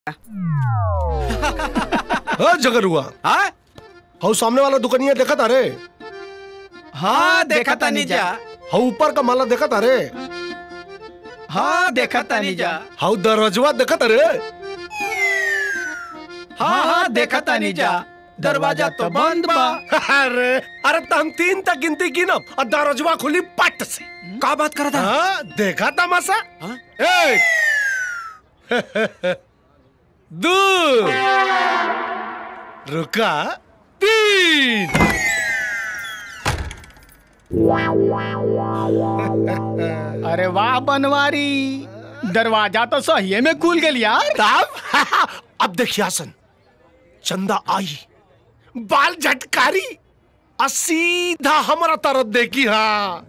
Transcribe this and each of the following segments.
जगर हुआ हाउ सामने वाला दुकानिया देखा था रे? हाँ देखा था नीजा। हाउ ऊपर का माला देखा था रे? हाँ देखा था नीजा। हाउ दरवाजा देखा था रे? हाँ देखा था नीजा। दरवाजा तो बंद बा। अरे तो हम 3 तक गिनती की ना और दरवाजा खुली पट से। क्या बात कर रहा था? देखा तमाशा? 1 2 रुका 3। अरे वाह बनवारी, दरवाजा तो सही में खुल गया यार। अब देखिए हसन, चंदा आई, बाल झटकारी और सीधा हमारा तरफ देखी। हाँ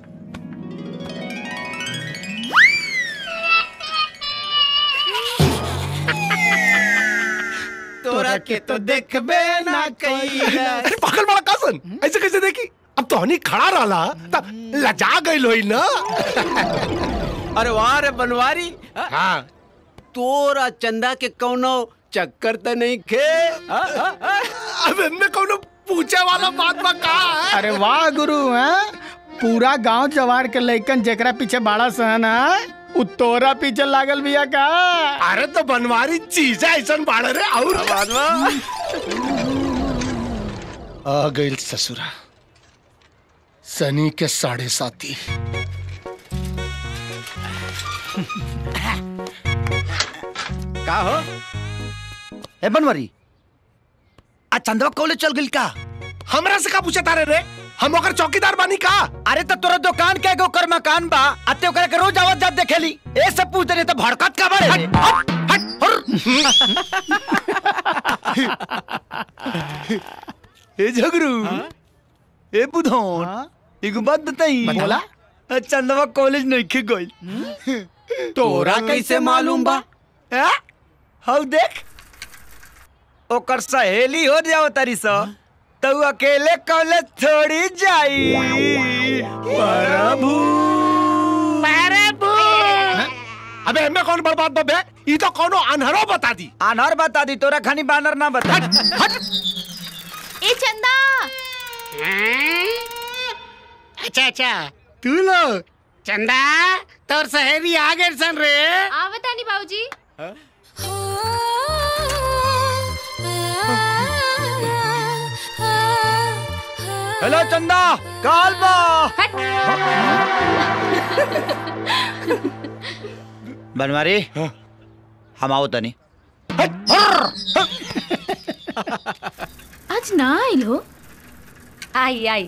तोरा के तो देखबे ना कई। अरे पागल बड़ा कासन, ऐसे कैसे देखी? अब तो हनी खड़ा रहा तब लजा गई लोई ना। अरे वाह रे बनवारी। हाँ तोरा चंदा के कौनो चक्कर तो नहीं खे? अब इनमें कौनो पूछे वाला बात में कहा है? अरे वाह गुरु है, पूरा गांव जवार के लइकन जेकरा पीछे बाड़ा सहन है उ तोरा पीछे लागल बिया का। अरे तो बनवारी चीज ऐसा बाड़े रे। और आ गई ससुरा सनी के 7.5। का हो? ए बनवारी, आज चंदवा कॉलेज चल गई का? हमरा से का पूछे तारे रे? हम ओकर चौकीदार बानी का? अरे तो तोरा दुकान के एगो कर मकान बा, अते ओकरा के रोज आवत जात देखेली। ए सब पूछ दे तो भड़कत का बारे रे? ए झगरू, ए बुधौन, एगो बात बताई। बोला। चंदवा कॉलेज नहीं खे गई। तोरा कैसे मालूम बा? हाउ देख, ओकर सहेली हो जाओ तारी सा तो अकेले कॉलेज थोड़ी जाई। प्रभु अबे हमें कौन बर्बाद बबे? ये तो कौनो अनहरो बता दी। अनहर बता दी, तोरा खानी बानर ना बता। ए चंदा। अच्छा तू लोग चंदा तोर सहेली आ गए सन रे। आवता नहीं बाबूजी। हेलो चंदा, काल बा। बनवारी, हम आओ तनी। आज ना आइल हो? आई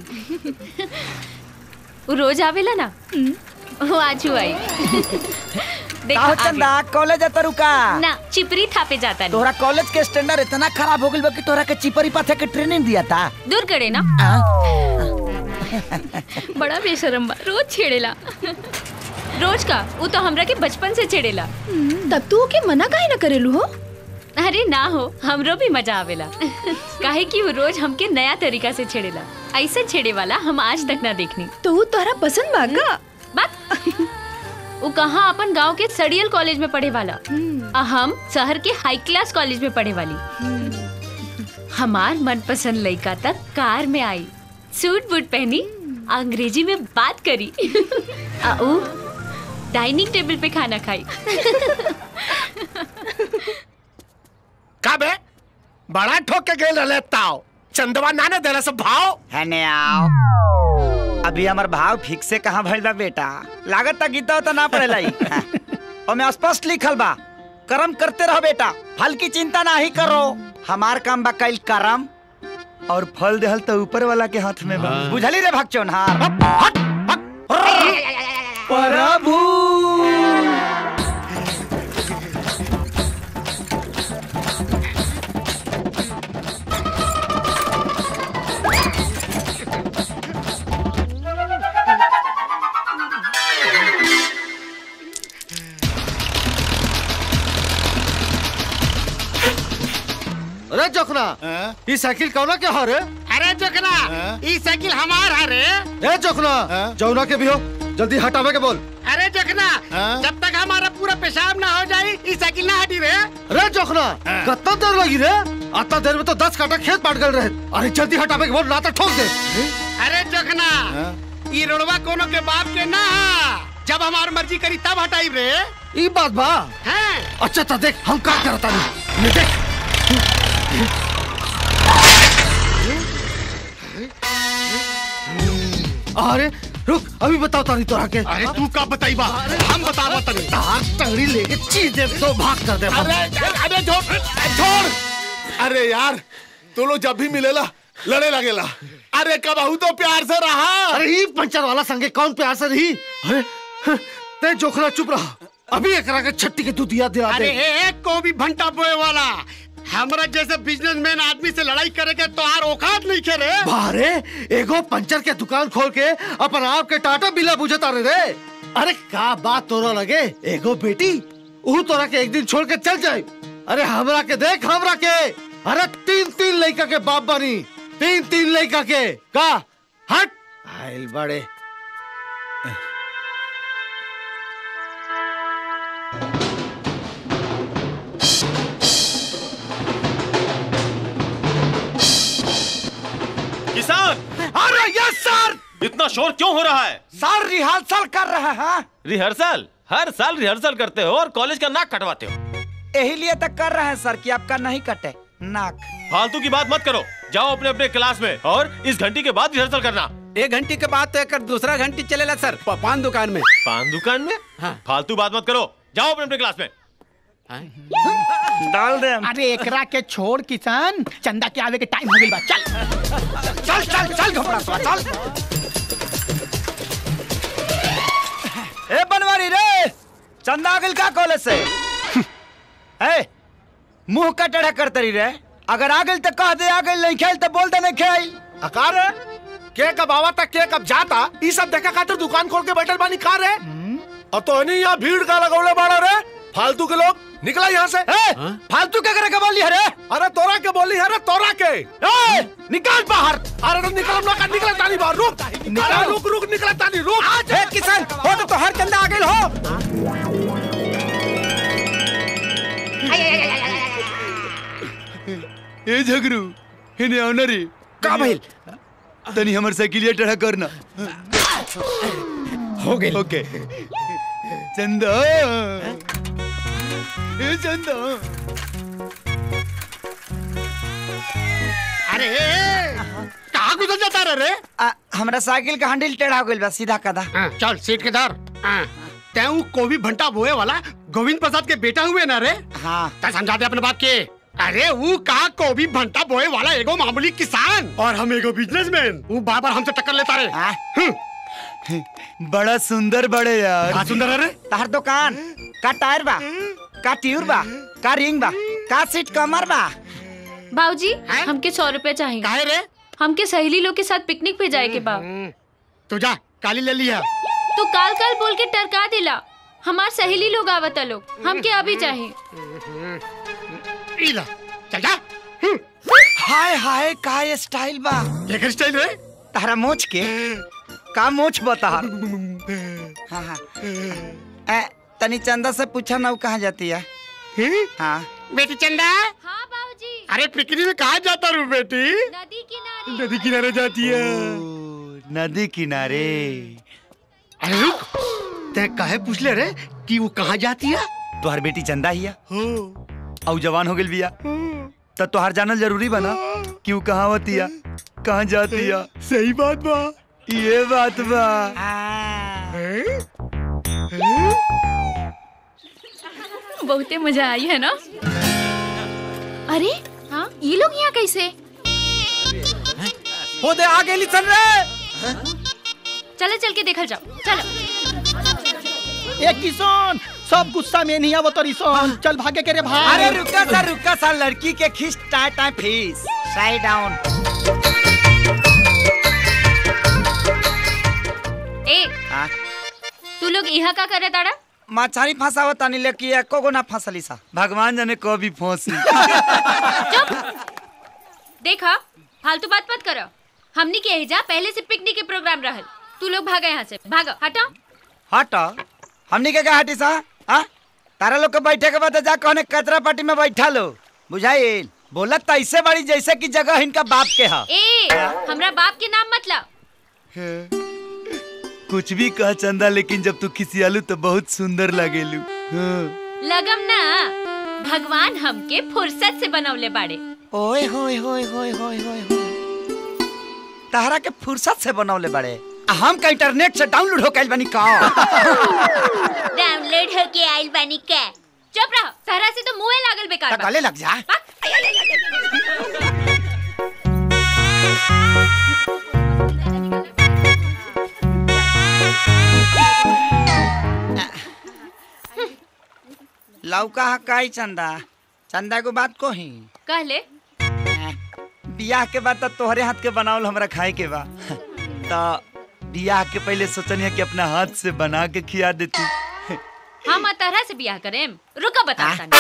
वो रोज आवेला ना, वो आज आई। देखो चंदा, कॉलेज आता रुका ना, चिपरी थापे जाता नहीं। तोरा कॉलेज के स्टैंडर्ड इतना खराब हो गइल बा कि तोरा के चिपरी पाथे के ट्रेनिंग दिया था। दूर करे ना। बड़ा बेशरम बा, रोज छेड़ेला। रोज का वो तो हमरा के बचपन से छेड़ेला। तब तू के मना काहे ना करेलू हो? अरे ना हो, हमरो भी मजा आवेला। काहे कि वो रोज हमके नया तरीका से छेड़ेला। ऐसे छेड़े वाला हम आज तक ना देखनी। तो वो तोरा पसंद बा का? बात वो कहाँ अपन गांव के सड़ियल कॉलेज में पढ़े वाला, हम शहर के हाई क्लास कॉलेज में पढ़े वाली। हमार मनपसंद लड़का तक कार में आई, सूट बूट पहनी, अंग्रेजी में बात करी। डाइनिंग टेबल पे खाना खाई। का बे बड़ा ठोक के गेल रहले ताओ। चंदवा नाने देला सब भाव है ने आओ। अभी हमार भाव फिक्स से कहाँ भइल बा बेटा? लागत ता गीता तो ना पढ़ेला ही। और मैं स्पष्ट लिखल बा, कर्म करते रहो बेटा, फल की चिंता ना ही करो। हमार काम बा कईल कर्म, और फल देहल तो ऊपर वाला के हाथ में बा। बुझली रे भगचोनहार? प्रभु अरे जोखना, ये साइकिल कौना के हारे? अरे जोखना, ये साइकिल हमार हारे। ए जोखना, जौना के भी हो जल्दी हटावे के बोल। अरे जोखना, जब तक हमारा पूरा पेशाब ना हो जाए इस साइकिल ना हटी रे। अरे जोखना, कितना देर लगी रे? इतना देर में तो 10 काटा खेत पाट गए रहे। अरे जल्दी हटावे के बोल, ना तो ठोक दे। अरे जोखना, ये रोडवा कोनो के बाप के ना, जब हमार मर्जी करी तब हटाई रे। ई बात बा। हैं? अच्छा तो देख हम क्या करता नहीं। देख। अरे रुक, अभी बताओ तारी तोरा के। अरे तू का बताई बा, हम बतावा तनी। टंगड़ी लेके चीज दे तो भाग कर दे। अरे छोड़। अरे यार तू लोग जब भी मिलेला लड़े लगेला। अरे कबहू तो प्यार से रहा। अरे ही पंचर वाला संगे कौन प्यार से रही? अरे ते जोखना चुप रहा, अभी एकरा के छट्टी के दूधिया दे। अरे एक को भी भंटा बोए वाला हमरा जैसे बिजनेसमैन आदमी से लड़ाई करे के तोहार औकात नहीं खे रे। बारे एगो पंचर के दुकान खोल के अपन आप के टाटा बिला बुझता रे। अरे का बात तोरा लगे एगो बेटी ऊ तोरा के एक दिन छोड़ के चल जाए। अरे हमरा के देख, हमरा के अरे 3 लड़का के बाप बनी, 3 लड़का के का हट आइल बड़े। किसान। अरे यस सर। इतना शोर क्यों हो रहा है? सर रिहर्सल कर रहा है। रिहर्सल? हर साल रिहर्सल करते हो और कॉलेज का नाक कटवाते हो। यही लिए तक कर रहे हैं सर कि आपका नहीं कटे नाक। फालतू की बात मत करो, जाओ अपने अपने क्लास में और इस घंटी के बाद रिहर्सल करना। 1 घंटे के बाद तो एक दूसरा घंटी चलेला सर, पान दुकान में। पान दुकान में? हाँ। फालतू बात मत करो, जाओ अपने अपने क्लास में। डाल दे। अरे एकरा के छोड़ किसान, चंदा के आवे के टाइम हो गइल बा। चल चल चल चल घबरा चल। ए बनवारी रे, चंदा आगिल का कॉलेज से? ए मुंह का टेढ़ा करते रही रे। अगर आगिल तो कह दे आगिल, नहीं खेल तो बोल दे नहीं खेल। अकार के कब आवा था के कब जाता, ये सब देखा खातिर दुकान खोल के बैठल बानी कार है। और तो नहीं यहाँ भीड़ का लगौले बाड़ा रे, फालतू के लोग निकला यहाँ से। फालतू क्या करे बोली है रे? अरे तोरा के बोली है रे, तोरा के। निकाल बाहर। अरे तो निकला तानी बाहर। रुक रुक रुक, निकला तानी रुक। किसान हो तो हर चंदा आगिल हो। ए झगरू इन्हें ऑनरी का भइल? तनी हमर साइकिलिया टेढ़ा करना। हो गइल। ओके चंदा, ए चंदा। अरे कहाँ गुजर जाता रे? हमरा साइकिल का हैंडल टेढ़ा हो गइल बा, सीधा कदा। चल सीट के धर। तैं को भी भंटा बोए वाला गोविंद प्रसाद के बेटा हुए ना रे? हाँ ता समझा दे अपने बात के। अरे वो कहा को भी भंटा बोए वाला एगो मामूली किसान और हम एगो बिजनेसमैन। वो बार-बार हमसे टक्कर लेता रे। बड़ा सुंदर बड़े यार। का सुंदर है रे? तहर दुकान का टायर बा, का ट्यूब बा, का रिंग बा, का सीट कमर बा। बाबूजी हमके 100 रुपए चाहिए। काहे रे? हमके सहेली लोग के साथ पिकनिक पे जाए के बा। तू जा काली ले लिया। तू काल काल बोल के टरका दिला। हमार सहेली लोग आवता लोग, हमके अभी चाहिए। इला चल जा। हाय हाय का स्टाइल बा। एक स्टाइल रे? तारा मोच के का मोच बता। हाँ हाँ। तनी चंदा से पूछा ना वो कहाँ जाती है। हाँ बेटी चंदा। हाँ बाबूजी। अरे पिकनिक में कहाँ जाता रू बेटी? नदी किनारे। नदी किनारे जाती है। नदी किनारे। अरे रुक, ते काहे पूछ ले रे कि वो कहाँ जाती है? तुहार बेटी चंदा हिया और जवान हो गई बिया, तब तुहार जानल जरूरी बना कि वो कहाँ होतिया, कहाँ जातिया। सही बात बा। ये बात बा। बहुते मजा आई है ना? अरे हाँ, ये लोग यहाँ कैसे? हो दे आगे लिसन रे। चलो चल के देखल जाओ। चलो। ए किसान, सब गुस्सा में नहीं आवत रिसन। चल भागे के रे भाई। अरे रुका सा लड़की के खींच टाटा फीस। Side down. ए तू लोग यहाँ का करे ताड़ा? मछारी फंसावत तानी लेकी एको गो ना फंसली सा। भगवान जाने कभी फंसी। चुप। देखा फालतू बात मत करो। हमनी के जा पहले से पिकनिक के प्रोग्राम रहल। तू लोग भागा यहाँ से, भागो हटो। हट हमनी के क्या हटी सा हाँ तारा लोग के बैठे के बाद जा कहने कचरा पार्टी में बैठा लो बुझाइल बोला तैसे बड़ी जैसे की जगह इनका बाप के है। हमरा बाप के नाम मतलब कुछ भी कह चंदा लेकिन जब तू खिसियालू तो बहुत सुंदर लगेलू। लगम ना भगवान हमके फुर्सत से बनवले बाड़े। ओए होए होए होए होए होए तारा के फुर्सत से बनवले बाड़े हम का इंटरनेट से डाउनलोड हो के बनी का डाउनलोड हो के आइल बनी का चुप रहो तारा से तो मुंह लागल बेकार गले लग जा। लौका हकाई चंदा चंदा को बात को ही कहले बियाह के बाद तो तोहरे हाथ के बनावल हमरा खाए के बा तो बियाह के पहले सोचनी कि अपना हाथ से बना के खिया देती। हम तरह से बियाह करें रुका बता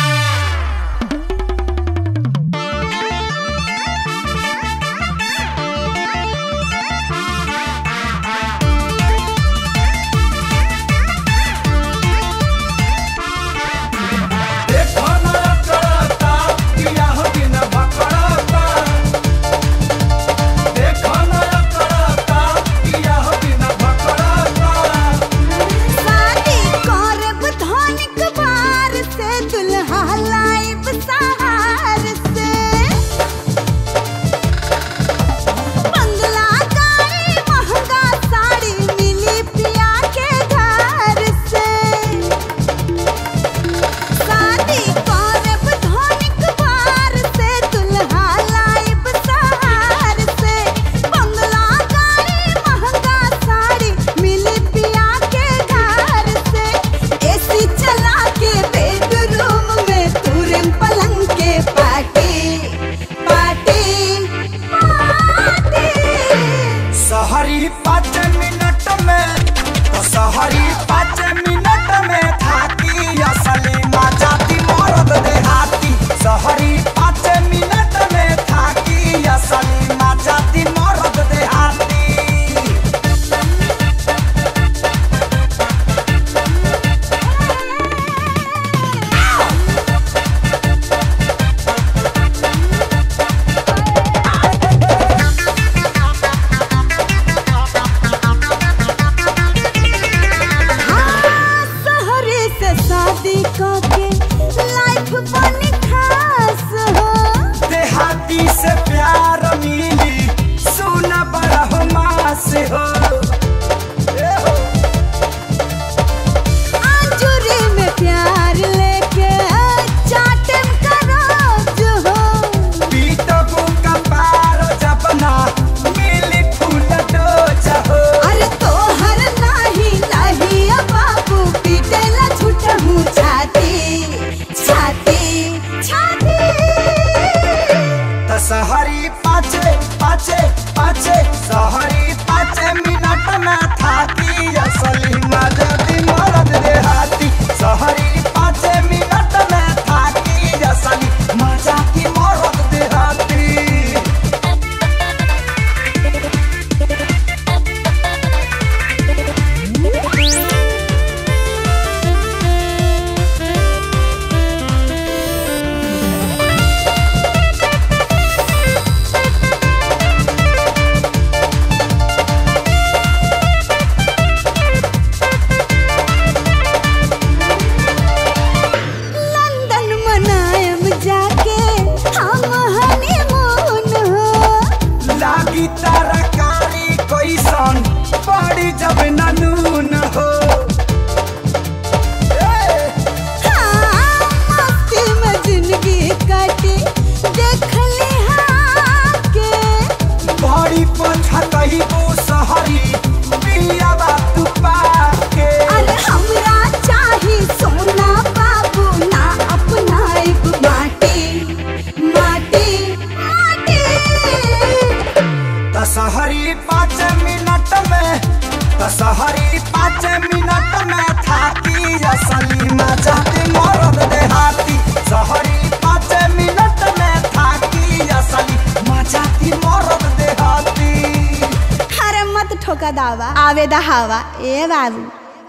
सहरी 5 मिनट में थाकी असली मजा दे मरद देहाती सहरी 5 मिनट में थाकी असली मजा दे मरद देहाती। अरे मत ठोका दावा आवे दा हवा ए बाबू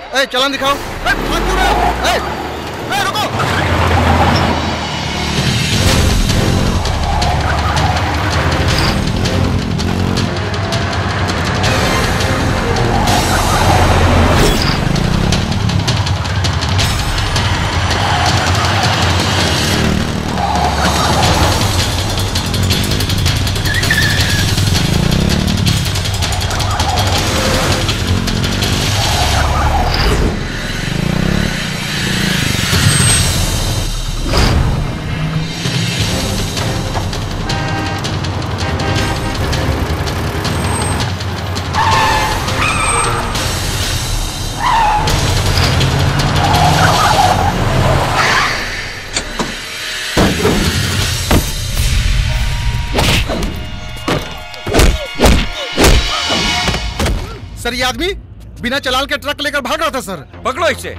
ए चालान दिखाओ। रुको। सर ये आदमी बिना चलान के ट्रक लेकर भाग रहा था सर। पकड़ो इसे।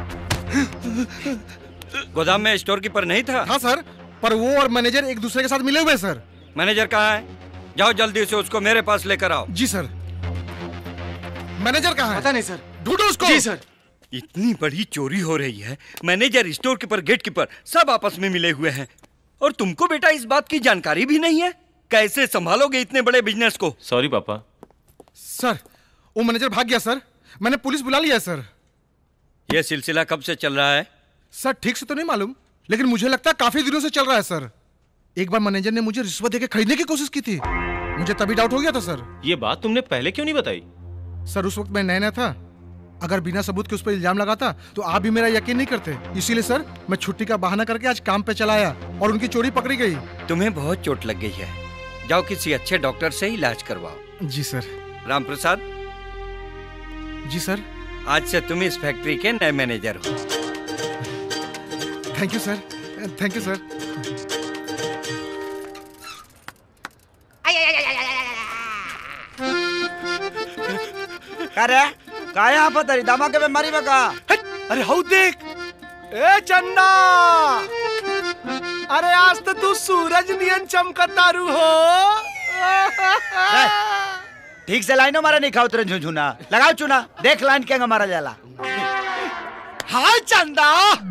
गोदाम में स्टोर कीपर नहीं था? हाँ सर, पर वो और मैनेजर एक दूसरे के साथ मिले हुए सर। मैनेजर कहाँ है? जाओ जल्दी से उसको मेरे पास लेकर आओ। जी सर। मैनेजर कहाँ है? पता नहीं सर। ढूंढो उसको। जी सर। इतनी बड़ी चोरी हो रही है, manager, store keeper, gate keeper सब आपस में मिले हुए हैं और तुमको बेटा इस बात की जानकारी भी नहीं है। कैसे संभालोगे इतने बड़े बिजनेस को? सॉरी पापा। सर वो मैनेजर भाग गया सर, मैंने पुलिस बुला लिया सर। यह सिलसिला कब से चल रहा है? सर ठीक से तो नहीं मालूम, लेकिन मुझे लगता है काफी दिनों से चल रहा है सर। एक बार मैनेजर ने मुझे रिश्वत देके खरीदने की कोशिश की थी, मुझे तभी डाउट हो गया था सर। ये बात तुमने पहले क्यों नहीं बताई? सर उस वक्त मैं नया था, अगर बिना सबूत के उस पर इल्जाम लगाता तो आप भी मेरा यकीन नहीं करते। इसीलिए सर मैं छुट्टी का बहाना करके आज काम पे चला आया और उनकी चोरी पकड़ी गई। तुम्हें बहुत चोट लग गई है, जाओ किसी अच्छे डॉक्टर से इलाज करवाओ। जी सर। राम प्रसाद। जी सर। आज से तुम इस फैक्ट्री के नए मैनेजर हो। Thank you sir, thank you sir. अरे का यहाँ पर तेरी दामा के बीमारी में का? अरे हाउ देख। ए चन्ना, अरे आज तो तू सूरज नियन चमकतारू हो। ठीक से लाइनो मारे नहीं खाओ तेरे झुझुना। लगाओ चुना, देख लाइन क्या मारा जाला। हाय चंदा,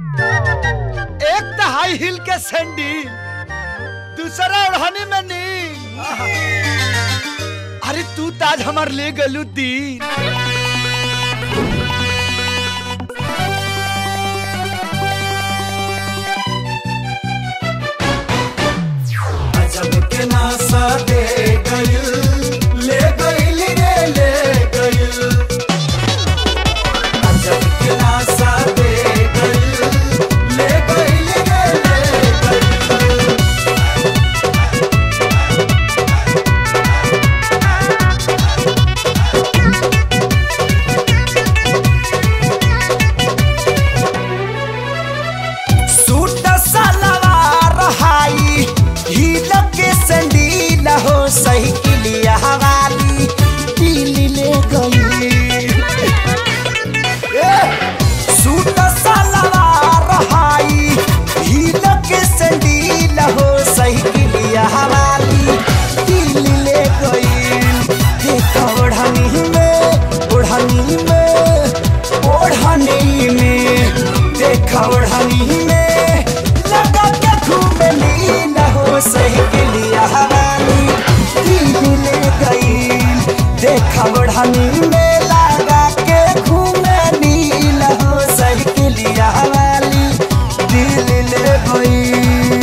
एक तो हाई हिल के सैंडल, दूसरा ओढ़नी में नील। अरे तू ताज हमार ले गलू दीन। अजब के नासा दे गइल, ले गइल रे ले गइल। अजब के नासा दे गइल, ले गइल रे ले गइल। सूट सलवार हाई हील के संडील हो, सही किलिया वाली पीली ले गई। सूट सलवार हाई हील के संडील हो, सही किलिया वाली पीली ले गई। देखा ओढ़नी में, ओढ़नी में, ओढ़नी में, देखा ओढ़नी में लगा के घूमे लीन हो, सही किलिया वाली पीली ले गई। देखा ओढ़नी में लगा के घूमे लीन हो, सही किलिया वाली पीली ले गई।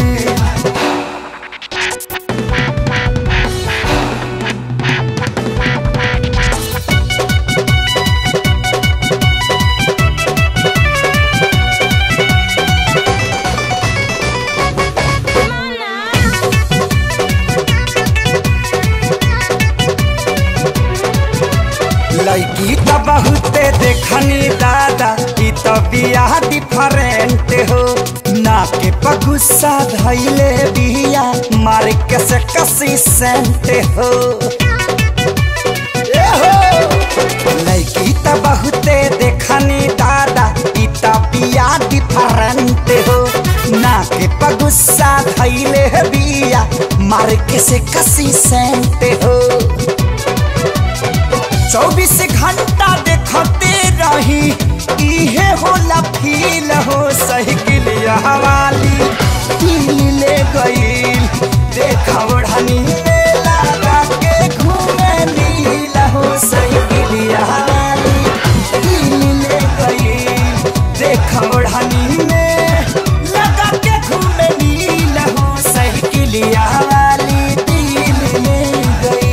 लड़की तो बहुते देखनी दादा, ई तो बियाह डिफरेंट हो। ना के पगुस्सा धैले बिया, मार के से कसी सेंट हो। ए हो लड़की तो बहुते देखनी दादा, ई तो बियाह डिफरेंट हो। ना के पगुस्सा धैले बिया, मार के से कसी सेंट हो। 24 घंटा देखते रही, देखा ओढ़नी में लगा के घूमे नीला हो साइकिलिया वाली दिल ले गई। देखा ओढ़नी में लगा के घूमे नीला हो साइकिलिया वाली दिल ले गई।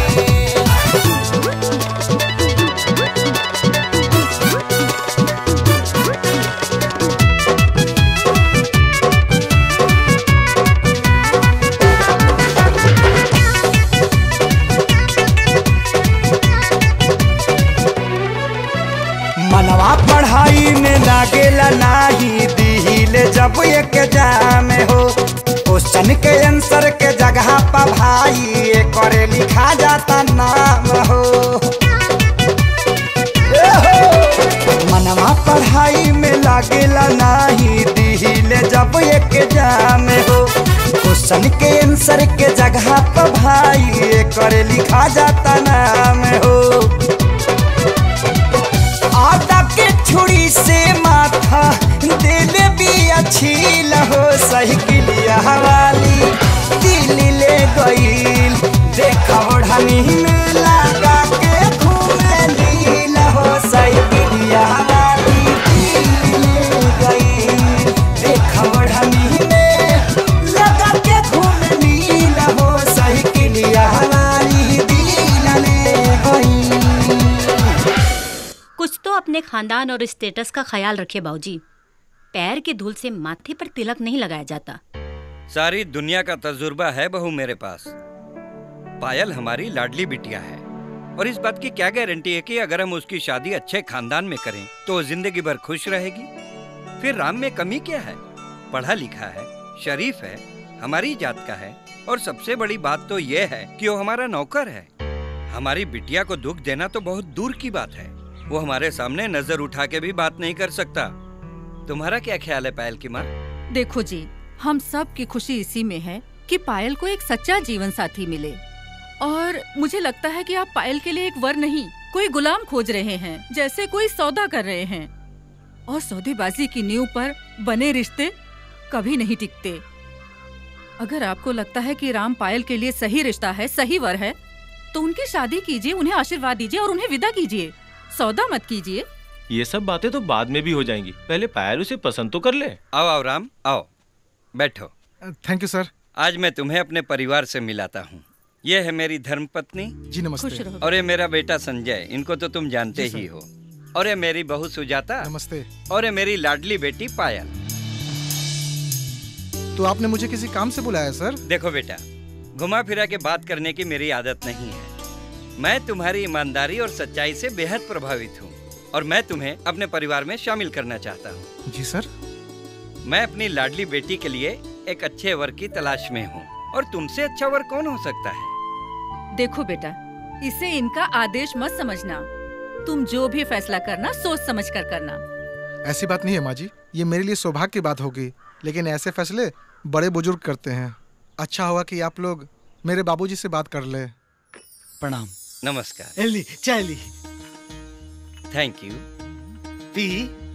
मनवा पढ़ाई में लागेला नाही दिहिले जब एक एग्जाम हो क्वेश्चन के आंसर के जगह पर भाई करे लिखा जाता नाम हो। मनवा पढ़ाई में लागेला नाही दिहिले जब एक एग्जाम हो क्वेश्चन के आंसर के जगह पर भाई करे लिखा जाता नाम हो। आटा के छुरी से माथा दिल भी अच्छी लहो साइकिलिया वाली दिल ले गई। देखा ओढ़नी में लगा के घूमे नील हो साइकिलिया वाली दिल ले गई। देखा ओढ़नी में लगा के घूमे नील हो साइकिलिया वाली दिल ले गई। कुछ तो अपने खानदान और स्टेटस का ख्याल रखे बाबूजी। पैर की धूल से माथे पर तिलक नहीं लगाया जाता। सारी दुनिया का तजुर्बा है बहू मेरे पास। पायल हमारी लाडली बिटिया है और इस बात की क्या गारंटी है कि अगर हम उसकी शादी अच्छे खानदान में करें तो जिंदगी भर खुश रहेगी। फिर राम में कमी क्या है? पढ़ा लिखा है, शरीफ है, हमारी जात का है और सबसे बड़ी बात तो ये है कि वो हमारा नौकर है। हमारी बिटिया को दुख देना तो बहुत दूर की बात है। वो हमारे सामने नजर उठा के भी बात नहीं कर सकता। तुम्हारा क्या ख्याल है पायल की माँ? देखो जी, हम सब की खुशी इसी में है कि पायल को एक सच्चा जीवन साथी मिले और मुझे लगता है कि आप पायल के लिए एक वर नहीं कोई गुलाम खोज रहे हैं, जैसे कोई सौदा कर रहे हैं। और सौदेबाजी की नींव पर बने रिश्ते कभी नहीं टिकते। अगर आपको लगता है कि राम पायल के लिए सही रिश्ता है, सही वर है, तो उनकी शादी कीजिए, उन्हें आशीर्वाद दीजिए और उन्हें विदा कीजिए। सौदा मत कीजिए। ये सब बातें तो बाद में भी हो जाएंगी, पहले पायल उसे पसंद तो कर ले। आओ आओ राम, आओ बैठो। Thank you sir. आज मैं तुम्हें अपने परिवार से मिलाता हूँ। ये है मेरी धर्मपत्नी। जी नमस्ते। और ये मेरा बेटा संजय, इनको तो तुम जानते ही हो। और ये मेरी बहू सुजाता। नमस्ते। और ये मेरी लाडली बेटी पायल। तो आपने मुझे किसी काम से बुलाया सर? देखो बेटा, घुमा फिरा के बात करने की मेरी आदत नहीं है। मैं तुम्हारी ईमानदारी और सच्चाई से बेहद प्रभावित हूँ और मैं तुम्हें अपने परिवार में शामिल करना चाहता हूँ। जी सर। मैं अपनी लाडली बेटी के लिए एक अच्छे वर की तलाश में हूँ और तुमसे अच्छा वर कौन हो सकता है? देखो बेटा, इसे इनका आदेश मत समझना। तुम जो भी फैसला करना सोच समझ कर करना। ऐसी बात नहीं है माँ जी, ये मेरे लिए सौभाग्य की बात होगी, लेकिन ऐसे फैसले बड़े बुजुर्ग करते हैं। अच्छा होगा कि आप लोग मेरे बाबूजी से बात कर ले। प्रणाम। नमस्कार। ली चाय ली। Thank you. पी।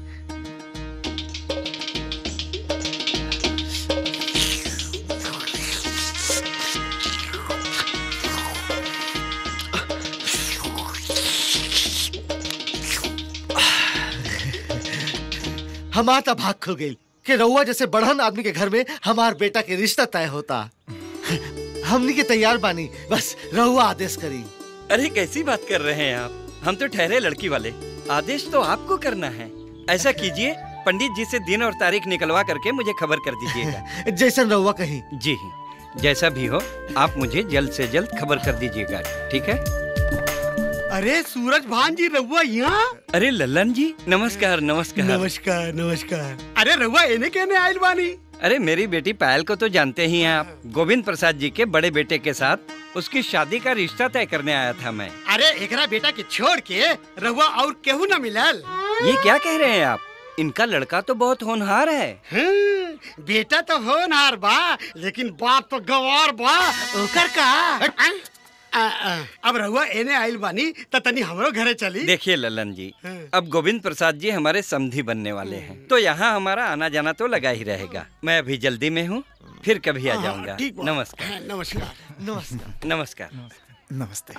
हमार तो भाग खो गई कि रउआ जैसे बढ़न आदमी के घर में हमार बेटा के रिश्ता तय होता। हमनी के तैयार बानी, बस रउआ आदेश करी। अरे कैसी बात कर रहे हैं आप? हम तो ठहरे लड़की वाले, आदेश तो आपको करना है। ऐसा कीजिए, पंडित जी से दिन और तारीख निकलवा करके मुझे खबर कर दीजिएगा। जैसा रउआ कहीं। जी, जैसा भी हो आप मुझे जल्द से जल्द खबर कर दीजिएगा, ठीक है? अरे सूरज भान जी, रउआ यहाँ? अरे लल्लन जी, नमस्कार नमस्कार। नमस्कार नमस्कार। अरे रउआ एने कहने आयल बानी? अरे मेरी बेटी पायल को तो जानते ही हैं आप। गोविंद प्रसाद जी के बड़े बेटे के साथ उसकी शादी का रिश्ता तय करने आया था मैं। अरे एकरा बेटा के छोड़ के रउआ और केहू न मिलल? ये क्या कह रहे हैं आप? इनका लड़का तो बहुत होनहार है। बेटा तो होनहार बा, लेकिन बाप तो गवार बा। ओकर का? अब रहुआ एने आइल बानी त तनी हमरो घरे चली। देखिए ललन जी, अब गोविंद प्रसाद जी हमारे समधी बनने वाले हैं, तो यहाँ हमारा आना जाना तो लगा ही रहेगा। मैं अभी जल्दी में हूँ, फिर कभी आ हाँ, जाऊंगा। ठीक बा। नमस्कार। नमस्कार। नमस्कार। नमस्कार। नमस्ते।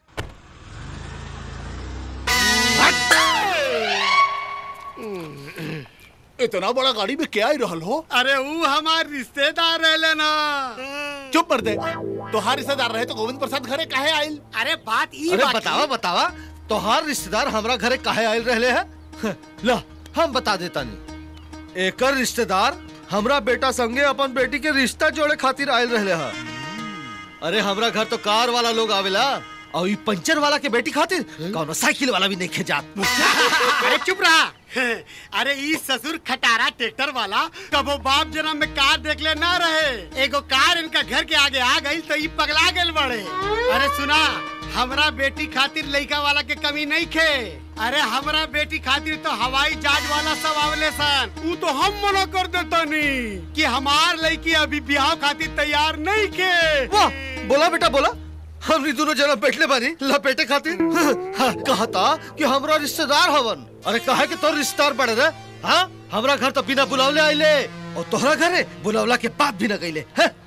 इतना बड़ा गाड़ी में क्या ही रहल हो? अरे वो हमार रिश्तेदार रहले ना। चुप कर दे। तोहार रिश्तेदार रहे तो गोविंद प्रसाद घरे काहे आइल? अरे बात ई अरे बात बतावा बतावा तोहार रिश्तेदार हमरा घरे काहे आयल रहले है? ला हम बता देता नहीं। एकर रिश्तेदार हमरा बेटा संगे अपन बेटी के रिश्ता जोड़े खातिर आयल रहले है। अरे हमरा घर तो कार वाला लोग आवेला और ई पंचर वाला के बेटी खातिर कौनो साइकिल वाला भी नहीं खेजात। अरे चुप रहा। अरे ई ससुर खटारा ट्रैक्टर वाला कबो बाप जन्म में कार देख ले ना रहे। एगो कार इनका घर के आगे आ गई तो ई पगला गए बड़े। अरे सुना, हमरा बेटी खातिर लड़का वाला के कमी नहीं खे। अरे हमरा बेटी खातिर तो हवाई जहाज वाला सब आवले सन। ऊ तो हम मना कर देता नहीं कि हमार लड़की अभी ब्याह खातिर तैयार नहीं खे। वाह, बोला बेटा बोला। हमनी दोनों जना बैठले बानी लपेटे खातिर। कहा था कि हमरा रिश्तेदार हवन। अरे कहा कि तोर रिश्तेदार बड़े रे। हाँ, हमरा घर तो बिना बुलावले आइले और तोहरा घरे बुलावला के बात भी न गईले।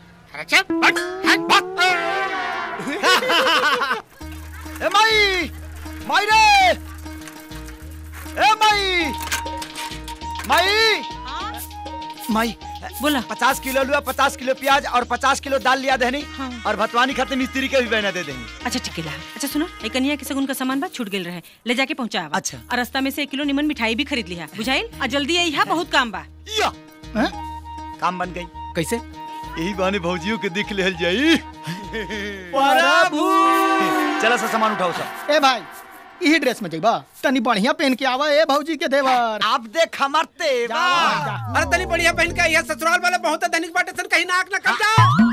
ए माई, माई रे, ए माई, माई, माई, बोला 50 किलो आलू, 50 किलो प्याज और 50 किलो दाल लिया देनी। हाँ। और भतवानी खाते मिस्त्री के भी बहना दे देंगे। अच्छा ठीक है। अच्छा सुनो, एक कन्या के सगुन का सामान बा छूट गेल रहे, ले जाके पहुंचा। अच्छा। और रास्ता में से 1 किलो निमन मिठाई भी खरीद लिया, बुझाइल? और जल्दी आई है, बहुत काम बा। या काम बन गई। कैसे? यही बहाने भौजियों के दिख ले जाई। प्रभु चला सा सामान उठाओ सब। ए भाई, यही ड्रेस में जाइबा, तनी बढ़िया पहन के आवा। ए भौजी के देवर, आप देख हमार तेवर। अरे तनी बढ़िया पहन के यह ससुराल वाले बहुत धनिक बाटे सन, कहीं नाक ना कट जा।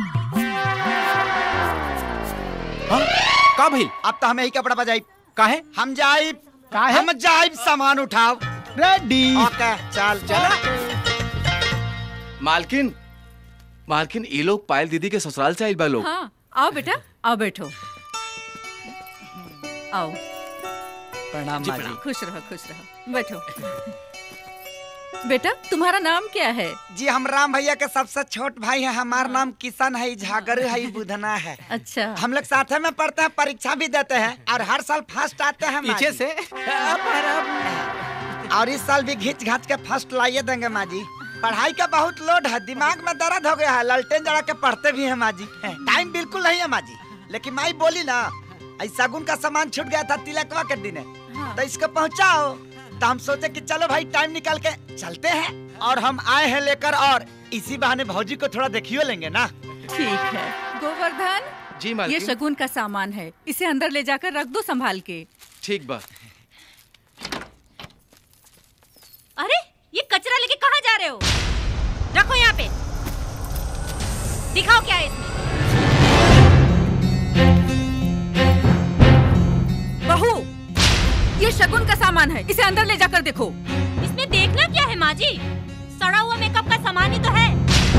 का भाई? अब तो हमें ही कपड़ा बजाई। काहे? हम जाइब। काहे? हम जाइब, सामान उठाओ। रेडी। ओके, चल चल। मालकिन, मालकिन ये लोग पायल दीदी के ससुराल से आइल बा लोग। हाँ, आओ बेटा, आओ बैठो। आओ। प्रणाम माँ जी। खुश रहो, खुश रहो, बैठो। बेटा, तुम्हारा नाम क्या है? जी हम राम भैया के सबसे छोट भाई है। हमारा नाम किशन है, झागर है, बुधना है। अच्छा। हम लोग साथ में पढ़ते हैं, परीक्षा भी देते हैं और हर साल फर्स्ट आते हैं। पीछे से और इस साल भी घिंच घाच के फर्स्ट लाइए देंगे माँ जी। पढ़ाई का बहुत लोड है, दिमाग में दर्द हो गया है, ललटेन जड़ा के पढ़ते भी हैं माँ जी। टाइम बिल्कुल नहीं है माँ जी। लेकिन माई बोली ना, ऐसा गुन का सामान छूट गया था तिलकवा के दिन। हाँ। तो इसको पहुँचाओ। तो हम सोचे कि चलो भाई टाइम निकाल के चलते हैं। और हम आए हैं लेकर, और इसी बहाने भौजी को थोड़ा देखियो लेंगे ना। ठीक है। गोवर्धन जी मालकिन। ये शगुन का सामान है, इसे अंदर ले जाकर रख दो संभाल के। ठीक बा। अरे ये कचरा लेके कहाँ जा रहे हो? रखो यहाँ पे। दिखाओ क्या है इसमें। बहू, ये शगुन का सामान है, इसे अंदर ले जाकर देखो। इसमें देखना क्या है माँ जी? सड़ा हुआ मेकअप का सामान ही तो है,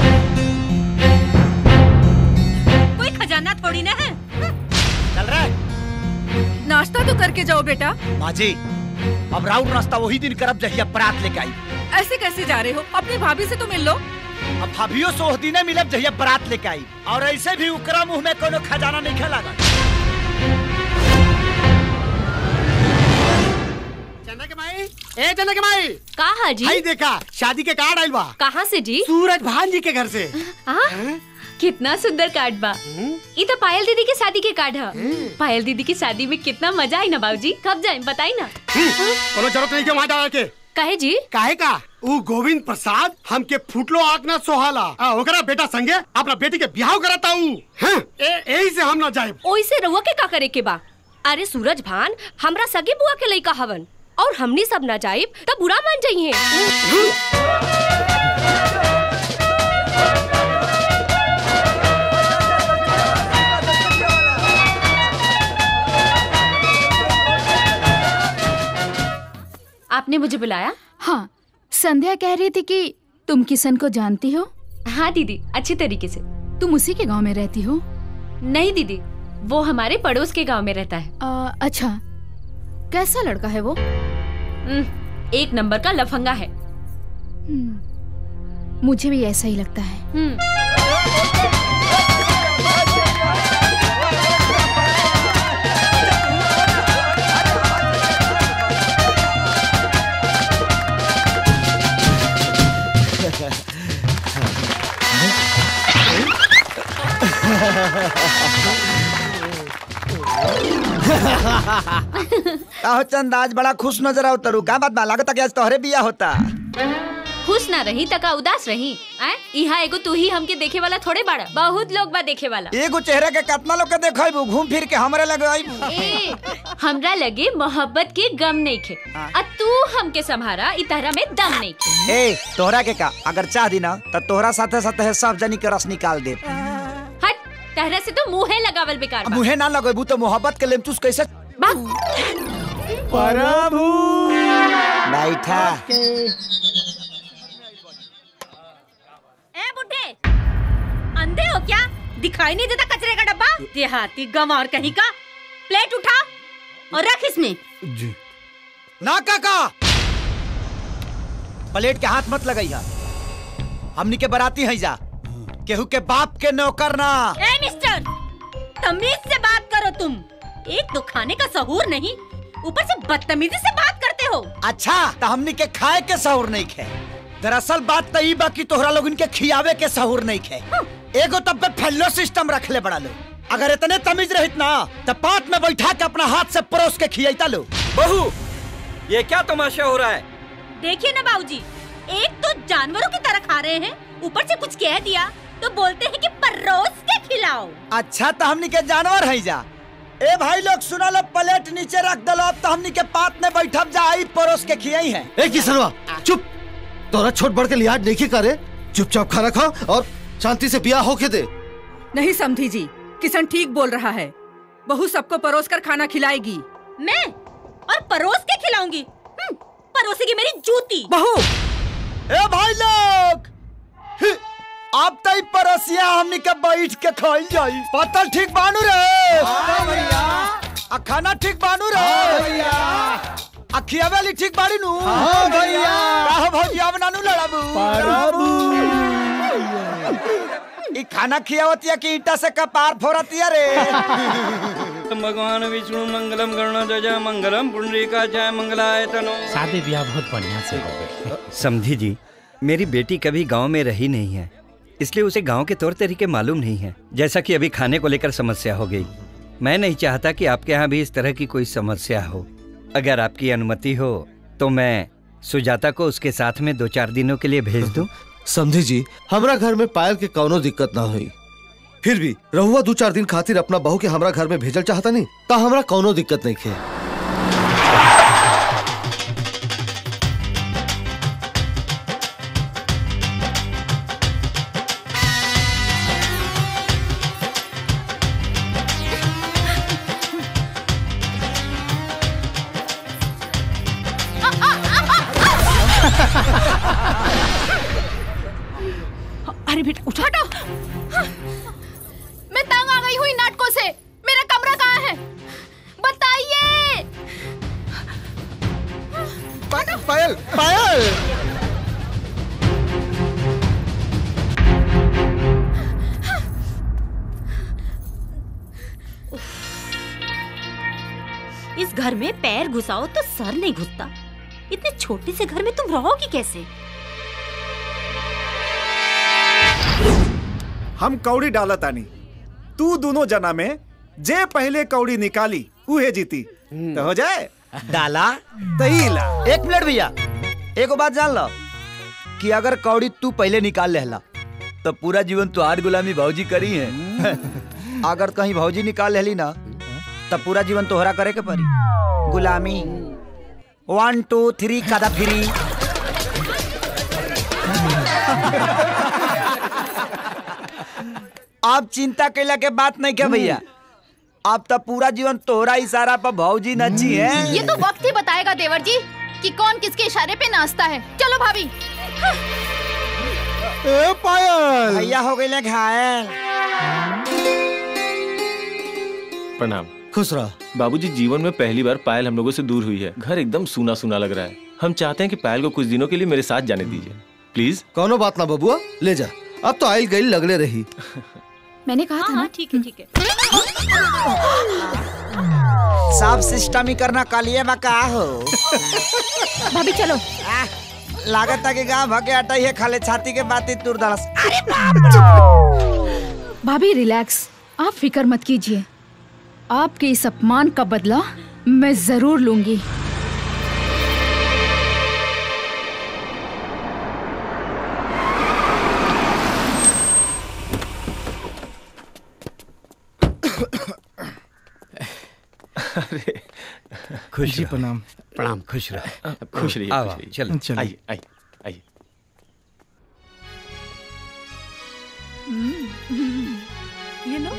कोई खजाना थोड़ी ना है। चल रहा है। नाश्ता तो करके जाओ बेटा। माँ जी, अब राउंड नाश्ता वही दिन करब जहिया बारात लेके आई। ऐसे कैसे जा रहे हो? अपनी भाभी से तो मिल लो। अब भाभियों से उस दिन मिलब जहिया बारात लेके आई। और ऐसे भी उकरा मुंह में कोनो खजाना नहीं खेलागा। ए जनक माई, कहा जी? भाई देखा, शादी के कार्ड आइल बा। कहाँ से जी? सूरज भान जी के घर से। कितना सुंदर कार्ड बा। ये तो पायल दीदी की शादी के कार्ड है। पायल दीदी की शादी में कितना मजा आई ना बाबूजी। कब जाए बताई ना। कोनो जरूरत नहीं के वहाँ जाए के। काहे जी? काहे का? वो गोविंद प्रसाद हमके फुटलो आँख ना सोहाला। ओकरा बेटा संगे अपना बेटी के ब्याह कराता हूँ। यही से हम ना जाए। ओई से रउआ के का करे के बा? अरे सूरज भान हमरा सगी बुआ के लइका हवन और हमनी सब ना जाइब तब बुरा मान जाइए। आपने मुझे बुलाया? हाँ, संध्या कह रही थी कि तुम किशन को जानती हो। हाँ दीदी, अच्छी तरीके से। तुम उसी के गांव में रहती हो? नहीं दीदी, वो हमारे पड़ोस के गांव में रहता है। अच्छा, कैसा लड़का है वो? एक नंबर का लफंगा है। मुझे भी ऐसा ही लगता है। आहो चंद, आज बड़ा खुश नजर आओ तरु। का बात बा? लागत कि आज तोहरे बिया होता। खुश ना रही तका उदास रही। यहाँ एगो तू ही हमके देखे वाला थोड़े बड़ा, बहुत लोग बा देखे वाला। एगो चेहरा के कितना लोग के देखैबू, घूम फिर के हमरे लगे आइबू। ए, हमरा लगे मोहब्बत के गम नहीं खे, आ तू हमके संभारा इतहरा में दम नहीं खे। ए, तोहरा के का अगर चाह दी ना तो तोहरा साथे साथे सब जनी के रस निकाल दे। हट, तहरा से तो मुँहे लगावल बेकार बा। मुँहे ना लगेबू तो मोहब्बत के लेमचूस कैसे? प्रभु बैठा। ए बुड्ढे, अंधे हो क्या? दिखाई नहीं देता कचरे का डब्बा? देहाती गंवार कहीं का। प्लेट उठा और रख इसमें। जी। ना काका, प्लेट के हाथ मत लगाइया। हमनी के बराती है जा, केहू के बाप के नौकर ना। ए मिस्टर, तमीज से बात करो तुम। एक तो खाने का सहूर नहीं, ऊपर से बदतमीजी से बात करते हो। अच्छा, तो हमनी के खाए के सहूर नहीं खे। दरअसल बात तई बा कि तोहरा लोगन के खियावे के सहूर नहीं खे। एगो तब पे फैलो सिस्टम रख ले बड़ा लो। अगर इतने तमीज रहित ना तो पात में बैठा के अपना हाथ से परोस के खियाइता लो। बहू, ये क्या तमाशा हो रहा है? देखिए ना बाबूजी, एक तो जानवरों की तरह खा रहे हैं, ऊपर से कुछ कह दिया तो बोलते हैं कि परोस के खिलाओ। अच्छा, तो हमनी के जानवर है जा। ए भाई लोग सुना लो, प्लेट नीचे रख दलो। अब तो हमनी के पात में बैठब जा, आई परोस के खियाई है। ए किसनवा, चुप। तोरा छोट बड़ के लिहाज नहीं करे, चुपचाप खाना खा और शांति से ब्याह होके दे। नहीं समझी जी, किशन ठीक बोल रहा है। बहू सबको परोस कर खाना खिलाएगी। मैं और परोस के खिलाऊंगी? परोसेगी मेरी जूती। बहू, ए भाई लोग, अब तई परोसिया हमनी के बैठ के खाई जाई। पतल ठीक बानू रे? हां भैया। आ खाना ठीक बानू रे? हां भैया। आ खियावेली ठीक बाड़ी नु? हां भैया। काहो भौजिया बनानू लड़ाबू? प्रभु। ई खाना खियावतिया कि ईटा से कपार फोड़तिया रे? भगवान विष्णु मंगलम गरुड़ध्वज मंगलम पुंडरीकाक्षाय मंगलाय तनो। शादी ब्याह बहुत बढ़िया से हो गए। समझी जी, मेरी बेटी कभी गांव में रही नहीं है, इसलिए उसे गांव के तौर तरीके मालूम नहीं है। जैसा कि अभी खाने को लेकर समस्या हो गई, मैं नहीं चाहता कि आपके यहाँ भी इस तरह की कोई समस्या हो। अगर आपकी अनुमति हो तो मैं सुजाता को उसके साथ में 2-4 दिनों के लिए भेज दूं। समझी जी, हमरा घर में पायल के कौनो दिक्कत ना हुई। फिर भी रहुआ 2-4 दिन खातिर अपना बहू के हमरा घर में भेजल चाहता नहीं, तो हमरा कौनो दिक्कत नहीं खे। अरे बेटा उठा। मैं तंग आ गई हूँ इन नाटकों से। मेरा कमरा कहाँ है? बताइए। पायल, पायल। इस घर में पैर घुसाओ तो सर नहीं घुसता। इतने छोटे से घर में तुम रहोगी कैसे? हम कौड़ी डाला तानी, तू दोनों जना में जे पहले कौड़ी निकाली उहे जीती। तो हो जाए डाला तहीला। 1 मिनट भैया, एगो बात जान लो कि अगर कौड़ी तू पहले निकाल लेला तो पूरा जीवन तुहार गुलामी भौजी करी है। अगर कहीं भौजी निकाल लेली ना तो पूरा जीवन तोहरा करे के पड़ी गुलामी। 1 2 3 कादा फिरी। अब चिंता कैला के बात नहीं क्या भैया, अब तो पूरा जीवन तोहरा इशारा पर भौजी नची है। ये तो वक्त ही बताएगा देवर जी कि कौन किसके इशारे पे नाचता है। चलो भाभी। ए पायल, भैया हो गए घायल। प्रणाम। खुश रहा। बाबूजी, जीवन में पहली बार पायल हम लोगों से दूर हुई है। घर एकदम सूना सूना लग रहा है। हम चाहते हैं कि पायल को कुछ दिनों के लिए मेरे साथ जाने दीजिए, प्लीज। कौनो बात ना बबुआ, ले जा। अब तो आइल गई लगले रही। मैंने कहा था ना। ठीक है ठीक है। सब सिस्टम ही करना कालिए बा का हो। भाभी चलो। लागत है कि गाँव भागे हटाई है खाले छाती के बाती तुर दलस। अरे भाभी रिलैक्स, आप फिक्र मत कीजिए। आपके इस अपमान का बदला मैं जरूर लूंगी। अरे खुश जी प्रणाम। प्रणाम। खुश रहो। खुश रहिए। आओ, चलो। आइए आइए आइए। ये लो।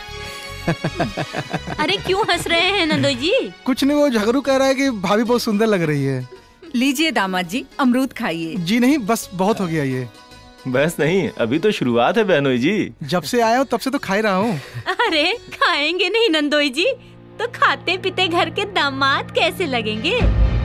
अरे क्यों हंस रहे हैं नंदोई जी? कुछ नहीं, वो झगड़ू कह रहा है कि भाभी बहुत सुंदर लग रही है। लीजिए दामाद जी, अमरूद खाइए। जी नहीं, बस बहुत हो गया ये। बस नहीं, अभी तो शुरुआत है बहनोई जी। जब से आया हूँ तब से तो खा ही रहा हूँ। अरे खाएंगे नहीं नंदोई जी तो खाते पीते घर के दामाद कैसे लगेंगे?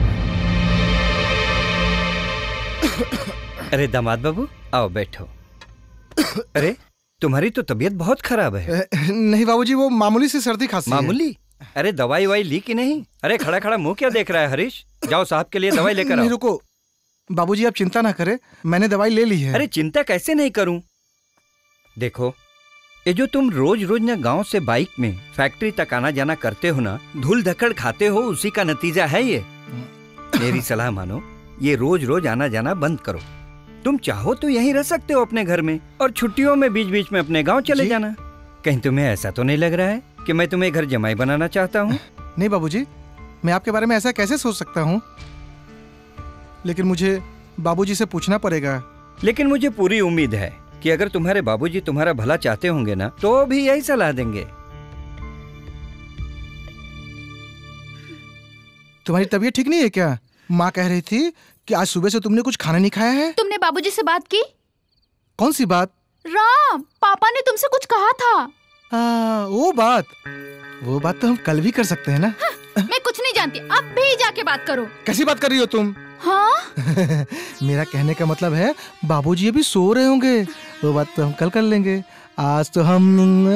अरे दामाद बाबू आओ बैठो। अरे तुम्हारी तो तबीयत बहुत खराब है। नहीं बाबूजी, वो मामूली सी सर्दी खांसी है। मामूली? अरे दवाई वाई ली कि नहीं? अरे खड़ा खड़ा मुंह क्या देख रहा है हरीश? जाओ साहब के लिए दवाई लेकर आओ। नहीं रुको बाबूजी, आप चिंता ना करें, मैंने दवाई ले ली है। अरे चिंता कैसे नहीं करूं? देखो ये जो तुम रोज रोज ना गांव से बाइक में फैक्ट्री तक आना जाना करते हो ना, धूल धक्कड़ खाते हो, उसी का नतीजा है ये। मेरी सलाह मानो, ये रोज रोज आना जाना बंद करो। तुम चाहो तो यहीं रह सकते हो अपने घर में, और छुट्टियों में बीच बीच में अपने गांव चले जाना। कहीं तुम्हें ऐसा तो नहीं लग रहा है कि मैं तुम्हें घर जमाई बनाना चाहता हूँ? नहीं बाबूजी, मैं आपके बारे में ऐसा कैसे सोच सकता हूँ, लेकिन मुझे बाबूजी से पूछना पड़ेगा। लेकिन मुझे पूरी उम्मीद है कि अगर तुम्हारे बाबूजी तुम्हारा भला चाहते होंगे ना, तो भी यही सलाह देंगे। तुम्हारी तबीयत ठीक नहीं है क्या? माँ कह रही थी कि आज सुबह से तुमने कुछ खाना नहीं खाया है। तुमने बाबूजी से बात की? कौन सी बात? राम, पापा ने तुमसे कुछ कहा था। वो बात तो हम कल भी कर सकते हैं ना। मैं कुछ नहीं जानती, अब भी जाके बात करो। कैसी बात कर रही हो तुम? हाँ? मेरा कहने का मतलब है बाबूजी अभी सो रहे होंगे, वो बात तो हम कल कर लेंगे। आज तो हम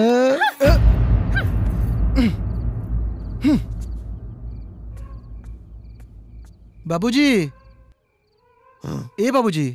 बाबूजी। ए बाबूजी।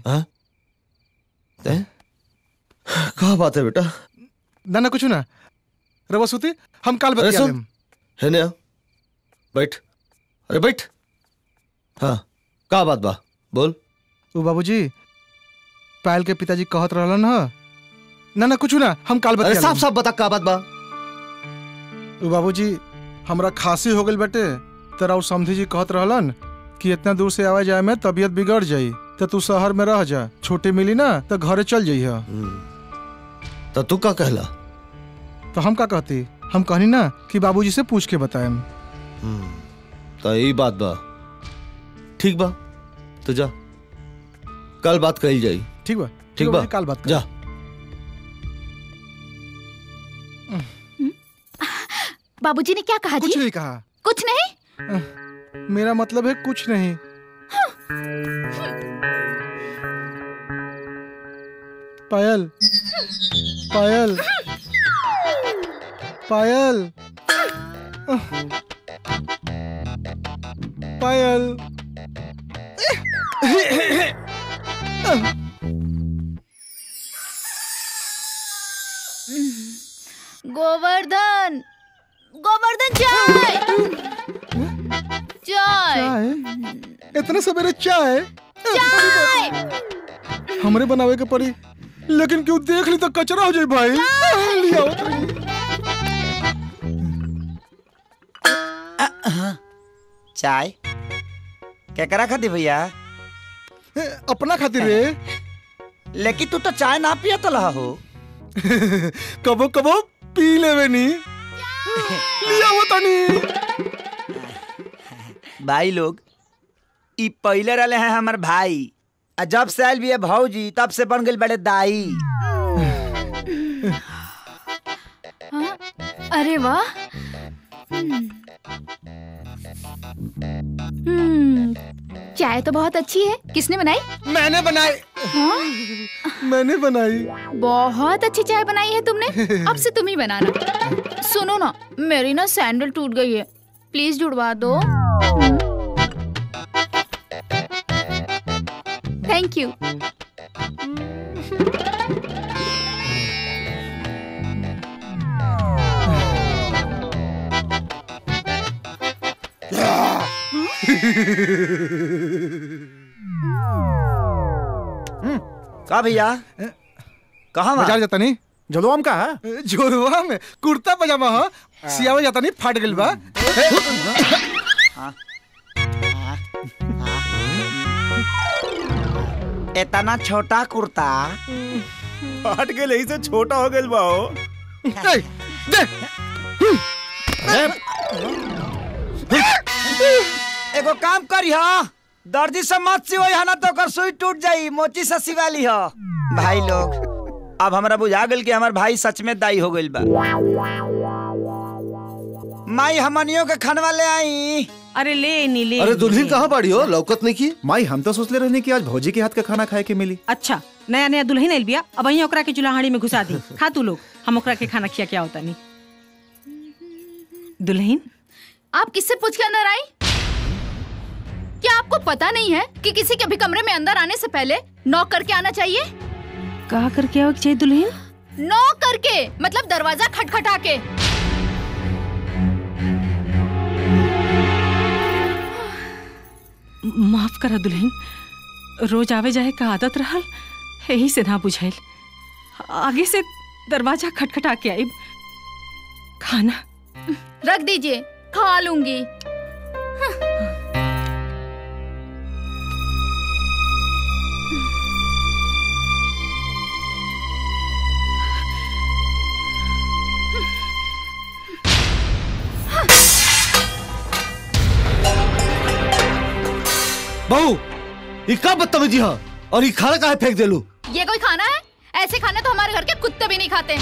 क्या बात है बेटा? ना कुछ ना रवसूती, हम काल बतिया लेम। है ना, बैठ। अरे बैठ। हाँ का बात बा, बोल। ओ बाबूजी, पायल के पिताजी कहत रहलन ह ना कुछ ना, हम काल बतिया लेम। साफ साफ बता का बात बा। ओ बाबूजी, हमरा खांसी हो गई बेटे, तेरा उ समधी जी कहत रहलन कि इतना दूर से आवे जाए में तबीयत बिगड़ जाई, तो तू शहर में रह जा, छुट्टी मिली ना तो घरे चल जाइए। तो तू का कहला? तो हम का कहती? हम कहनी ना कि बाबूजी से पूछ के बताएम। तो यही बात बा। ठीक बा, तो जा, कल बात कही जाई। ठीक बा, ठीक बा, कल बात जा। बाबूजी ने क्या कहा जी? कुछ नहीं कहा। कुछ नहीं? मेरा मतलब है कुछ नहीं। पायल, पायल, पायल, पायल। गोवर्धन, गोवर्धन चाय, चाय, इतने सवेरे चाय? चाय हमरे बनावे के पड़ी, लेकिन क्यों देख ली तो कचरा हो जाए भाई। लिया चाय क्या करा खाती भैया? अपना खातिर रे। लेकिन तू तो चाय ना पिया तला हो। कबो कबो पी लेवे नी। लिया वो तनी। भाई लोग, ई पहले रहले हैं हमार भाई, आ जब से आयल भी है भौजी तब से बन गए बड़े दाई। हाँ? अरे वाह। चाय तो बहुत अच्छी है। किसने बनाई? मैंने बनाई। हाँ? मैंने बनाई। बहुत अच्छी चाय बनाई है तुमने। अब से तुम ही बनाना। सुनो ना, मेरी ना सैंडल टूट गई है, प्लीज जुड़वा दो। Thank you. का भैया कहाँ बाजार जाता नहीं? जोरवा का है? जोरवा में कुर्ता पजामा हो, सियावा जाता नहीं, फाट गइल बा। इतना छोटा कुर्ता फाट गए यही से छोटा हो गइल बा हो। एगो काम करी हो, दर्जी से मत सिवई है ना तो कर सुई टूट जाई, मोची से सिवाली हो। भाई लोग अब हमरा बुझा गइल कि हमार भाई सच में दाई हो गइल बा। माई हमनियों के खनवा ले आई। अरे ले नी ले। अरे दुल्हन कहाँ बाड़ी हो, लौकत नहीं की? माई हम तो सोच ले रहने कि आज भौजी के हाथ का खाना खाए के मिली। अच्छा नया नया दुल्हन आइल बिया, अब वहीं ओकरा के चूल्हाड़ी में घुसा दी। खा तू लोग, हम ओकरा के खाना खिया क्या होता नहीं। दुल्हन आप किससे पूछ के अंदर आई? क्या आपको पता नहीं है कि किसी के भी कमरे में अंदर आने से पहले नॉक करके आना चाहिए? कहा करके आओ चाहिए दुल्हन? नॉक करके, मतलब दरवाजा खटखटा के। माफ करा दुल्हन, रोज आवे जाए का आदत रहल, यही से ना बुझाइल। आगे से दरवाजा खटखटा के आई। खाना रख दीजिए, खा लूंगी। बहू, ये क्या बदतमीजी है? और ये खाना काहे फेंक देलू? ये कोई खाना है? ऐसे खाने तो हमारे घर के कुत्ते भी नहीं खाते।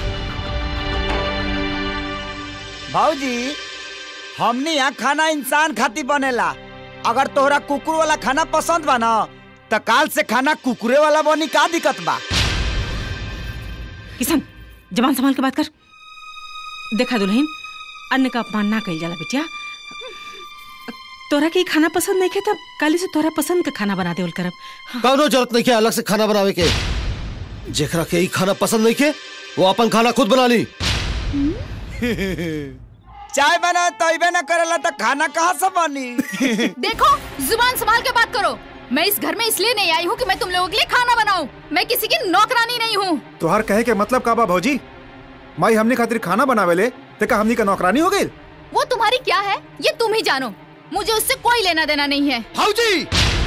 भाऊजी, हमने यहाँ खाना इंसान खाती बनेला। अगर तोहरा कुकुर वाला खाना पसंद बा ना, तो काल से खाना कुकुरे वाला बनी। का दिक्कत बा? किशन, जबान संभाल के बात कर। देखा दुल्हन, अन्न का अपमान ना कही जाला बिटिया। तोरा के खाना पसंद नहीं खे तब काली से तोरा पसंद का खाना बना देवल करब। कौनो जरूरत नहीं के अलग से खाना बनावे के। जेकरा के खाना पसंद नहीं के वो अपन खाना खुद बना ली। चाय बना तैबे न करेला तो खाना कहाँ से बनी? देखो, जुबान संभाल के बात करो। मैं इस घर में इसलिए नहीं आई हूँ कि मैं तुम लोगों के लिए खाना बनाऊं। मैं किसी की नौकरानी नहीं हूँ। तुहार कहे के मतलब का बा भौजी? माई हमने खातिर खाना बनावे ले ते का हमनी का नौकरानी हो गई? वो तुम्हारी क्या है ये तुम ही जानो, मुझे उससे कोई लेना देना नहीं है। भाऊजी,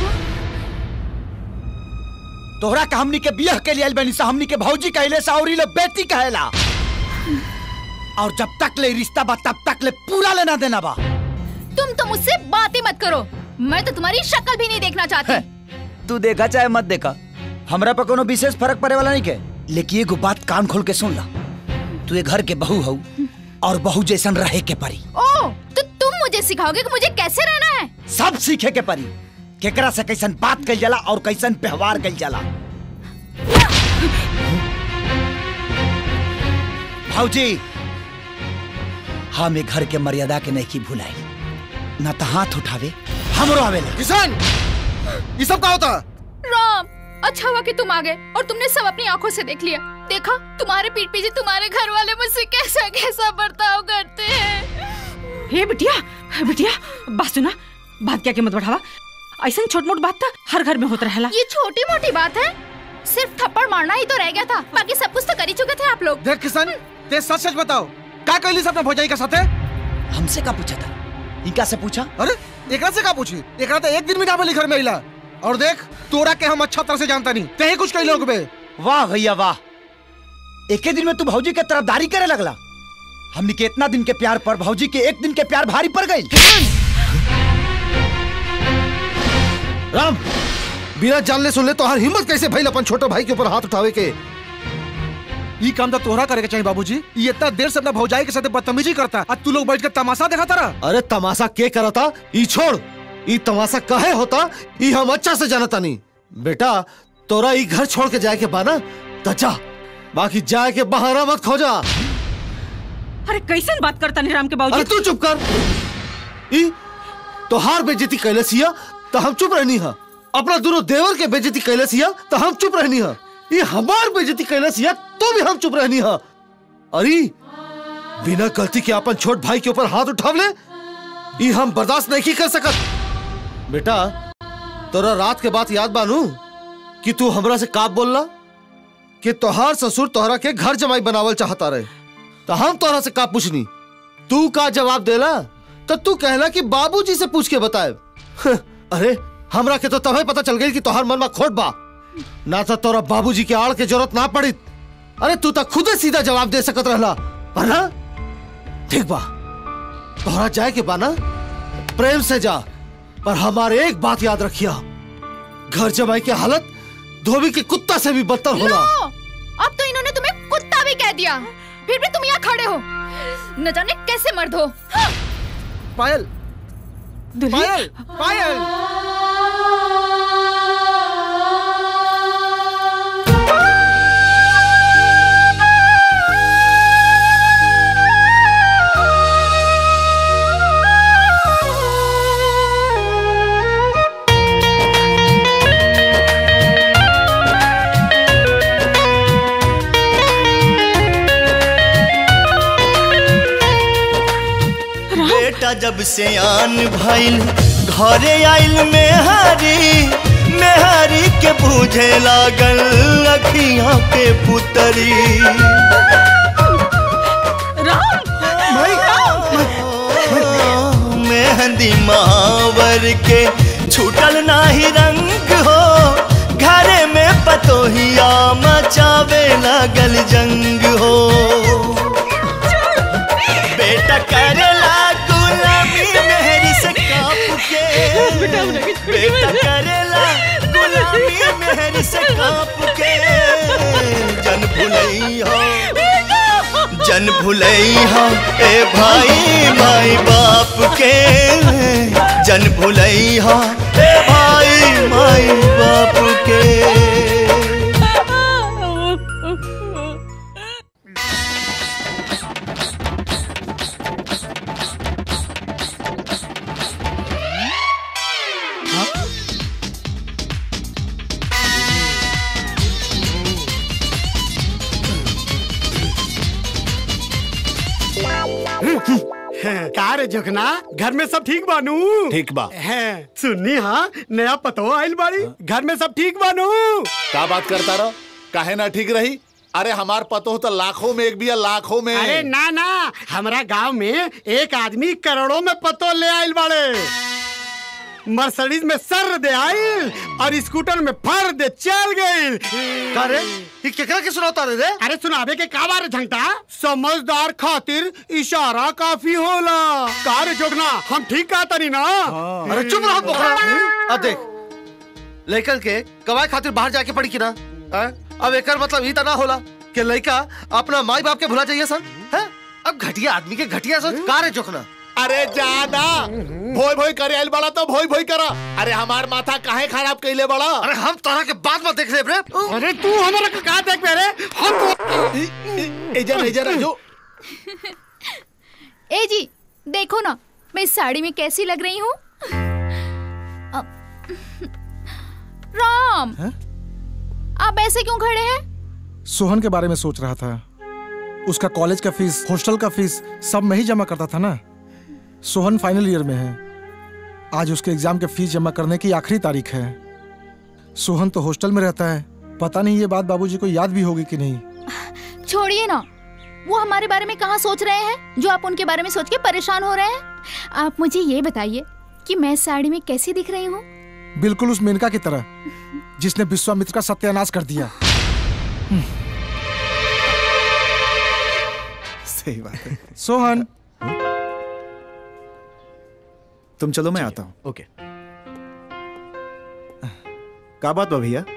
तोहरा का हमनी के बियाह के लिए बनी सा, हमनी के भौजी कहले सा और ले बेटी कहेला। और जब तक ले रिश्ता बा तब तक ले पूरा लेना देना बा। तुम तो मुझसे बात ही मत करो, मैं तो तुम्हारी शक्ल भी नहीं देखना चाहती। तू देखा चाहे मत देखा, हमरा पर कोनो विशेष फर्क पड़े वाला नहीं के। लेकिन एगो बात कान खोल के सुन ला, तू ये घर के बहू हो और बहू जैसन रहे के परी। ओ, तो तुम मुझे सिखाओगे कि मुझे कैसे रहना है? सब सीखे के परी, केकरा से कैसन बात कइल जाला और कैसन व्यवहार कइल जाला। भाऊजी, हम एक घर के मर्यादा के नहीं की भुलाई, ना तो हाथ उठावे हमरो आवेला। किसान, ये सब क्या होता? राम, अच्छा हुआ कि तुम आ गए और तुमने सब अपनी आंखों से देख लिया। देखा, तुम्हारे पीठ पीछे तुम्हारे घर वाले मुझसे कैसा कैसा बर्ताव करते हैं। हे बिटिया, बिटिया बात सुना, बात क्या मत बढ़ावा। ऐसा छोट मोट बात था हर घर में होता रहेला। ये छोटी मोटी बात है, सिर्फ थप्पड़ मारना ही तो रह गया था, बाकी सब कुछ तो कर ही चुके थे आप लोग। देख किसान, ते सच सच बताओ, क्या कहली सब अपने भौजाई के साथे? हमसे का पूछा था? इनका से पूछा? अरे एकरा से का पूछी? एकरा तो एक दिन भी ना बोली घर में आइला। और देख, तोरा के हम अच्छा तरह से जानता नहीं, ते ही कुछ कही लोग बे। वाह भैया वाह, एक दिन में तू भौजी के तरफदारी करे लगला। हमने के इतना दिन के प्यार पर भौजी के एक दिन के प्यार भारी पड़ गई। राम, बिना जानले सुनले तो हर हिम्मत कैसे भइल अपन छोटे भाई के ऊपर हाथ उठावे के? ये काम तो तोहरा करे के चाहिए बाबूजी। ये इतना देर से अपना भौजाई के साथ बदतमीजी करता, आज तू लोग बैठ के तमाशा देखा तारा। अरे तमाशा के करता? ई छोड़, ई तमाशा काहे होता ई हम अच्छा से जानता नहीं। बेटा तोरा ई घर छोड़ के जाए के बाना तो जा, बाकी जाए के बहाना मत खोजा। अरे कैसन बात करता नहीं राम के बाबूजी। अरे तू चुप कर। ई तोहार बेइज्जती कैले सिया तो हम चुप रहनी है, अपना दोनों देवर के बेइज्जती कैले सिया तो हम चुप रहनी है, ये हमार बेइज्जती कैले सिया तो भी हम चुप रहनी है। अरे बिना गलती के अपन छोट भाई के ऊपर हाथ उठाव ले, ये हम बर्दाश्त नहीं कर सकत। बेटा तोरा रात के बाद याद बानू कि तू हमरा से का बोलला कि तोहार ससुर तोहरा के घर जमाई बनावल चाहता रहे, तो हम तोहरा से का पूछनी, तू का जवाब देला? तो तू कहला कि बाबूजी से पूछ के बताए। अरे हमरा के तो तभी पता चल गई कि तोहार मन में खोट बा, ना तो तोरा बाबूजी के आड़ के जरूरत ना पड़ी। अरे तू तो खुदे सीधा जवाब दे सकत रहला, पर ना ठीक बा, तोहरा जाए के बा ना प्रेम से जा, पर हमारे एक बात याद रखिया, घर जमाई की हालत धोबी के कुत्ता से भी बदतर होला। अब तो इन्होंने तुम्हें कुत्ता भी कह दिया, फिर भी तुम यहाँ खड़े हो, न जाने कैसे मर्द हो। पायल, पायल, पायल। बेटा जब से आन भइल घरे आइल मेहारी के बूझे लागल अखियां के पुतरी। मेहंदी महावर के छूटल नाही रंग हो, घरे में पतोहिया मचावे लागल जंग हो। बेटा करेला गुलामी मेहरी से काप के, बेटा करेला गुलामी मेहरी से काप के, जन भुलई हो ए भाई माई बाप के, जन भुलई हो ए भाई माई बाप के। का रे जोखना, घर में सब ठीक बानू? ठीक बा। है सुननी हाँ नया पतो आइल बाड़ी, घर में सब ठीक बानू? का बात करता रहो, काहे ना ठीक रही? अरे हमार पतो तो लाखों में एक भी है, लाखों में। अरे ना ना, हमारा गांव में एक आदमी करोड़ों में पतो ले आइल बाड़े, मर्सिडीज में सर दे आइल और स्कूटर में फर दे चल गइल। अरे ये केकरा के सुनाता रे? अरे सुनावे के का बारे झंटा, समझदार खातिर इशारा काफी होला। का रे जोगना, हम ठीक कहता नहीं ना? अरे चुप रहो बोखरा। अब देख लड़कन के कमाई खातिर बाहर जाके पड़ी की ना, अब एकर मतलब ई तना होला कि लड़का अपना माई बाप के भुला जाइए सर, है? अब घटिया आदमी के घटिया सोच। का रे जोखना, अरे ज्यादा भोई भोई करे आइल बड़ा तो भोई भोई करा। अरे हमार माथा काहे खराब कइले बड़ा? अरे हम तोरा के बाद में देख ले रे। अरे तू हमारा का देख रे? हम इधर जो ए जी देखो ना मैं इस साड़ी में कैसी लग रही हूँ। राम आप ऐसे क्यों खड़े हैं? सोहन के बारे में सोच रहा था, उसका कॉलेज का फीस, हॉस्टल का फीस सब मैं ही जमा करता था ना। सोहन फाइनल ईयर में है, आज उसके एग्जाम के फीस जमा करने की आखिरी तारीख है। सोहन तो हॉस्टल में रहता है, पता नहीं ये बात बाबूजी को याद भी होगी कि नहीं। छोड़िए ना, वो हमारे बारे में कहाँ सोच रहे हैं जो आप उनके बारे में सोच के परेशान हो रहे हैं। आप मुझे ये बताइए कि मैं साड़ी में कैसी दिख रही हूँ? बिल्कुल उस मेनका की तरह जिसने विश्वामित्र का सत्यानाश कर दिया। सही बात है। सोहन तुम चलो मैं आता हूँ। ओके। का बात बा भैया?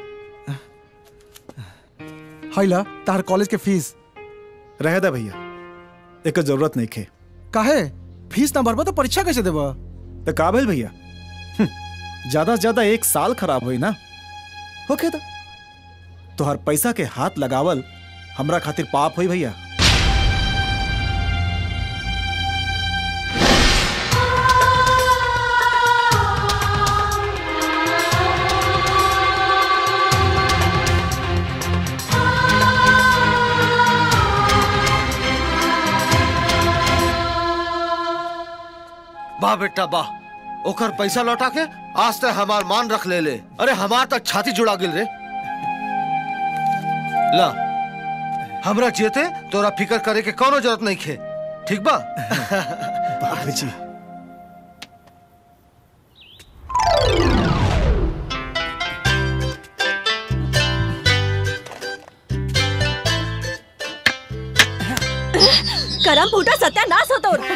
हाइला तार कॉलेज के फीस रह दा भैया, एक जरूरत नहीं खे। काहे? फीस ना भरबा तो परीक्षा कैसे देबा? तो का भेल भैया, ज्यादा से ज्यादा 1 साल खराब हुई ना ओके तो तोहर पैसा के हाथ लगावल हमरा खातिर पाप हुई भैया। वाह बेटा वाह, ओकर पैसा लौटा के आज तक हमार मान रख ले। अरे हमार तक छाती जुड़ा गिल रे। ला हमरा जेते तोरा फिकर करे के कोनो जरूरत नहीं खे, ठीक बा? बाबूजी करम फूटा सत्यानाश हो तोर।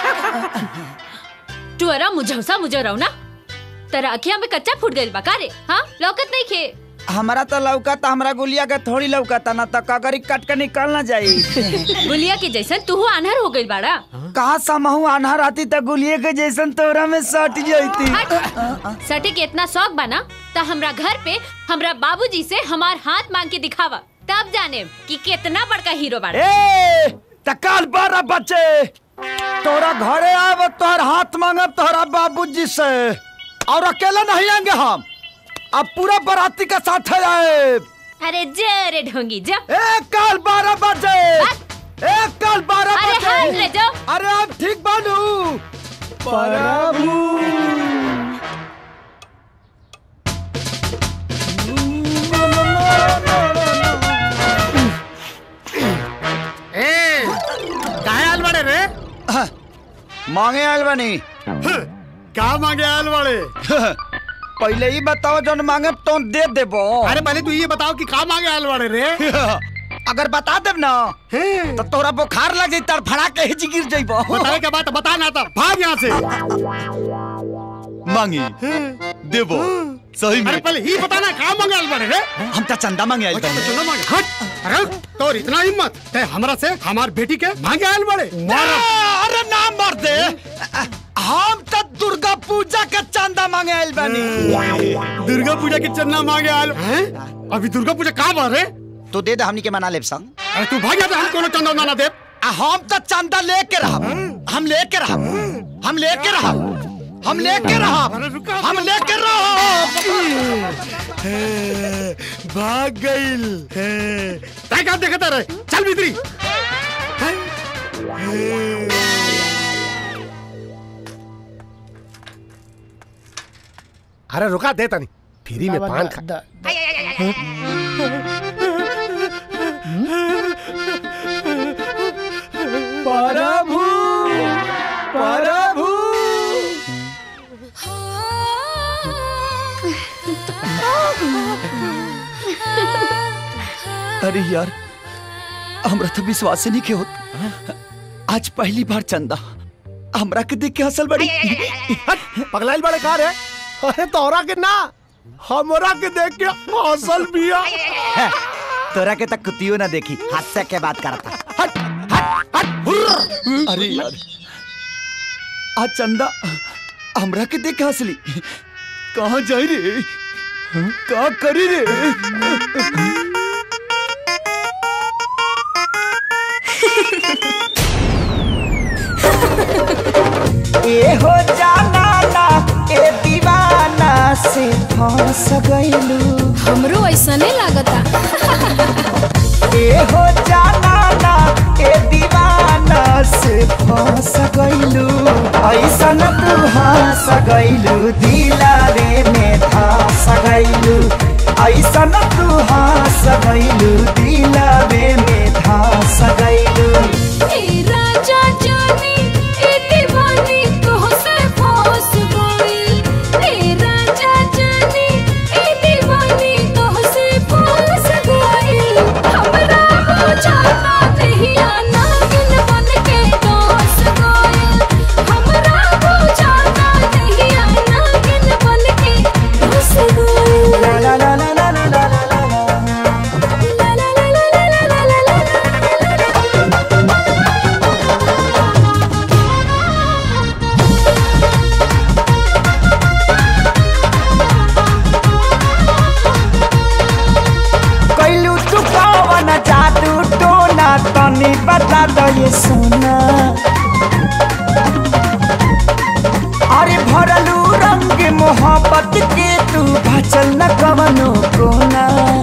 तू अरा मुझौसा मुझे रहो ना, तेरा अखियां में कच्चा फूट गइल बा का रे? हाँ लौकत नहीं खे। हमारा तो लौकता, हमरा गुलिया का थोड़ी लौकता ना, तो कगरी कट के निकल ना जाई। गुलिया के जैसन तू आन्हर हो गइल बाड़ा। कहा समहू आन्हर आती तो गुलिया के जैसन तोरा में सट जाती। सटे के इतना शौक बना तो हमरा घर पे हमरा बाबूजी से हमार हाथ मांग के दिखावा, तब जाने कि कितना बड़का हीरो बाड़ा। तकाल 12 बच्चे तोरा घरे आब तोहर हाथ मांगब तोहरा बाबूजी से, और अकेला नहीं आएंगे हम, अब पूरा बराती का साथ आए। अरे जे ढोंगी जा। कल 12 बजे, कल 12 अरे बजे। हाँ ले जाओ। अरे अब ठीक बानू प्रभु। मांगे आयल बनी। क्या मांगे आयल वाले? पहले ही बताओ जो मांगे तो दे देबो। अरे पहले तू ये बताओ कि क्या मांगे आयल वाले रे? अगर बता देब ना तो तोरा बुखार लग जाई, तर फड़ा के हिच गिर जाइबो। बताए के बात बता ना, तो भाग यहाँ से। मांगी देबो सही में। अरे पहले ही बताना क्या मांगे आयल वाले रे? हम तो चंदा मांगे आयल बनी। चंदा मांगे? हट। अरे तो इतना हिम्मत ते हमरा से हमार बेटी के मांगे आयल वाले? अरे ना मर दे, हम तो दुर्गा पूजा के चंदा मांगे आयल बनी। दुर्गा पूजा के चंदा मांगे आयल? अभी दुर्गा पूजा कहाँ बार है? तो दे दे, हमनी के मना लेब संग। अरे तू भाग जा, हम कोनो चंदा ना दे। हम तो चंदा लेके रहब, हम लेके रहब, हम लेके रहब, हम लेके रहब, हम लेके रहब। भाग गइल। तय का देखता रहे, चल भीतरी। अरे रुका देता नहीं, फ्री में पान खा। प्रभु प्रभु। अरे यार हमरा तो विश्वास ही नहीं के होत, आज पहली बार चंदा हमरा के देख के हंसल बड़ी। पगलाइल बड़े कार है? अरे तोरा के ना, हमरा के देख के हंसल बिया। तोरा के तक कुतियो ना देखी, हास्य के बात करता। अरे यार आज चंदा हमरा के देख के हंसली, कहाँ जाई रे, कहाँ करी रे? ए हो जाना ना ए दीवाना से फंस गइलू। हमरो ऐसा नहीं लागता। ए हो जाना ना ए दीवाना से फंस गइलू। ऐसा न तू हंस गइलू, दिलारे में धंस गइलू। ऐसा न तू हंस गइलू, दिलारे में धंस गइलू। ए राजा जानी ए दीवानी तो से फंस गई। ए राजा जानी ए दीवानी तो से फंस गई। हमरा बुझाता नहीं आना गिन बन के दोस गई। हमरा बुझाता नहीं आना गिन बन के दोस गई। ला ला ला ला ला ला ला ला ला। ए सोना अरे भरलू रंग मोहब्बत के तू भचल न कवनो कोना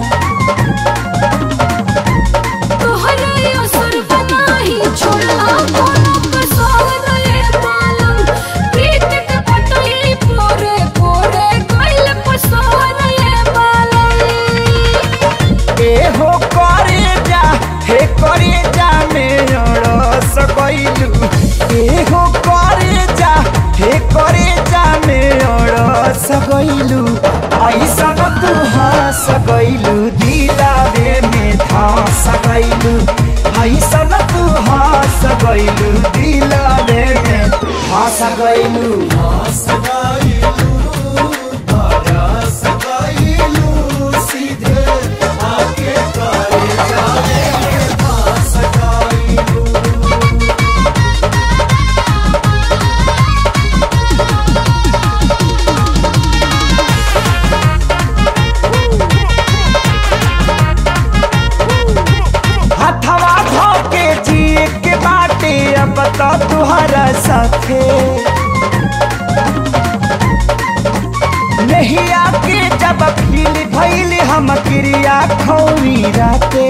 तोहरा असर बनाही छोड़ला कोनो कसर रे मालम प्रीत के पटई पोरे पोरे गइल पसर रे मालम ए हो करे जा हे करे जा मेरा सकैलू ए हो करे जा हे करे जा मेरा सकैलू ऐसा तू हंस गइलू दिलावे में धस गइलू ऐसा तू हंस गइलू दिलावे में धस गइलू सीधे आके करे जाने धस गइलू हथवा धोके जिए के बाटे अब तो तुहरा साथे नहीं आके जब फील भइल हम क्रिया खौरी राते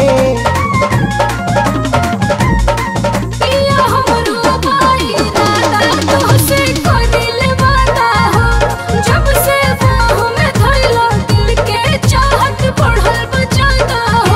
पिया हमरो भाई दादा तोसे करिल वादा हो जब से बाह में धइला दिल के चाहत बढ़ल बजाता हो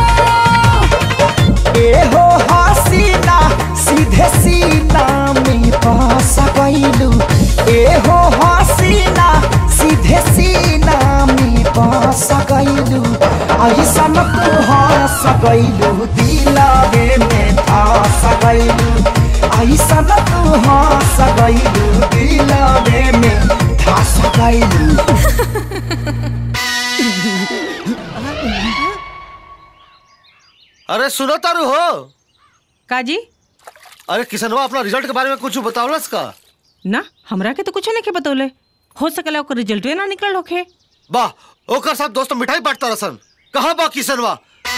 ए हो हसीना सीधे सीना में पास गइलू ए हो हसीना सीधे सीना में पास गइलू ऐसा तू हंस गइलू दिलावे में धस गइलू ऐसा तू हंस गइलू दिलावे में धस गइलू अरे सुनो तारू हो काजी अरे किसनवा अपना रिजल्ट के बारे में कुछ बतावलस का ना हमरा के तो कुछ नहीं के बतौले हो सकला ओकर रिजल्ट ना निकल होखे वाह ओकर साथ दोस्त मिठाई बांटता रसन कहाँ बा किसनवा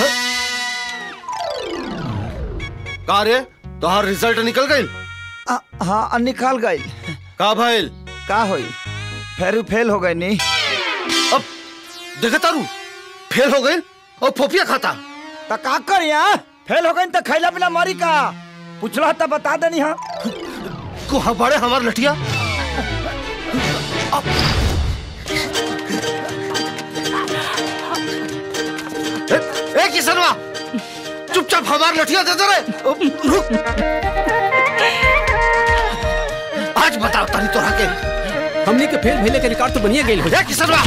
का रे तोहार रिजल्ट निकल गइल हाँ निकल गई का भइल का होई फेरू फेल हो गई नी अब देखे तारू फेल हो गइल और फोफिया खाता तो का कर यहाँ फेल हो गई तो खैला बिना मरी का पूछला तो बता देनी हाँ को हमारे हमार लठिया ए किसनवा चुपचाप हमार लठिया दे दे रे रुक आज बताओ तारी तोरा के हमने के फेल भेले के रिकॉर्ड तो बनिए गेल हो ए किसनवा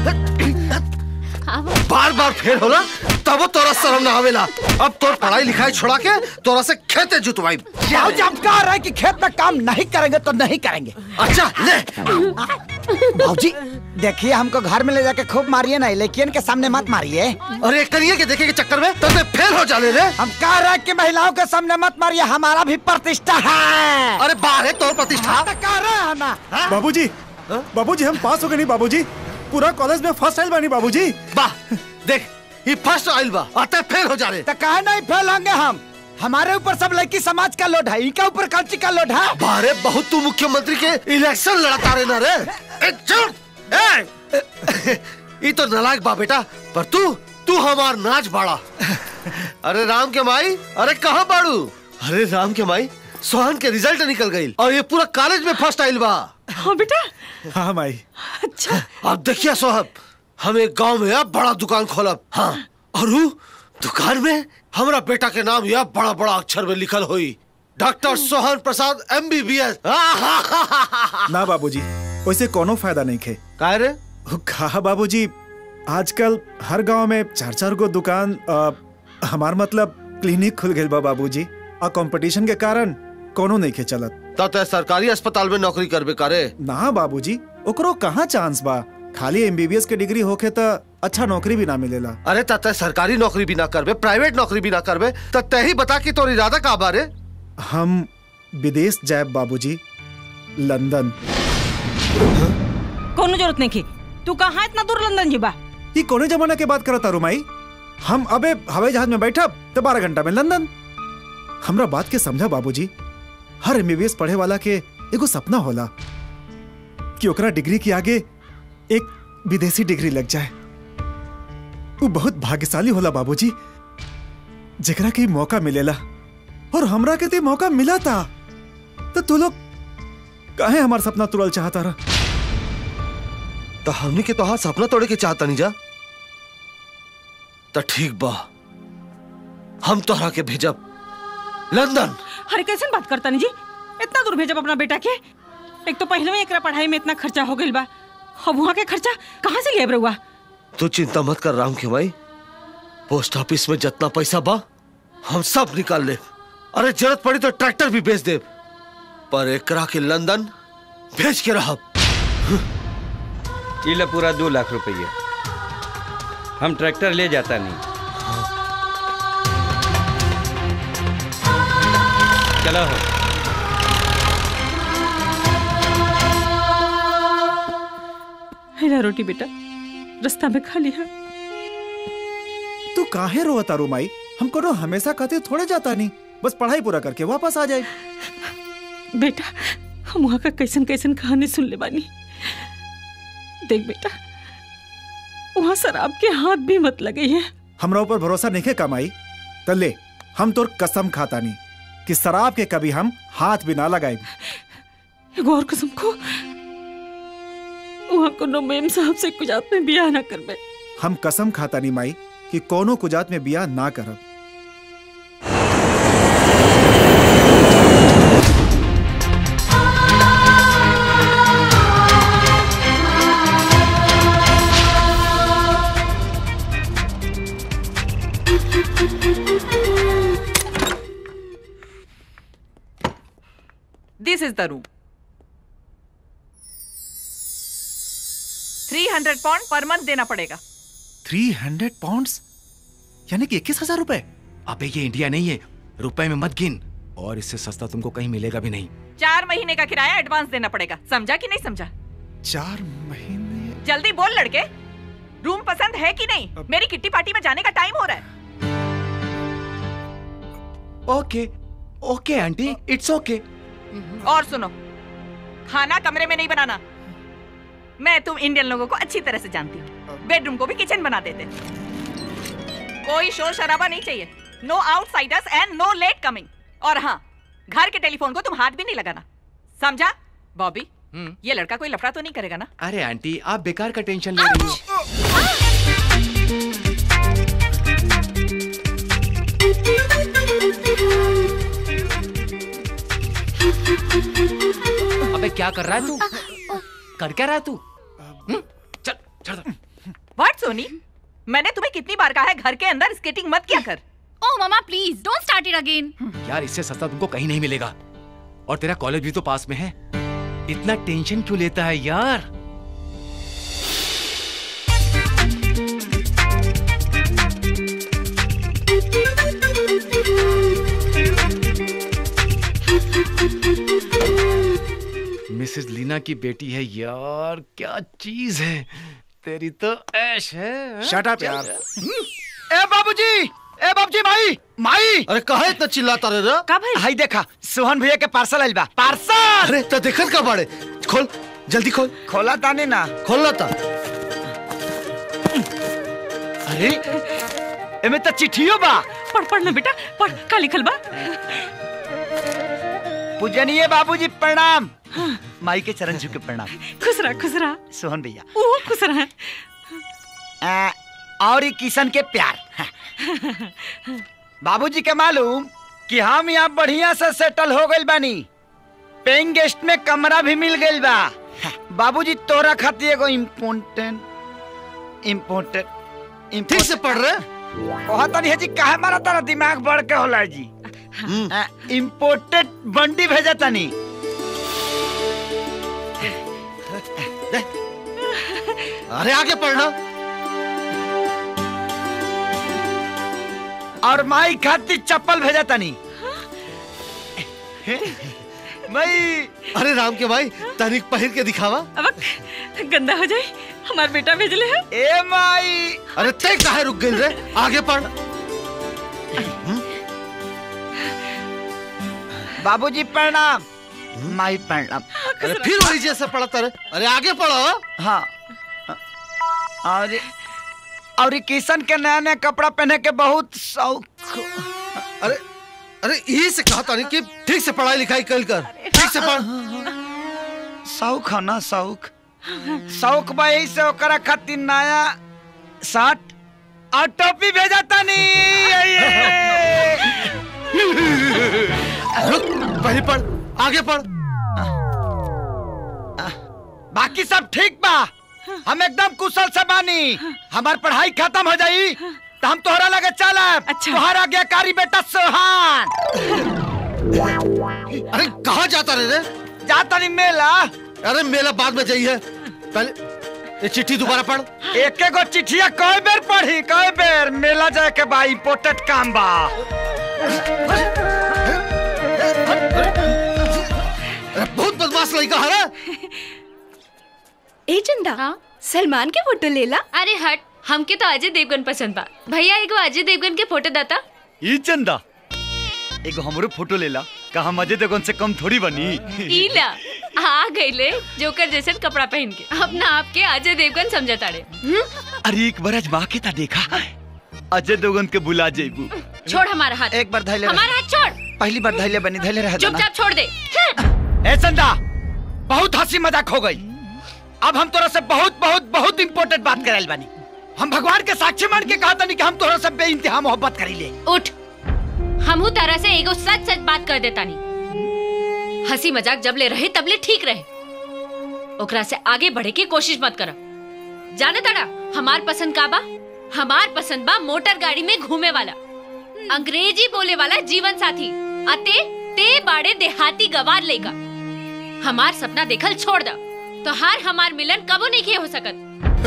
बार बार फेल होला तब तोरा शर्म ना आवेला अब तोर पढ़ाई लिखाई छोड़ा के तोरा से खेते जुतवाई जब कह रहा है कि खेत में काम नहीं करेंगे तो नहीं करेंगे अच्छा ले भाजी देखिए हमको घर में ले जाके खूब मारिए ना लेकिन के सामने मत मारिए अरे करिए के देखे के चक्कर में तो फेल हो जाने रे हम कह रहे हैं कि महिलाओं के सामने मत मारिए हमारा भी प्रतिष्ठा है अरे बाहर है तोर प्रतिष्ठा कह रहे हैं ना बाबूजी बाबूजी हम पास हो गए नहीं बाबूजी पूरा कॉलेज में फर्स्ट आइल बानी बाबूजी वाह देख ये फर्स्ट आइल बा आते फेल हो जा रहे तो कहे नहीं फेल होंगे हम हमारे ऊपर सब लड़की समाज का लोड है इनका ऊपर कौन का लोड है बारे बहुत तू मुख्यमंत्री के इलेक्शन लड़ता रहे ना रे ये तो नालायक बा बेटा पर तू हमार नाच बाड़ा अरे राम के माई अरे कहाँ बाड़ू अरे राम के माई सोहन के रिजल्ट निकल गई और ये पूरा कॉलेज में फर्स्ट आइल बा हाँ बेटा हाँ माई अच्छा अब देखिए सोहब हम एक गांव में अब बड़ा दुकान खोलब हाँ और दुकान में हमारा बेटा के नाम यह बड़ा बड़ा अक्षर में लिखल हुई डॉक्टर सोहन प्रसाद MBBS ना बाबूजी वैसे कोनो फायदा नहीं खे काहे रे कहा बाबूजी आजकल हर गांव में 4-4 गो दुकान हमार मतलब क्लिनिक खुल गए बा बाबूजी और कंपटीशन के कारण कोनो नहीं खे चलत तो सरकारी अस्पताल में नौकरी करबे करे ना बाबूजी ओकरो कहाँ चांस बा खाली MBBS के डिग्री होके तो अच्छा नौकरी भी ना मिलेला अरे तते सरकारी नौकरी भी ना करबे प्राइवेट नौकरी भी ना करबे तते ही बता कि तोर इरादा का बारे हम विदेश जाए बाबूजी लंदन कोनो जरूरत नहीं की तू कहाँ इतना दूर लंदन जीबा ये कोने जमाना के बात करता रुमाई हम अबे हवाई जहाज में बैठा तो 12 घंटा में लंदन हमरा बात के समझा बाबूजी। हर एमबीबीएस पढ़े वाला के एगो सपना होला कि ओकरा डिग्री के आगे एक विदेशी डिग्री लग जाए। वो बहुत भाग्यशाली होला बाबूजी जेकरा के मौका मिलेला, और हमरा के ते मौका मिला था। तो तू लोग काहे हमार सपना तुरल चाहता रहा? तो हमनी के तोहार सपना तोड़े के चाहता नहीं जा। तो ठीक बा, हम तोहरा के भेजब लंदन। अरे कैसे बात करता नहीं जी, इतना दूर भेजब अपना बेटा के? एक तो पहले में एकरा पढ़ाई में इतना खर्चा हो गइल बा, अब वहाँ के खर्चा कहाँ से लेब रहुआ? तू चिंता मत कर राम के भाई, पोस्ट ऑफिस में जितना पैसा बा हम सब निकाल ले। अरे जरूरत पड़ी तो ट्रैक्टर भी बेच दे, पर एकरा के लंदन भेज के रहब। इला पूरा 2 लाख रुपया। हम ट्रैक्टर ले जाता नहीं। चलो हो। हेला रोटी बेटा, रास्ता में खा लिया। तू काहे रोता रो माई? हम कोनो हमेशा कहते थोड़े जाता नहीं, बस पढ़ाई पूरा करके वापस आ जाए। बेटा हम वहाँ का कैसन कैसन कहानी सुन ले बानी। देख बेटा, वहाँ शराब के हाथ भी मत लगे है। हमरा ऊपर भरोसा नहीं है कमाई? तले हम तोर कसम खाता नहीं कि शराब के कभी हम हाथ भी ना लगाए। एगो और कसम को, वहाँ कोनो मेम साहब से कुजात में बियाह ना करबे। हम कसम खाता नहीं माई कि कोनो कुजात में बियाह ना करब। This is the room. 300 pound per month देना पड़ेगा। 300 पाउंड्स यानी कि 21,000 रुपए? अबे ये इंडिया नहीं है, रुपए में मत गिन, और इससे सस्ता तुमको कहीं मिलेगा भी नहीं। 4 महीने का किराया एडवांस देना पड़ेगा, समझा कि नहीं समझा? 4 महीने? जल्दी बोल लड़के, रूम पसंद है कि नहीं? मेरी किट्टी पार्टी में जाने का टाइम हो रहा है। Okay okay aunty, it's okay. और सुनो, खाना कमरे में नहीं बनाना। मैं तुम इंडियन लोगों को अच्छी तरह से जानती हूँ, बेडरूम को भी किचन बना देते। कोई शोर शराबा नहीं चाहिए, no outsiders and no late coming. और हाँ, घर के टेलीफोन को तुम हाथ भी नहीं लगाना, समझा? बॉबी, ये लड़का कोई लफड़ा तो नहीं करेगा ना? अरे आंटी, आप बेकार का टेंशन ले रही हो। अबे क्या कर रहा है तू? कर क्या रहा है तू? चल चल। व्हाट सोनी, मैंने तुम्हें कितनी बार कहा है घर के अंदर स्केटिंग मत किया कर। ओह मामा please don't start it again. यार इससे सस्ता तुमको कहीं नहीं मिलेगा, और तेरा कॉलेज भी तो पास में है। इतना टेंशन क्यों लेता है यार? मिसेस लीना की बेटी है यार, क्या चीज है, तेरी तो ऐश है। शट अप यार। ए बाबूजी माई माई। अरे कहा इतना चिल्लाता रे रे? का भाई? हाई देखा, सोहन भैया के पार्सल आइल बा। पार्सल? अरे तो देखत का बाड़े, खोल जल्दी खोल। खोला ताने ना? खोलना था। अरे एमे तो चिट्ठियो बा। पढ़ ना बेटा, पढ़, का लिखल बा? पूजनीय बाबूजी प्रणाम। माई के चरण छू के प्रणाम। खुश रहा सोहन भैया। वो खुश रहा। और किशन के प्यार। बाबूजी के मालूम कि हम यहाँ बढ़िया से सेटल हो गइल बानी, पेइंग गेस्ट में कमरा भी मिल गइल बा। बाबूजी तोरा खातिर एगो इम्पोर्टेंट ठीक से पढ़ रहे? कहता नहीं है जी, काहे मारा तारा दिमाग बढ़ के होला जी। इम्पोर्टेड बंडी भेजा तानी। अरे आगे पढ़ना। और माई खातिर चप्पल भेजा तानी। भाई अरे राम के भाई, तनिक पहिर के दिखावा। अब गंदा हो जाए, हमार बेटा भेजले है। ए माई, अरे ते काहे रुक गइल रे? आगे पढ़। बाबूजी प्रणाम। माई प्रणाम। अरे फिर वही जैसे पढ़ता रहे। अरे आगे पढ़ो। हाँ। और किशन के नया नया कपड़ा पहने के बहुत शौक। अरे अरे यही से कहा था कि ठीक से पढ़ाई लिखाई कर ठीक से पढ़। शौक है ना शौक। शौक बा यही से ओकरा खातिर नया शर्ट और टोपी भेजा तानी। रुक पहले पढ़ आगे पढ़। बाकी सब ठीक बा। हम एकदम कुशल से बानी। हमार पढ़ाई खत्म हो जाई तो हम तोहरा लगे चलब। अच्छा। तोहरा आज्ञाकारी बेटा सोहान। अरे कहाँ जाता रे? जाता नहीं मेला। अरे मेला बाद में जाइए, पहले ये चिट्ठी दोबारा पढ़। एक गो चिट्ठिया कई बेर पढ़ी कई बेर। मेला जाए के बा इम्पोर्टेंट काम बा। बहुत बदमाश लड़का है। ए चंदा सलमान के फोटो लेला। अरे हट, हमके तो अजय देवगन पसंद बा। भैया एगो अजय देवगन के फोटो दाता। ई चंदा एगो हमरो फोटो लेला। का हम अजय देवगन से कम थोड़ी बनी। इला आ गईले जोकर जैसन कपड़ा पहन के अपना आपके अजय देवगन समझता रे। अरे एक बार आजमा के ता देखा अजय देवगन के बुला जेबू। छोड़ हमारा हाथ। एक बार धैले। हमारा हाथ छोड़। पहली बार धैले बनी धैले रह। चुपचाप छोड़ दे। ए चंदा बहुत हंसी मजाक हो गई। अब हम तोरा से बहुत बहुत बहुत इम्पोर्टेंट बात कराइल बानी। हम भगवान के साक्षी मान के कहा था कि हम तोरा से बेइंतहा मोहब्बत करी ले। उठ, हमहू तरह से एगो सच सच बात कर देता नहीं। हंसी मजाक जब ले रहे तब ले ठीक रहे। ओकरा से आगे बढ़े की कोशिश मत करो। जाने तड़ा हमार पसंद का बा? हमार पसंद बा मोटर गाड़ी में घूमे वाला, अंग्रेजी बोले वाला जीवन साथी। अते ते बाड़े देहाती गवार लेगा। हमार सपना देखल छोड़ दा तो हार हमार मिलन कबो नहीं किए हो सकत।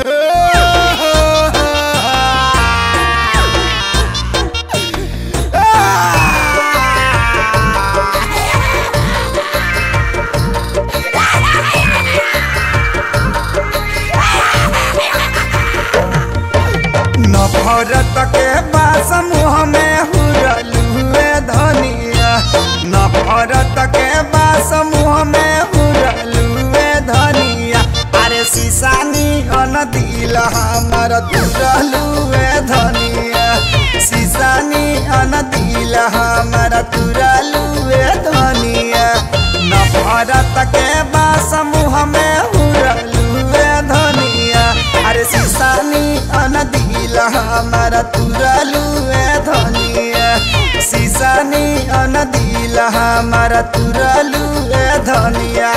नफरत के बास मुँह में हुरलू धनिया। नफरत के बास मुँह में हुरलू धनिया। अरे सीसानी अन दिल हमर तुरलू धनिया। सीसानी अन दिल हमर तुरलू धनिया। नफरत के बास मुँह में हुरलू धनिया। अरे सीसानी अन दिल हमर तुरलू धनिया। सीसानी अन दिल हमर तुरलू धनिया।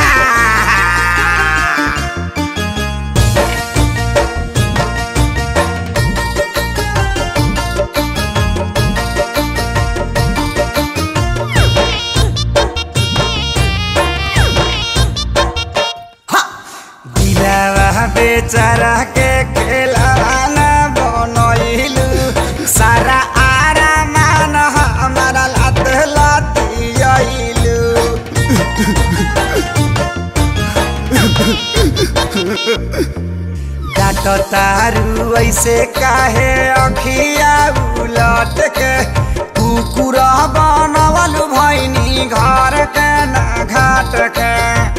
बेचारा के खेलाना बनैलू। सारा आरामान हमारा लात लातियलू। डाट तारू ऐसे काहे अखिया उलट के। कुकुर बनवलू भैनी घर के ना घाट के।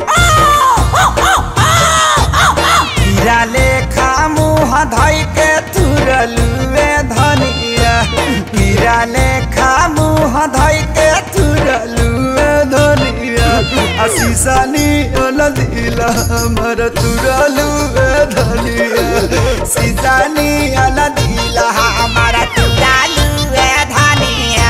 हीरा लेखा मुँह धई के तुरलू धनिया। हीरा लेखा मुँह धई के तुरलू धनिया। सीसानी अन दिल हमर तुरलू धनिया। सीसानी अन दिल हमर तुरलू धनिया।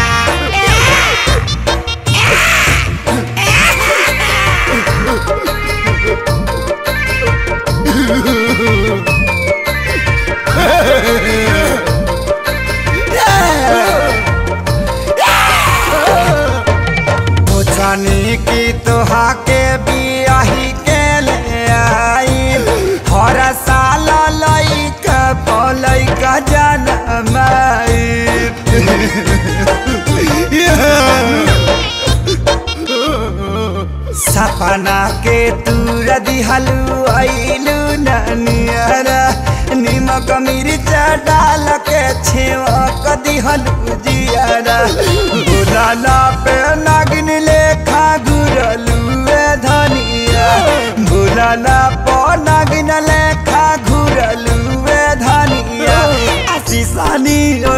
जानी की तोहा के बियाही के ले आई। हर साल लइका पलइका जनमाई। सपना के तूर दिहलू आइलू ननियरा। निमक मिर्चा डाल के छेवक दिहलू जियारा। बुलाला पे नागिन ले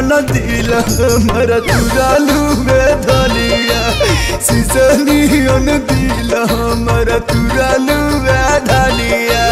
न दिल हमारा तुरालू में धनिया सीसनियो न दिल हमारा तुरालू में धनिया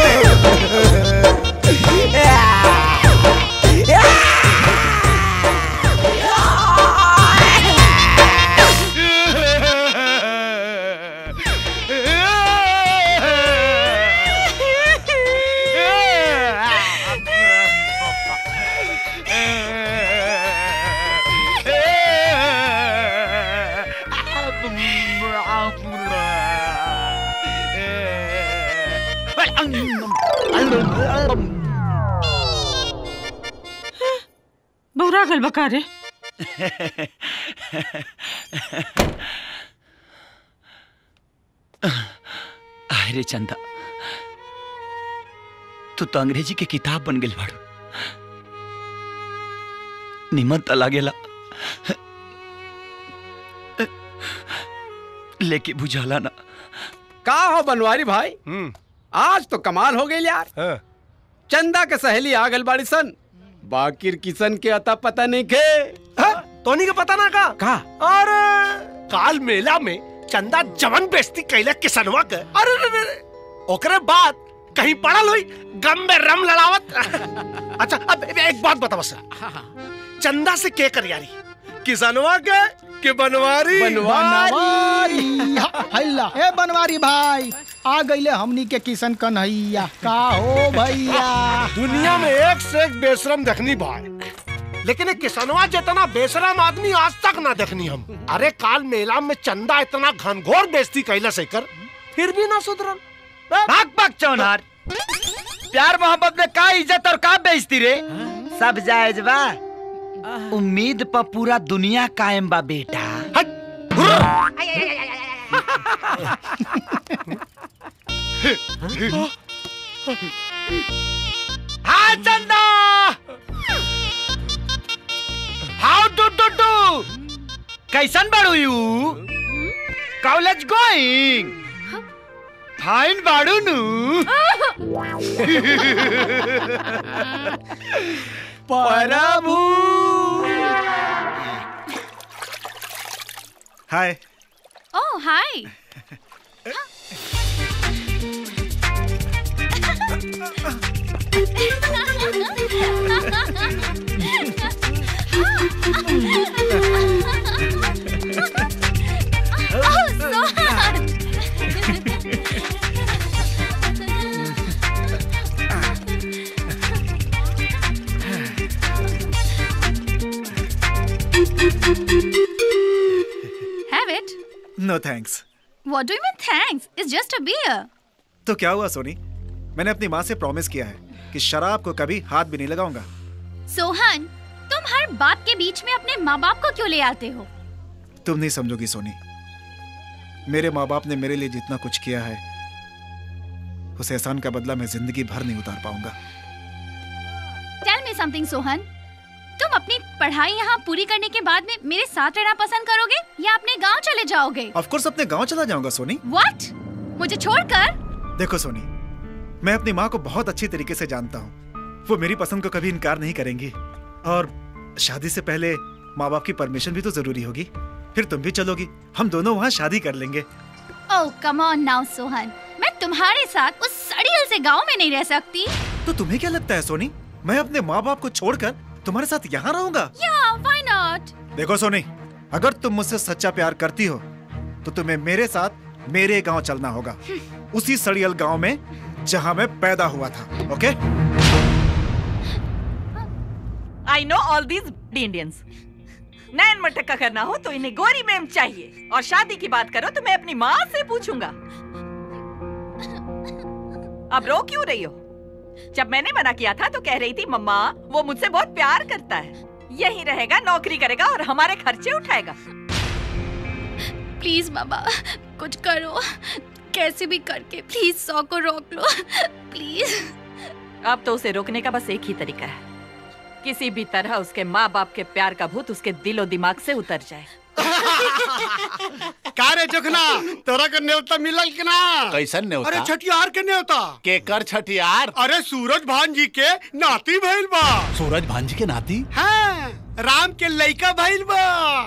बहुरा गल बका रे। अरे चंदा, तू तो अंग्रेजी के किताब बन गई बाड़ू। निमन त लागेला, लेके बुझाला ना। का हो बनवारी भाई, आज तो कमाल हो गई यार। चंदा के सहेली आ गल बाड़ी सन, बाकिर किसन के अता पता नहीं के। तोनी के पता ना का? अरे काल मेला में चंदा जवन बेइज्जती कैला किसनवा के। अरे ओकरे बाद कहीं पड़ल हुई गम में रम लड़ावत। अच्छा अब एक बात बता बस, चंदा से के कर यारी, किसनवा के बनवारी? बनवारी हल्ला ए बनवारी भाई आ गईले हमनी के किशन कन्हैया। का हो भैया, दुनिया में एक से एक बेशरम देखनी भाई, लेकिन एक किसनवा जितना बेशरम आदमी आज तक ना देखनी हम। अरे काल मेला में चंदा इतना घनघोर बेइज्जती कैला से कर, फिर भी ना सुधरल। भाग भाग चौनार, प्यार मोहब्बत में का इज्जत और का बेइज्जती रे? सब जायज बा, उम्मीद पर पूरा दुनिया कायम बा बेटा। हाँ चंदा, हाउ डू कैसन बाड़ू यू? College going? फाइन बाड़ू नु? Prabhu. Hi. Oh hi. Have it? No thanks. What do you mean thanks? It's just a beer. तो क्या हुआ सोनी, मैंने अपनी माँ से प्रॉमिस किया है कि शराब को कभी हाथ भी नहीं लगाऊंगा। सोहन, तुम हर बात के बीच में अपने माँ बाप को क्यों ले आते हो? तुम नहीं समझोगी सोनी, मेरे माँ बाप ने मेरे लिए जितना कुछ किया है उस एहसान का बदला मैं जिंदगी भर नहीं उतार पाऊंगा। Tell me something, Sohan. तुम अपनी पढ़ाई यहाँ पूरी करने के बाद में मेरे साथ रहना पसंद करोगे या अपने गांव चले जाओगे? ऑफ कोर्स अपने गांव चला जाऊंगा सोनी। What? मुझे छोड़कर? देखो सोनी, मैं अपनी माँ को बहुत अच्छी तरीके से जानता हूँ, वो मेरी पसंद को कभी इनकार नहीं करेंगी। और शादी से पहले माँ बाप की परमिशन भी तो जरूरी होगी। फिर तुम भी चलोगी, हम दोनों वहाँ शादी कर लेंगे। Oh, come on now, Sohan. मैं तुम्हारे साथ उस सड़ियल से गांव में नहीं रह सकती। तो तुम्हें क्या लगता है सोनी, मैं अपने माँ बाप को छोड़कर तुम्हारे साथ यहाँ रहूंगा? Yeah, why not? देखो सोनी, अगर तुम मुझसे सच्चा प्यार करती हो तो तुम्हें मेरे साथ मेरे गांव चलना होगा, उसी सड़ियल गांव में जहां मैं पैदा हुआ था। ओके? I know all these Indians. नैन मटक्का करना हो तो इन्हें गोरी मैम चाहिए, और शादी की बात करो तो मैं अपनी माँ से पूछूंगा। अब रो क्यों रही हो? जब मैंने मना किया था तो कह रही थी मम्मा वो मुझसे बहुत प्यार करता है, यही रहेगा, नौकरी करेगा और हमारे खर्चे उठाएगा। प्लीज बाबा कुछ करो, कैसे भी करके प्लीज 100 को रोक लो प्लीज। अब तो उसे रोकने का बस एक ही तरीका है, किसी भी तरह उसके माँ बाप के प्यार का भूत उसके दिलो दिमाग से उतर जाए। का रे जोखना तोरा के न्योता मिलल कि ना? कैसन न्योता? अरे छठियार के न्योता। केकर छठियार? अरे सूरज भान जी के नाती भइल बा। सूरज भान जी के नाती? हाँ, राम के लइका भइल बा।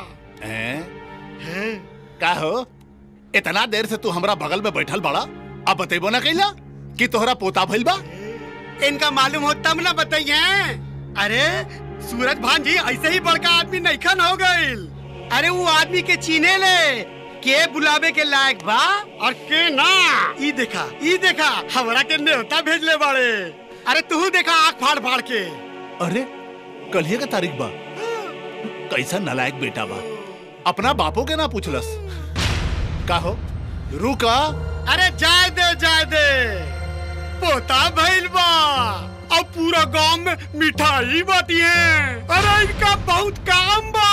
का हो इतना देर से तू हमरा बगल में बैठल बड़ा, अब बतेबो ना कैला कि तोहरा पोता भइल बा? इनका मालूम हो तब ना बताइए। अरे सूरज भान जी ऐसे ही बड़का आदमी नईखन हो गइल। अरे वो आदमी के चीने ले के बुलावे के लायक बा और के ना। ई देखा हमरा के न्योता भेजले बाड़े। अरे तू देखा आँख फाड़ फाड़ के। अरे कल का तारीख बा। कैसा नालायक बेटा बा, अपना बापो के ना पूछलस। का हो रुका। अरे जाए दे पोता भइल बा। अब पूरा गांव में मिठाई बाटी है। अरे इनका बहुत काम बा।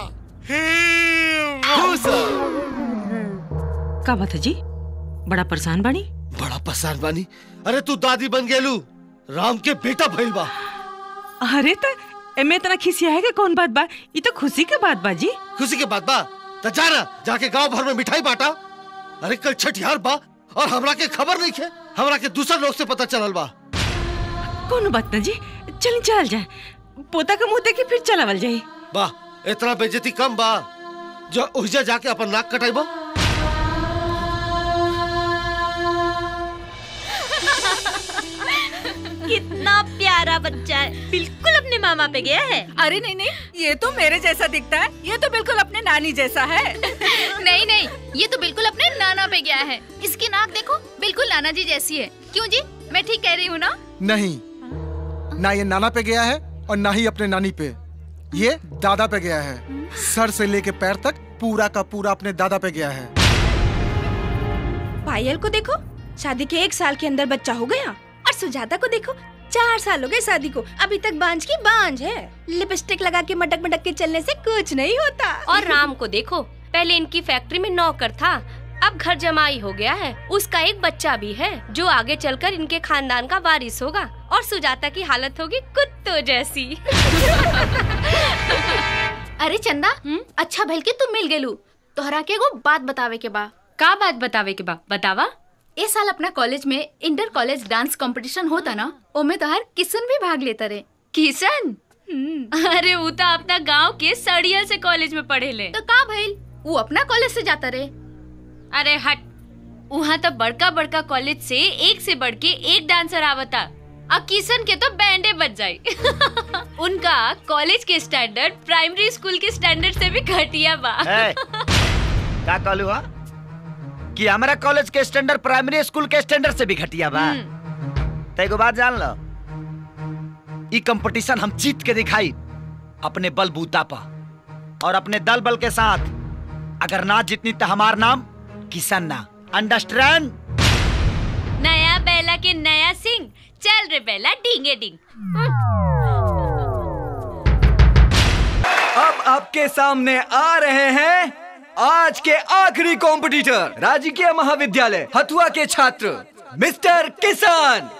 का बात है जी? बड़ा परेशान बानी? बड़ा परेशान बानी। अरे तू दादी बन गेलू, राम के बेटा भइल बा। अरे तो एमे इतना खिसिया है कि कौन बात बा? ये तो खुशी के बात बा जी। खुशी के बात बा तो जा ना, जाके गांव भर में मिठाई बांटा। अरे कल छठियार बा और हमरा के खबर नहीं है। हमरा के दूसरे लोग से पता चलल बा। कौन बात ना जी, चल जाए। पोता का मुंह देखे फिर चलावल जाए। बा इतना बेइज्जती कम बा जो उहिजा जाके अपन नाक कटाइबा। कितना प्यारा बच्चा है, बिल्कुल अपने मामा पे गया है। अरे नहीं, ये तो मेरे जैसा दिखता है। ये तो बिल्कुल अपने नानी जैसा है। नहीं, ये तो बिल्कुल अपने नाना पे गया है। इसकी नाक देखो, बिल्कुल नाना जी जैसी है। क्यों जी, मैं ठीक कह रही हूँ ना? नहीं, ना ये नाना पे गया है और ना ही अपने नानी पे। ये दादा पे गया है। सर से लेके पैर तक पूरा का पूरा अपने दादा पे गया है। पायल को देखो, शादी के 1 साल के अंदर बच्चा हो गया। और सुजाता को देखो, 4 साल हो गए शादी को, अभी तक बांझ की बांझ है। लिपस्टिक लगा के मटक मटक के चलने से कुछ नहीं होता। और राम को देखो, पहले इनकी फैक्ट्री में नौकर था, अब घर जमाई हो गया है। उसका एक बच्चा भी है जो आगे चलकर इनके खानदान का वारिस होगा। और सुजाता की हालत होगी कुत्तों जैसी। अरे चंदा, अच्छा भल के तुम मिल गेलू। तोहरा के एगो बात बतावे के बा। का बात बतावे के बा? बतावा। इस साल अपना कॉलेज में इंटर कॉलेज डांस कंपटीशन होता ना, ओमे तोहर किशन भी भाग लेता रे। किशन? अरे वो तो अपना गांव के सड़ियल से कॉलेज में पढ़े ले। तो का भइल, वो अपना कॉलेज से जाता रे। अरे हट, वहाँ तो बड़का बड़का कॉलेज से एक से बढ़ के एक डांसर आवता। अब किशन के तो बैंडे बज जाए। उनका कॉलेज के स्टैंडर्ड प्राइमरी स्कूल के स्टैंडर्ड से भी घटिया बा। क्या कहलू हा? कि हमारा कॉलेज के स्टैंडर्ड प्राइमरी स्कूल के स्टैंडर्ड से भी घटिया बा। तो एगो बात जान लो, ई कंपटीशन हम जीत के दिखाई अपने बल बूता पा और अपने दल बल के साथ। अगर ना जीतनी तो हमार नाम किशन ना। अंडरस्टैंड? नया बेला के नया सिंह। चल रे बेला, डींगे डिंग। अब आपके सामने आ रहे हैं आज के आखिरी कॉम्पिटिटर, राजकीय महाविद्यालय हथुआ के छात्र मिस्टर किशन।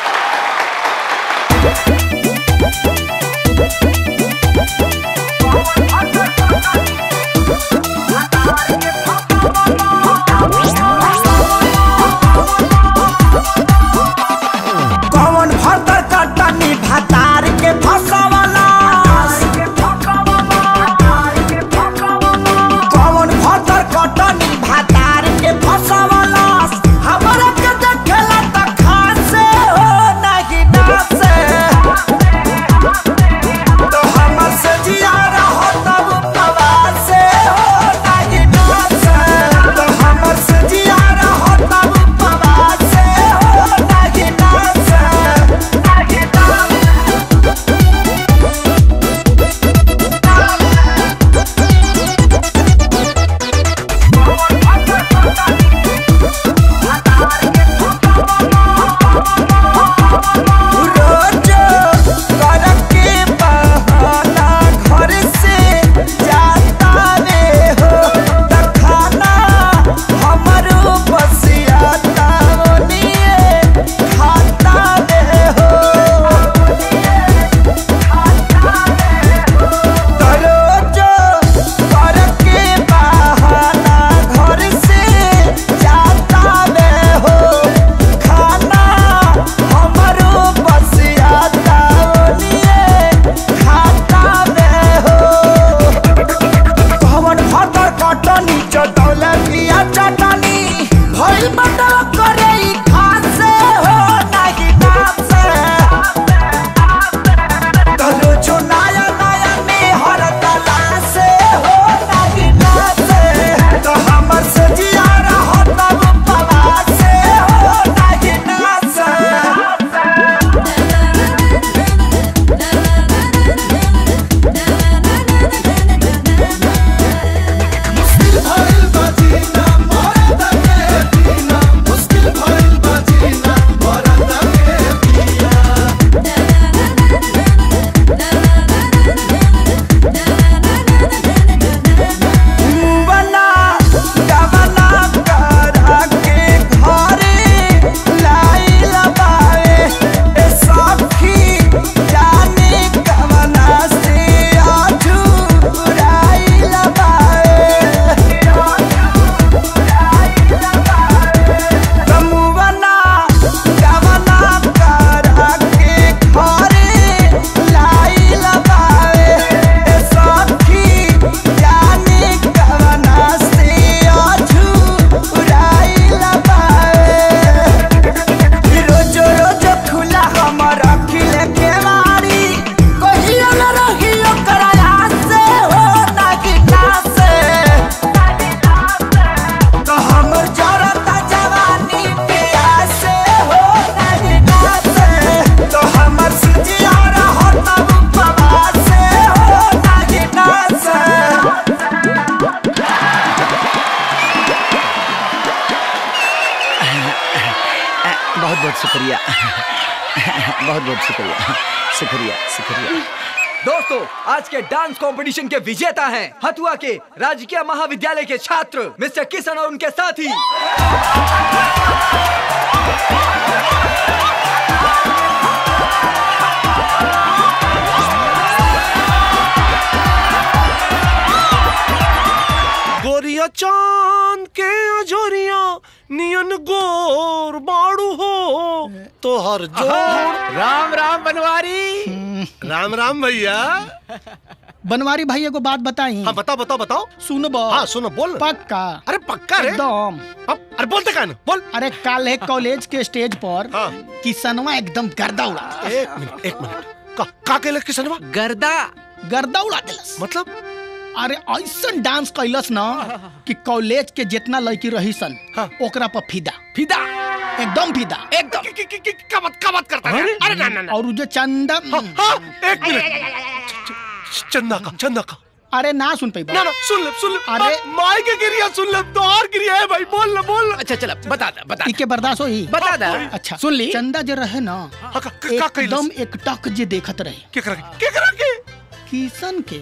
कौन भतर कटनी भतार के फसवाला, कौन भतर कटनी भतार के फसवाला। हमरा के देखेला त खासे हो नहीं नासे। बहुत शुक्रिया शुक्रिया शुक्रिया। दोस्तों, आज के डांस कंपटीशन के विजेता हैं हथुआ के राजकीय महाविद्यालय के छात्र मिस्टर किशन और उनके साथी। गोरिया चांद के अजोरिया नियन गोर बाड़ू हो तो हर जोड़। राम राम बनवारी। राम राम भैया। बनवारी भाई एगो बात बताई। हाँ बताओ बताओ बताओ। सुनबो? हाँ सुनो बोल। पक्का? अरे पक्का रे एकदम। अरे बोलते का ना बोल। अरे कल है कॉलेज के स्टेज पर किसनवा एकदम गर्दा उड़ा। एक मिनट का कहले किसनवा? गर्दा उड़ा दिलस। मतलब? अरे ऐसा डांस कैलस ना कि कॉलेज के जितना लड़की रही सन ओकरा पर फिदा एकदम फिदा एकदम। का बात करता है? अरे ना और जो चंदा एक मिनट चंदा का अरे ना सुन पाई ना सुन ले अरे माई के गिरिया सुन ले तो और गिरिया है भाई बोल। अच्छा चला बता इके बर्दाश्त होई बता दा। अच्छा सुन ली। चंदा जो रहे ना एकदम एक टक जे देखत रहे क्या करा के किशन के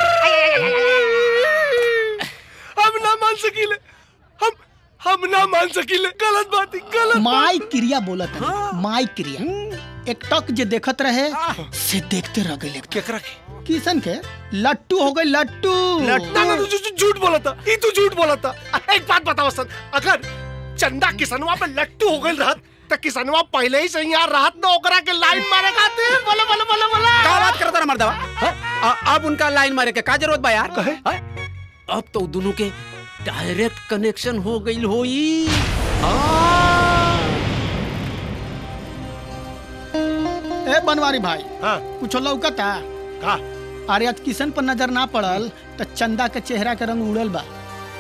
हम ना मान सकीले हम ना मान सकीले। गलत बात गलत। माई क्रिया बोलत है माई क्रिया एक टक जे देखत रहे से देखते रह गए। क्या करा के किशन के लट्टू हो गए लट्टू। झूठ बोला था ये तू झूठ बोला था। एक बात बताओ सन अगर चंदा किसनवा पे लट्टू हो गई रहत तो किसनवा पहले ही सही यार रहत ना ओकरा के लाइन मारे खाते। बोला क्या बात करता मर्दवा? अब उनका लाइन मारे के का जरूरत बा यार? अब तो दोनों के डायरेक्ट कनेक्शन हो गई होई। ए बनवारी भाई कुछ लौकता? अरे आज किशन पर नजर ना पड़ल तो चंदा के चेहरा के रंग उड़ल बा।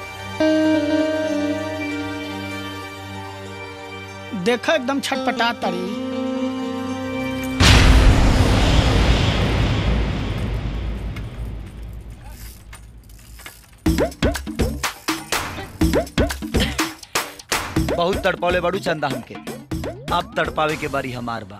देखा एकदम छटपटा तारी। बहुत तड़पावले बड़ू चंदा हमके, अब तड़पावे के बारी हमार बा।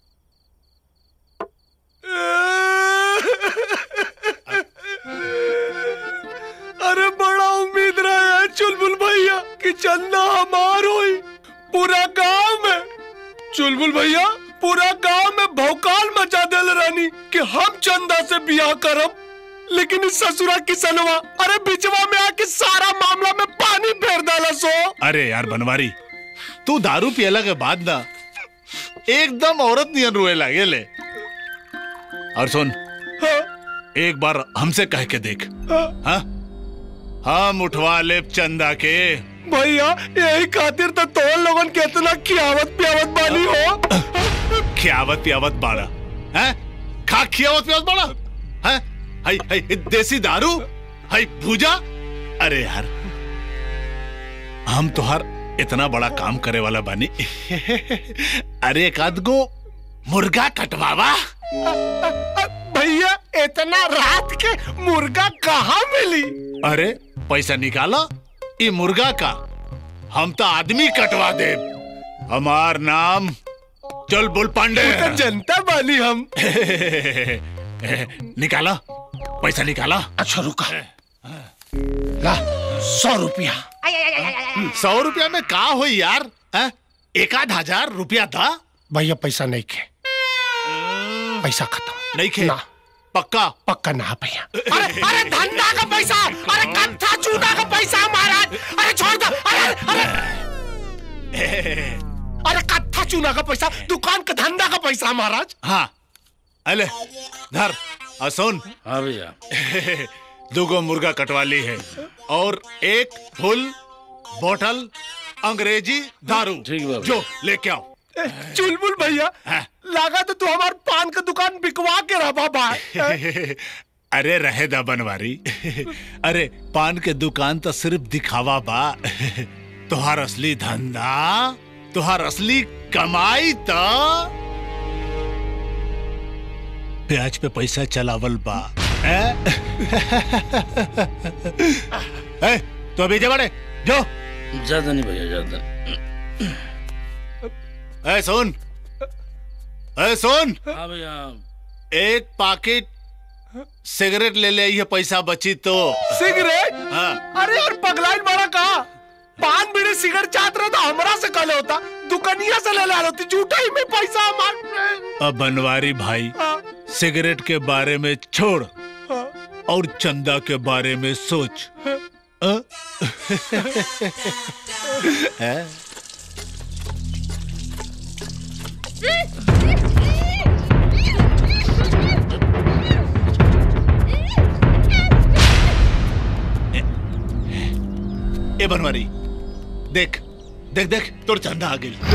अरे बड़ा उम्मीद रहा है चुलबुल भैया कि चंदा हमार होई पूरा गांव में। चुलबुल भैया पूरा गांव में भौकाल मचा देल रानी कि हम चंदा से बियाह करब, लेकिन इस ससुरा किसनवा अरे बिचवा में आके सारा मामला में पानी फेर डाला सो। अरे यार बनवारी तू दारू पियला के बाद ना एकदम औरत नियन रोए लगे ले। और सुन एक बार हमसे कह के देख। हाँ हम उठवा ले चंदा के। भैया यही खातिर तो तोल लोगन कितना खियावत पियावत बानी हो। खियावत पियावत बाड़ा है? खा खियावत पियावत बाड़ा है? हाय देसी दारू हाय भूजा। अरे यार हम तोहार इतना बड़ा काम करे वाला बानी। अरे एक आध गो मुर्गा कटवावा। भैया इतना रात के मुर्गा कहाँ मिली? अरे पैसा निकाला ये मुर्गा का हम तो आदमी कटवा दे। हमार नाम चुलबुल पांडे। जनता बानी हम। निकाला पैसा निकाला। अच्छा रुका ला 100 रुपया। 100 रुपया में का हो यार? 1000 रुपया था। भैया पैसा नहीं के पैसा खत्म नहीं खे ना। पक्का ना भैया। अरे धंधा का पैसा अरे कत्था चूना का पैसा महाराज। अरे छोड़ दो। अरे कत्था चूना का पैसा दुकान का धंधा का पैसा महाराज। हाँ अले धर सुन। हाँ भैया 2 मुर्गा कटवा ली है और 1 फुल बोतल अंग्रेजी दारू। जो लेके आओ। चुलबुल भैया लगा तो तू हमार पान का दुकान बिकवा के रहा बाबा। अरे रहे दा बनवारी। अरे पान के दुकान तो सिर्फ दिखावा बा। तुहार असली धंधा तुहार असली कमाई तो प्याज पे पैसा चलावल बा। तो अभी बड़े जो ज्यादा नहीं भैया ज्यादा। सुन अरे सुन, हाँ भैया। एक पैकेट सिगरेट ले ले, ये पैसा बची तो। सिगरेट? हाँ। अरे यार पगलाइन बड़ा कहा, पान बीड़ी सिगरेट चाहत रहा था हमरा से कल होता, दुकानिया से ले ला होती, झूठा ही में पैसा हमारे। अब बनवारी भाई, सिगरेट के बारे में छोड़ और चंदा के बारे में सोच। ए बनवारी, देख देख देख, तोर चंदा आ गई।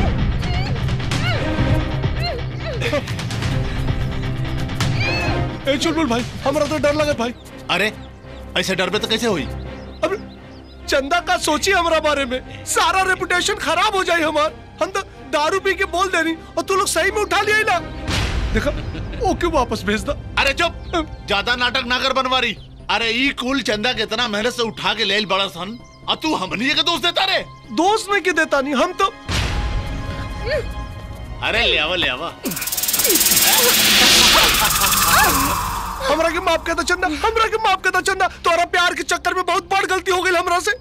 ए चुलबुल भाई, हमरा तो डर लगे भाई। अरे ऐसे डर में तो कैसे हुई? अब चंदा का सोची हमरा बारे में, सारा रेपुटेशन खराब हो जाए हमार। हम तो दारू पी के बोल देनी और तू लोग सही में उठा लिया ही ना। देखा, ओके वापस भेज दा। अरे चुप, ज्यादा नाटक ना कर बनवारी। अरे ई कुल चंदा कितना मेहनत से उठा के ले बड़ा सन, और तू हमनी के दोस्त देता रे? दोस्त में क्यों देता नहीं, हम तो। अरे ले आवा ले आवा। हमरा के माफ कर दो चंदा, हमरा के माफ कर दो चंदा, तोरा प्यार के चक्कर में बहुत बड़ गलती हो गई हमरा से।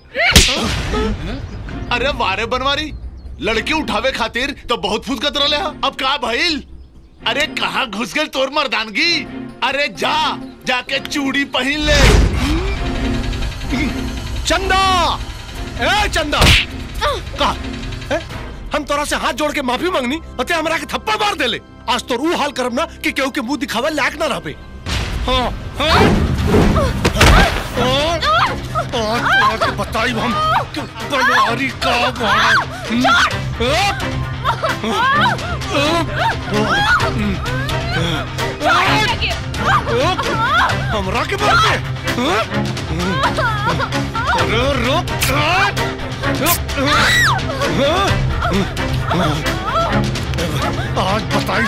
अरे वारे बनवारी, लड़की उठावे खातिर तो बहुत फुदकत रहे। अब का भइल? अरे कहाँ घुस गई तोर मर्दानगी? अरे जा जाके चूड़ी पहन ले। चंदा, ए चंदा, कहा हम तोरा से हाथ जोड़ के माफी मांगनी और ते हमरा के थप्पड़ मार देले। आज तो रू हाल करम ना कि केहू के मुंह दिखावे लायक ना रहबे। हाँ हाँ, बताई हम बनवारी का हमरा के बोल के आज बताई।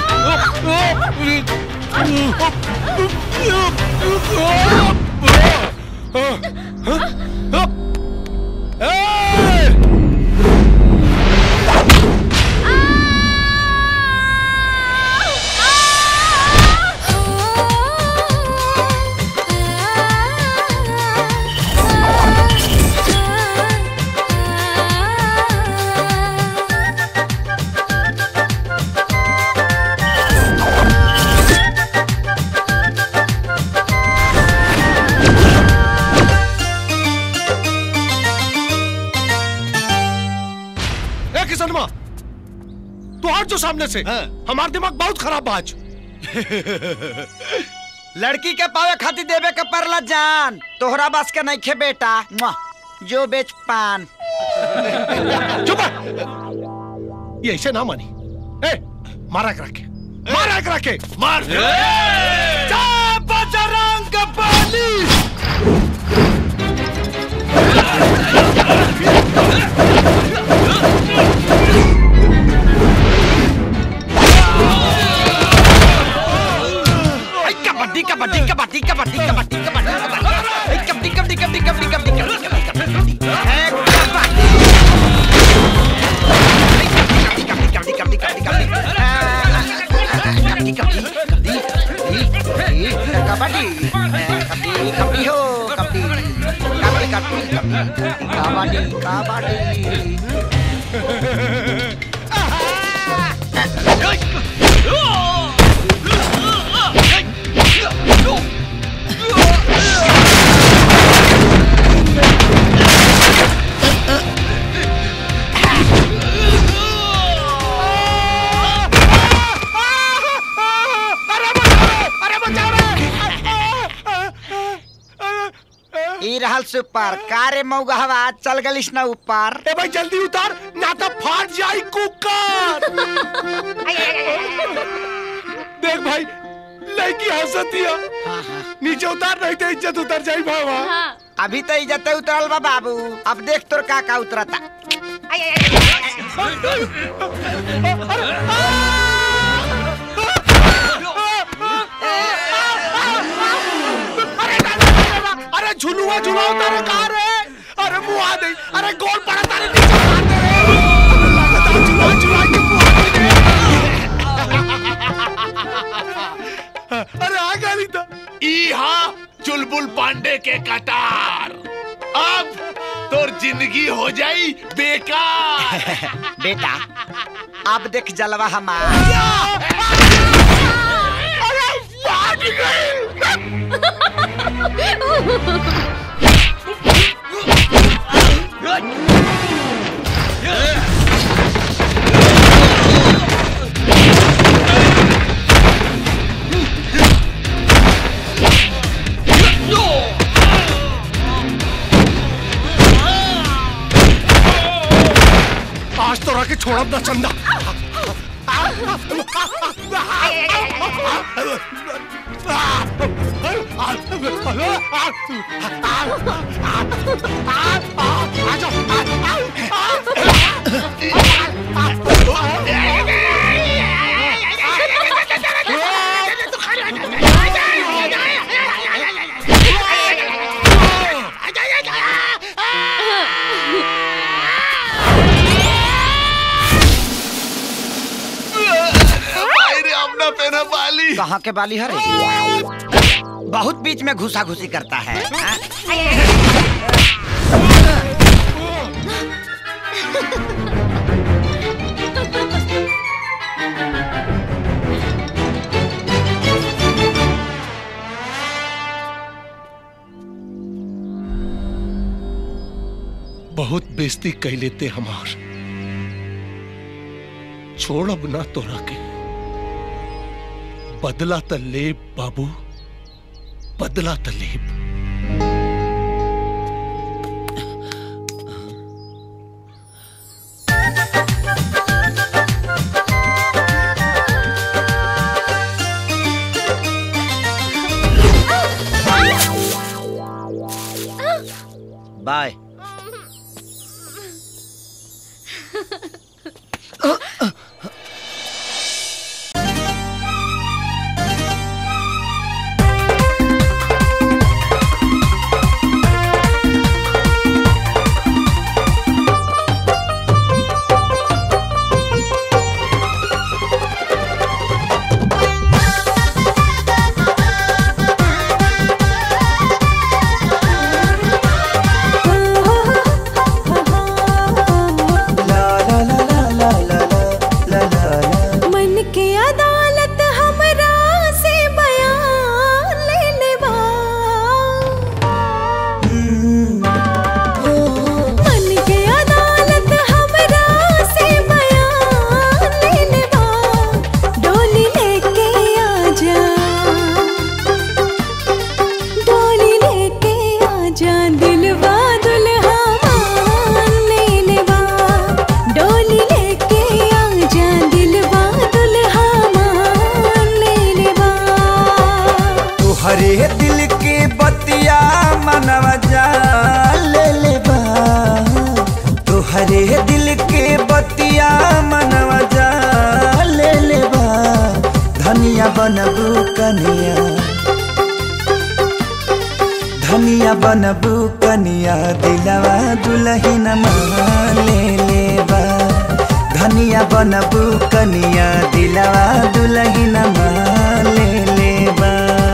तू हट जो सामने से। हमारा दिमाग बहुत खराब आज। लड़की के पावे खातिर देवे के परला जान, तोहरा बस के नहीं खे बेटा। जो बेच पान। चुप, ये ऐसे ना मानी। ए, मारा करा के, मारा करा के, मार। बजरंग बली। कबड्डी कबड्डी कबड्डी कबड्डी कबड्डी कबड्डी कबड्डी कबड्डी कबड्डी कबड्डी कबड्डी सुपर कारे मौगा हवा चल गलिस ना ऊपर। ए भाई जल्दी उतार ना तो फाट जाई कुकर। देख भाई लड़की हंसतिया। नीचे उतार नहीं तो इज्जत उतर जाई भावा। अभी तो इज्जत उतरल बा बाबू, अब देख तोर का उतरता। अरे झुलुआ झुलाओ तारे कहाँ रे? अरे मुँह आ गई, अरे गोल पड़ा तारे नीचे मार दे रे। झुला झुला के मुँह आ गई। अरे आ गाली था इहा चुलबुल पांडे के कटार। अब तोर जिंदगी हो जाई बेकार। बेटा अब देख जलवा हमारा। अरे फाट आज तो राके छोड़ ना चंदा। बाली कहाँ के बाली है रे? बहुत बीच में घुसा घुसी करता है। बहुत बेइज्जती कह लेते हमार। छोड़ अब ना तोरा के। बदला त लेब बाबू, बदला त लेब। बाय। बनबू कनिया दिलवा दुल्हन ले लेबा। धनिया बनबू कनिया दिलवा दुल्हन ले लेबा।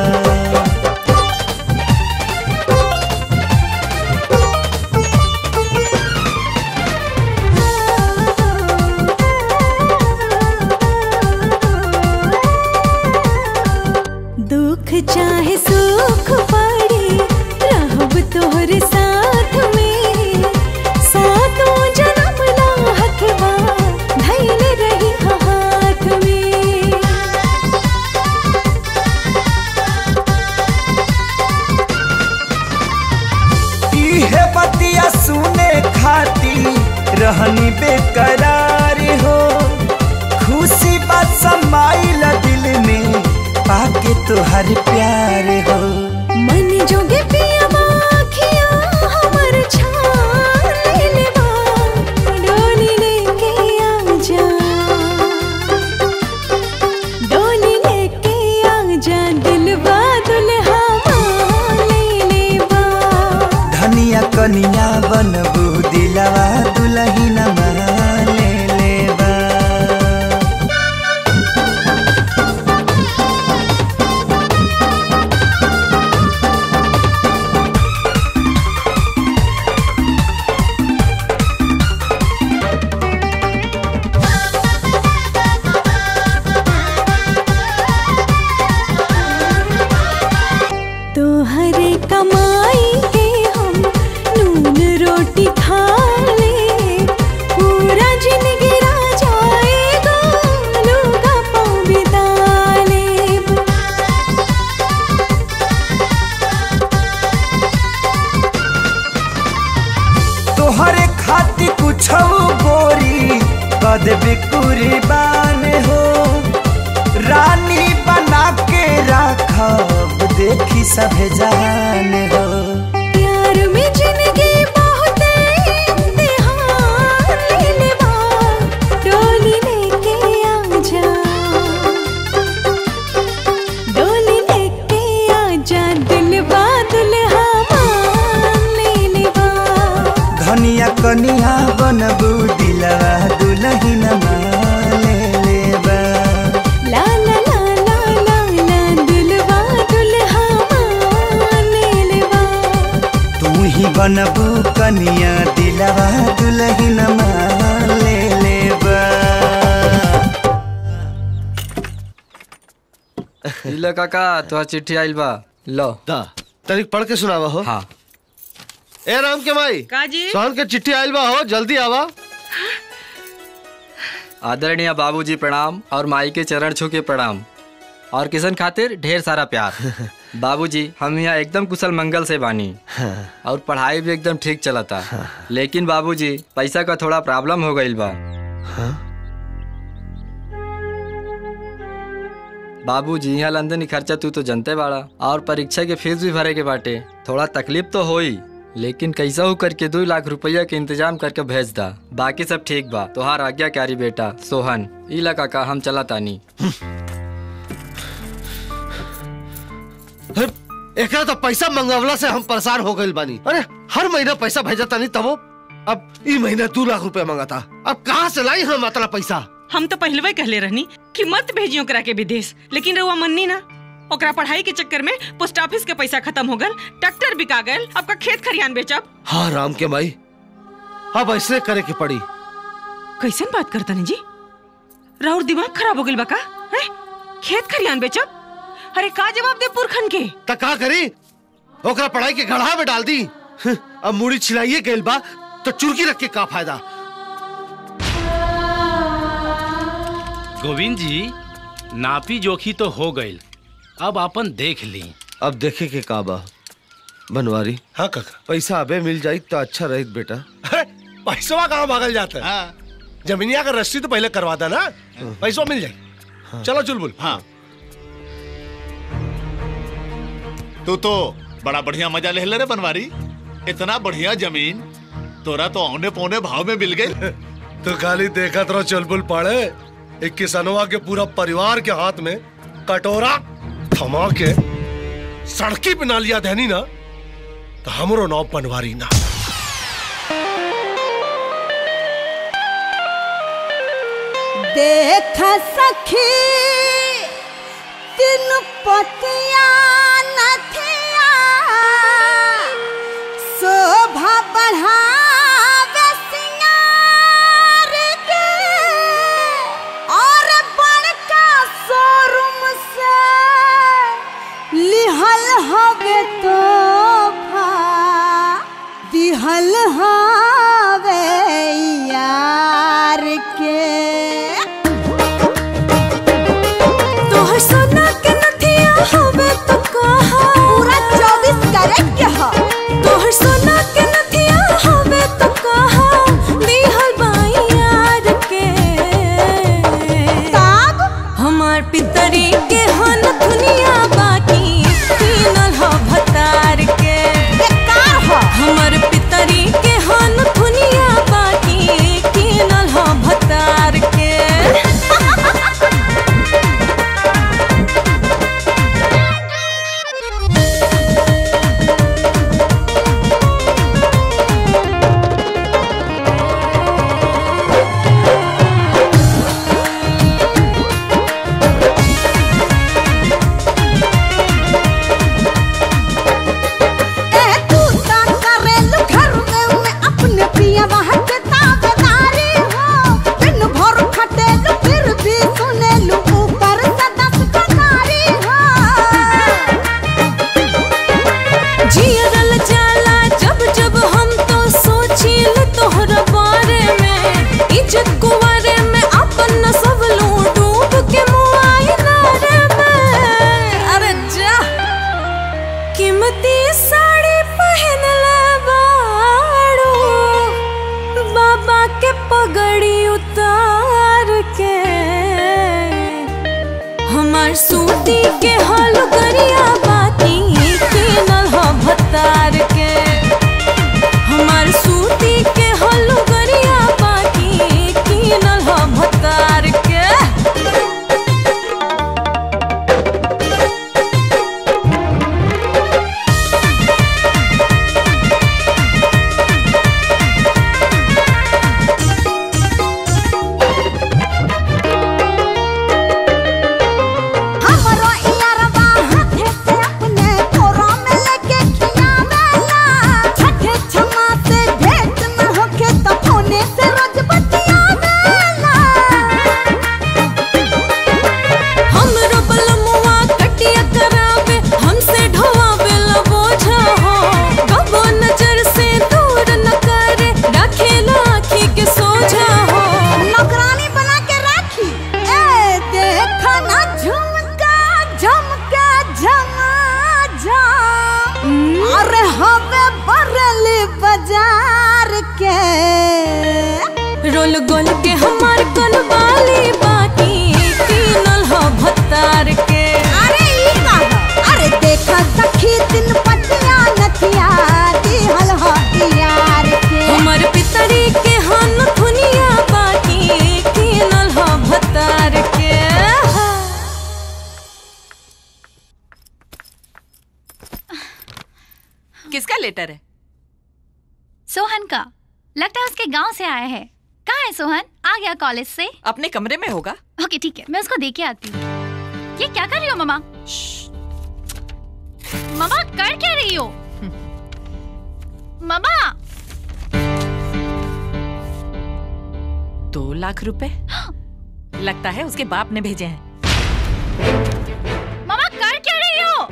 दुख चाहे सुख पड़े रहब तोहरे साथ में। सातों जन्म ला हथवा धइले रही हाथ में। इहे बतिया सुने खाती रहनी बेकरार हो। खुशी बात समाइल दिल में पाके तोहर प्यार हो। मन जोगे पिया आँखिया हमर छान लेबा। डोली लेके आजा, डोली लेके आजा दिलवा दुल्हा ले लेबा। धनिया कनिया बनबू दिलवा दुल्हन ले लेबा। देवी कुर्बान हो रानी बना के रखब देखी सभे जान हो। प्यार में जिंदगी बहुत इम्तिहान लेने बा डोली लेके आजा डोली लेके आजा दिलवा दुल्हा मान लेने बा धनिया कनिया बनबू दिलवा दुल्हन मान लेबा। ला ला ला ला ला ला दिलवा दुल्हा मान लेबा तू ही बनबू कनिया दिलवा दुल्हन मान लेबा। लो काका तो चिट्ठी आइल बा लो दा तनिक पढ़ के सुनावा हो। हाँ ए राम के माई काजी सोहन के चिट्ठी आइल बा हो जल्दी आवा। आदरणीय बाबूजी प्रणाम और माई के चरण छू के प्रणाम और किशन खातिर ढेर सारा प्यार। बाबूजी हम यहाँ एकदम कुशल मंगल से बानी और पढ़ाई भी एकदम ठीक चला था लेकिन बाबूजी पैसा का थोड़ा प्रॉब्लम हो गई बा। बाबूजी यहाँ लंदन खर्चा तू तो जनते बाड़ा और परीक्षा के फीस भी भरे के बाटे थोड़ा तकलीफ तो होई लेकिन कैसा हो करके 2 लाख रुपया के इंतजाम करके भेज दा बाकी सब ठीक बा। तोहार आज्ञाकारी बेटा सोहन। इला काका हम चला तानी। एकरा तो पैसा मंगवला से हम परेशान हो गइल बानी। अरे हर महीना पैसा भेजा तानी तबो अब ई महीना 2 लाख रुपया मांगा था। अब कहाँ से लाई हम इतना पैसा। हम तो पहले कहले रहनी कि मत भेजियो ओकरा के विदेश लेकिन रउआ मन्नी ना। ओकरा पढ़ाई के चक्कर में पोस्ट ऑफिस के पैसा खत्म हो गल ट्रैक्टर बिका गल आपका खेत खरियान बेचब। हाँ राम के माई अब ऐसे करे के पड़ी। कैसन बात करता जी राउर दिमाग खराब हो गइल बा का? खेत खरियान बेचब अरे का जवाब दे पुरखन के। त का करी ओकरा पढ़ाई के गढ़ा में डाल दी। अब मूड़ी छिलाइए गइल बा तो चुरकी रख के का फायदा। गोविंद जी नापी जोखी तो हो गई अब अपन देख ली। अब देखे के का बा बनवारी। हाँ काका पैसा अबे मिल जाई तो अच्छा रहित बेटा। पैसा कहाँ भागल जाता है। जमीनिया का रस्सी तो पहले करवा दा ना पैसा मिल जाए। चलो चुलबुल। हाँ तू तो बड़ा बढ़िया मजा ले रे बनवारी। इतना बढ़िया जमीन तोरा तो औने पौने भाव में मिल गई। तो खाली देखा तो चुलबुल पड़े एक किसनवा के पूरा परिवार के हाथ में कटोरा थमा के सड़की पे ना लिया देनी ना तो हमरो नाव बनवारी ना। देख सखी तीन पतिया नथिया शोभा बढ़ावे सिंगार के और बड़का शोरूम से लिहल हवे तोहफा दिहल हवे यार के। तोहर सोना के नथिया हवे तो कहा पूरा 24 कैरेट के ह। तोहर सोना के नथिया हवे तो कहा दिहल बाई यार के। तब हमार पितरी के हन दुनिया बाकी तीनल ह भतार के। बेकार ह हमर पितरी के हन दुनिया बाकी तीनल ह भतार के। कीमती साड़ी पहन बाड़ो बाबा के पगड़ी उतार के हमार सूती के हाल गरिया बाती किनल हो भतार के हमार सूती के हाल गरिया बाती किनल हो भतार के रोल गोल के हमार कनवाली बाकी किनल हो भतार के अरे ई का अरे देखा सखी दिन पटिया नथिया दिहल हो यार के हमार पितरी के हन दुनिया बाकी किनल हो भतार के किसका लेटर है? सोहन का। लगता है उसके गांव से आया है। कहाँ है सोहन? आ गया कॉलेज से? अपने कमरे में होगा। ओके ठीक है, मैं उसको देके आती हूँ। ये क्या कर रही हो ममा? ममा कर क्या रही हो? ममा 2 लाख रुपए लगता है उसके बाप ने भेजे हैं। ममा कर क्या रही हो?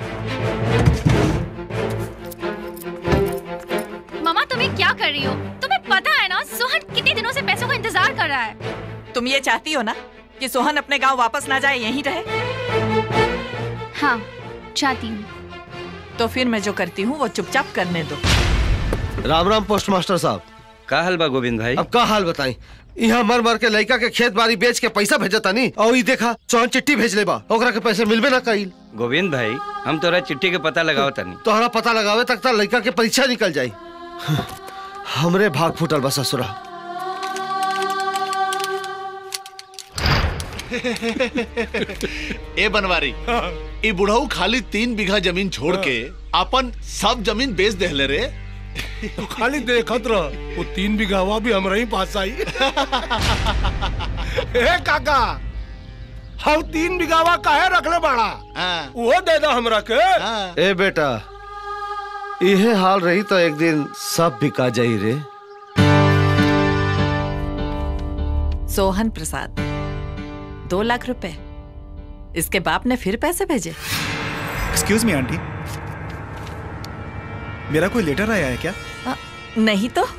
ममा तुम्हें क्या कर रही हो? तुम्हें पता है ना सोहन कितने दिनों से पैसों का इंतजार कर रहा है। तुम ये चाहती हो ना कि सोहन अपने गांव वापस ना जाए, यहीं रहे? हाँ चाहती हूँ। तो फिर मैं जो करती हूँ वो चुपचाप करने दो। राम राम पोस्ट मास्टर साहब। का हाल बा गोविंद भाई? अब का हाल बताई? यहाँ मर मर के लड़का के खेत बाड़ी बेच के पैसा भेजता नहीं और ये देखा सोहन चिट्ठी भेज ले बा, ओकरा के पैसे मिलबे ना कईल। गोविंद भाई हम तोरा चिट्ठी के पता लगाओ तनी। तोहरा पता लगावे तक तो लड़का के परीक्षा निकल जाई। हमरे भाग फूटल बा ससुरा। ए बनवारी, ई बुढ़ऊ खाली 3 बीघा जमीन छोड़ के अपन सब जमीन बेच देहले रे। तो खाली देखत रह, वो 3 बीघावा भी हमरा ही पास आई। ए काका, हम 3 बीघावा काहे रखले बाड़ा? वो दे दो हमरा के। ए बेटा, इहे हाल रही तो एक दिन सब बिका जाई रे। सोहन प्रसाद 2 लाख रुपए इसके बाप ने फिर पैसे भेजे। एक्सक्यूज मी आंटी, मेरा कोई लेटर आया है क्या? नहीं तो।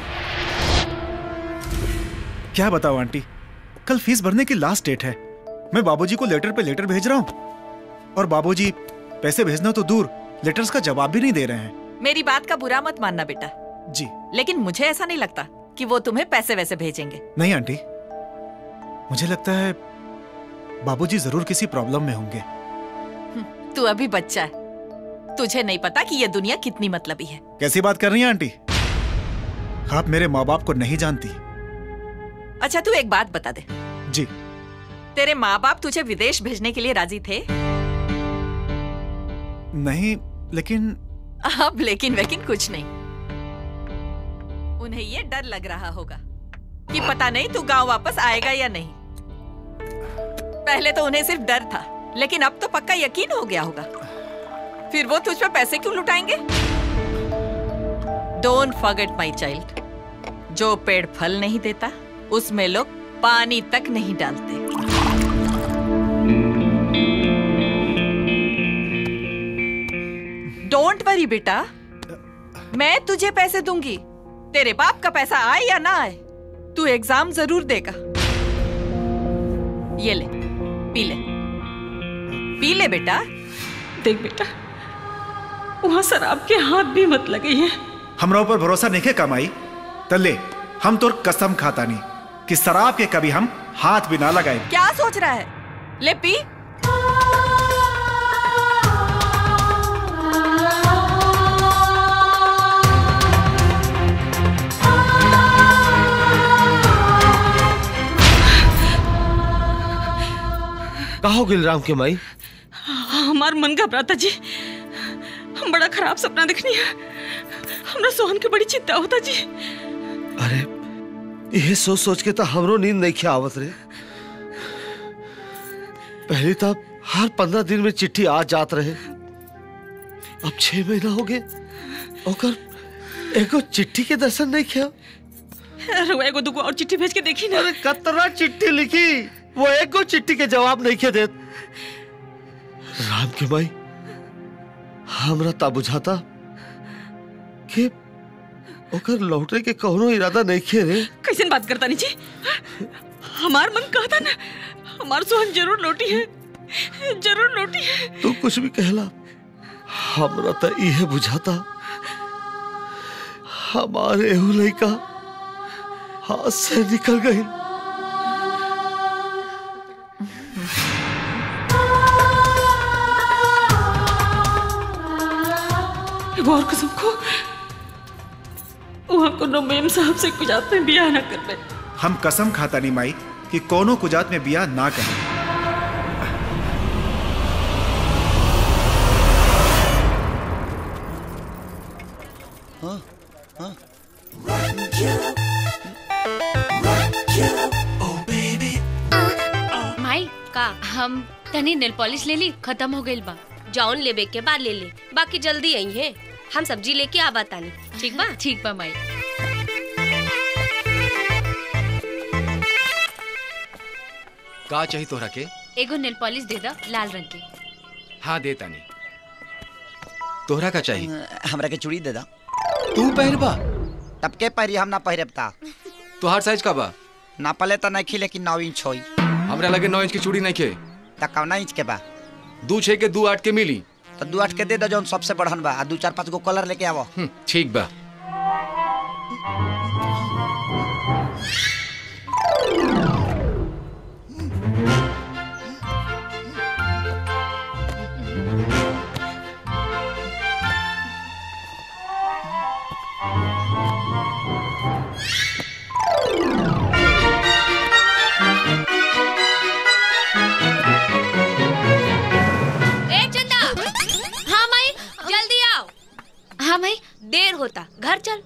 क्या बताओ आंटी, कल फीस भरने की लास्ट डेट है। मैं बाबूजी को लेटर पे लेटर भेज रहा हूँ और बाबूजी पैसे भेजना तो दूर लेटर्स का जवाब भी नहीं दे रहे हैं। मेरी बात का बुरा मत मानना बेटा जी, लेकिन मुझे ऐसा नहीं लगता कि वो तुम्हें पैसे वैसे भेजेंगे। नहीं आंटी, मुझे लगता है बाबूजी जरूर किसी प्रॉब्लम में होंगे। तू अभी बच्चा है, तुझे नहीं पता कि ये दुनिया कितनी मतलबी है। कैसी बात कर रही हैं आंटी? आप मेरे माँ बाप को नहीं जानती। अच्छा तू एक बात बता दे। जी। तेरे माँ बाप तुझे विदेश भेजने के लिए राजी थे? नहीं, लेकिन अब लेकिन वेकिन कुछ नहीं। उन्हें ये डर लग रहा होगा कि पता नहीं तू गांव वापस आएगा या नहीं। पहले तो उन्हें सिर्फ डर था, लेकिन अब तो पक्का यकीन हो गया होगा। फिर वो तुझ पे पैसे क्यों लुटाएंगे? डोंट फॉरगेट माय चाइल्ड, जो पेड़ फल नहीं देता उसमें लोग पानी तक नहीं डालते। डोंट वरी बेटा, मैं तुझे पैसे दूंगी। तेरे बाप का पैसा आए या ना आए, तू एग्जाम जरूर देगा। ये ले, पी ले, पी ले बेटा। देख बेटा, वहाँ शराब के हाथ भी मत लगे हैं। हमरा ऊपर भरोसा नहीं है कमाई? तले हम तोर कसम खाता नहीं कि शराब के कभी हम हाथ भी ना लगाए। क्या सोच रहा है? ले पी। कहो गिलराम के माई? हमार मन घबराता जी। हम बड़ा खराब सपना देखनी है। हमरा सोहन के बड़ी चिंता होता जी। अरे ये सोच सोच के तो हमरो नींद नहीं क्या आवत रे। पहले तो हर 15 दिन में चिट्ठी आ जात रहे, अब 6 महीना हो गए ओकर एगो चिट्ठी के दर्शन नहीं किया। अरे वो एगो दुगो और चिट्ठी भेज के देखी ना। अरे कतरा चिट्ठी लिखी, वो एगो चिट्ठी के जवाब नहीं के देत। राम के भाई हमरा ता बुझाता कि ओकर लौटे के कौनो इरादा नहीं खे रे। कैसे बात करता नहीं जी? हमार मन कहता ना हमार सोहन जरूर लौटी है, जरूर लौटी है। तू कुछ भी कहला, हमरा ता इहे बुझाता हमारे एहू लइका हाथ से निकल गई। और कसम को वहाँ को मेम साहब से कुजात में बियाह ना कर ले। हम कसम खाता नहीं माई कि कोनो कुजात में बियाह ना करें। माई का हम तनी नेल पॉलिश ले ली, खत्म हो गई बा। जौन लेबे के बाद ले ले, बाकी जल्दी आई है। हम सब्जी लेके आवा तानी। ठीक बा? ठीक बा माई। का चाहिए तोहरा के? एगो नेल पॉलिश दे दा लाल रंग के। हाँ दे तानी। तोहरा का चाहिए? हमरा के चूड़ी दे दा। तू पहनबा? तब के पहरी हम ना पहरबता। तोहार साइज का बा? ना पले तो नहीं खी, लेकिन 9 इंच होई। हमरा लगे 9 इंच की चूड़ी नहीं के। त कौना इंच के बा? 2 6 के 2 8 के मिली। तो 2 8 के दे दो, जौन सबसे बढ़न बा। 2 4 5 गो कलर लेके आवो। ठीक बा। हाँ भाई, देर होता, घर चल।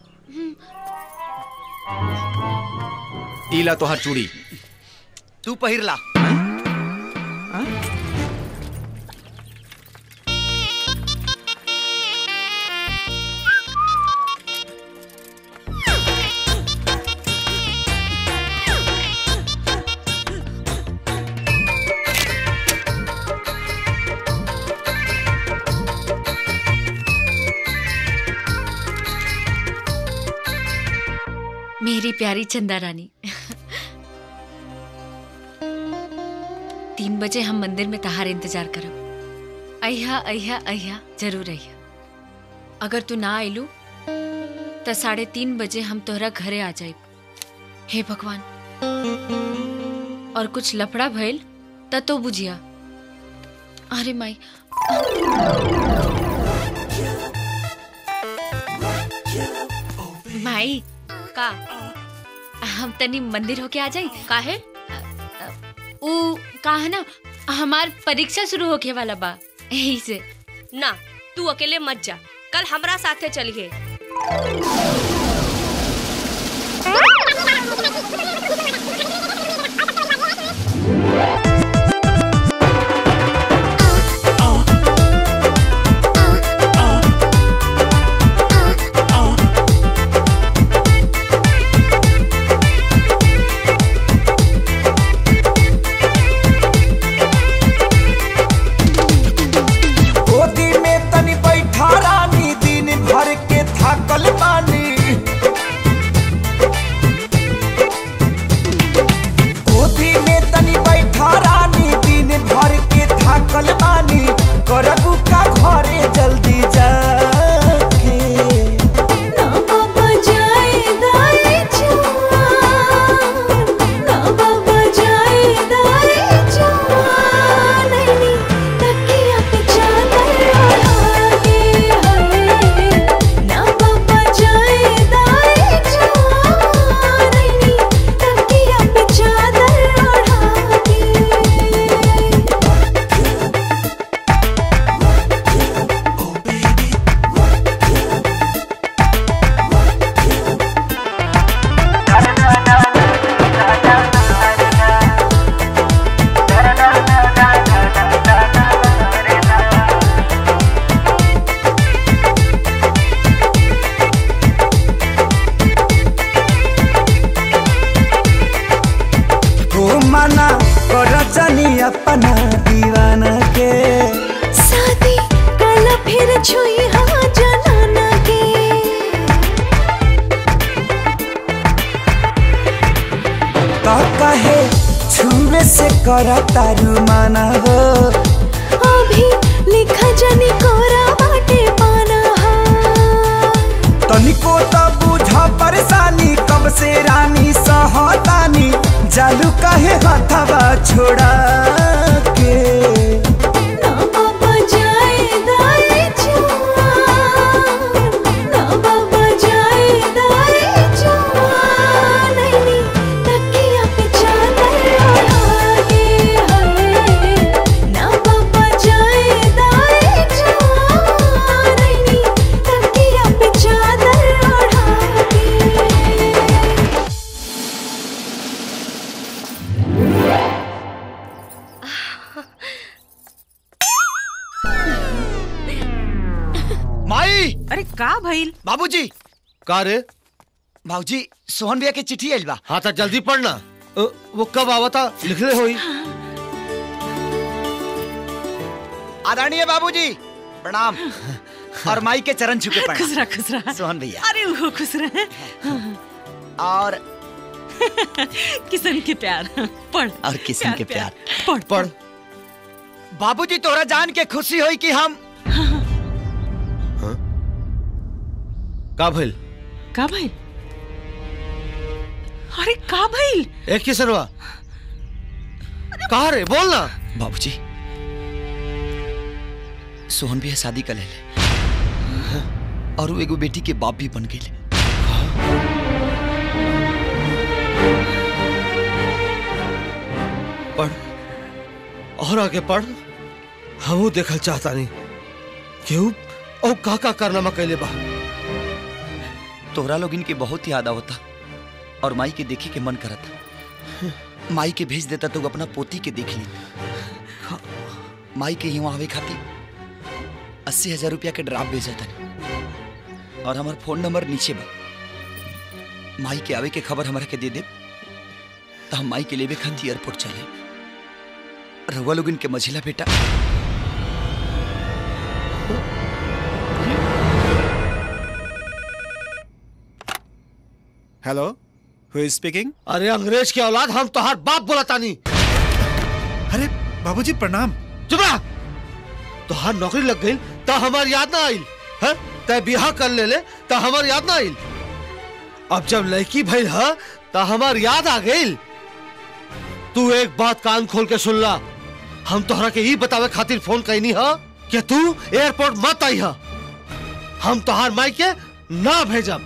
इला तोहार चूड़ी। तू पहिर ला। मेरी प्यारी चंदा रानी, 3 बजे हम मंदिर में तहार इंतजार करब। अहिया अहिया अहिया जरूर अहिया। अगर तू ना आइलू तो 3:30 बजे हम तोहरा घरे आ जाए। हे भगवान, और कुछ लफड़ा भइल त तो बुझिया। अरे माई, माई का हम तनी मंदिर होके आ जाई। काहे? ऊ का है ना, हमार परीक्षा शुरू होके वाला बा, यही से। ना, तू अकेले मत जा, कल हमरा साथे चलिए। गोदी में तनी बैठा रानी, दिन भर के थाकल बानी। अपना दीवाना के। शादी काला फिर छुई हाँ जनाना के। तो कहे छुए से करा तारू माना हो। अभी लिखा जानी कोरा बाटे पाना हो। तनिको तो बुझा परेशानी कब से रानी सहतानी जालू कहे हथवा छोड़ा के। ना बाबा जाए दाए जवान, ना बाबा जाए दाए जवान, नैनी तकिया पे चादर ओढ़ा के हमें। ना बाबा जाए दाए जवान, नैनी तकिया पे चादर ओढ़ा के। माई अरे का भइल? बाबूजी का रे? बाबूजी सोहन भैया के चिट्ठी आइल बा। हाँ तो जल्दी पढ़ना। वो कब आवा था लिख ले होई। आदरणीय बाबूजी प्रणाम। और माई के चरण छू के प्रणाम। खुश रह खुश रह। सोहन भैया अरे वो खुश रहे। और किशन के प्यार पढ़। और किशन के प्यार पढ़ पढ़। बाबूजी तोरा जान के खुशी होई कि हम का भइल? का भइल? अरे का भइल? एक किसनवा कहा रे बोल ना। बाबूजी सोहन भैया शादी कर ले और वो एगो बेटी के बाप भी बन गए। पढ़ और आगे पढ़। हमू देखल चाहता नहीं क्यों और का करना कैले बा। तोहरा लोग इनके बहुत याद आवता और माई के देखे के मन करता। माई के भेज देता तो अपना पोती के देख ली। माई के यहाँ आवे खातिर 80,000 रुपया के ड्राफ्ट भेजा था और हमार फोन नंबर नीचे बा। माई के आवे के खबर हमारा के दे दे तो हम माई के लेवे खातिर एयरपोर्ट चले। रहुआ लोग इनके मझिला बेटा हेलो, हु इज स्पीकिंग? अरे अंग्रेज की औलाद, हम तोहार बाप बोलता नहीं। अरे बाबूजी प्रणाम। चुप रह। तोहार नौकरी लग गई तो हमार याद ना आइल है? तय बिहा कर ले तो हमार याद ना आइल। अब जब लड़की भइल है तो हमार याद आ गई। तू एक बात कान खोल के सुन ला। हम तोहरा के ही बतावे खातिर फोन कैनी है कि तू एयरपोर्ट मत आई है। हम तोहार माई के ना भेजब।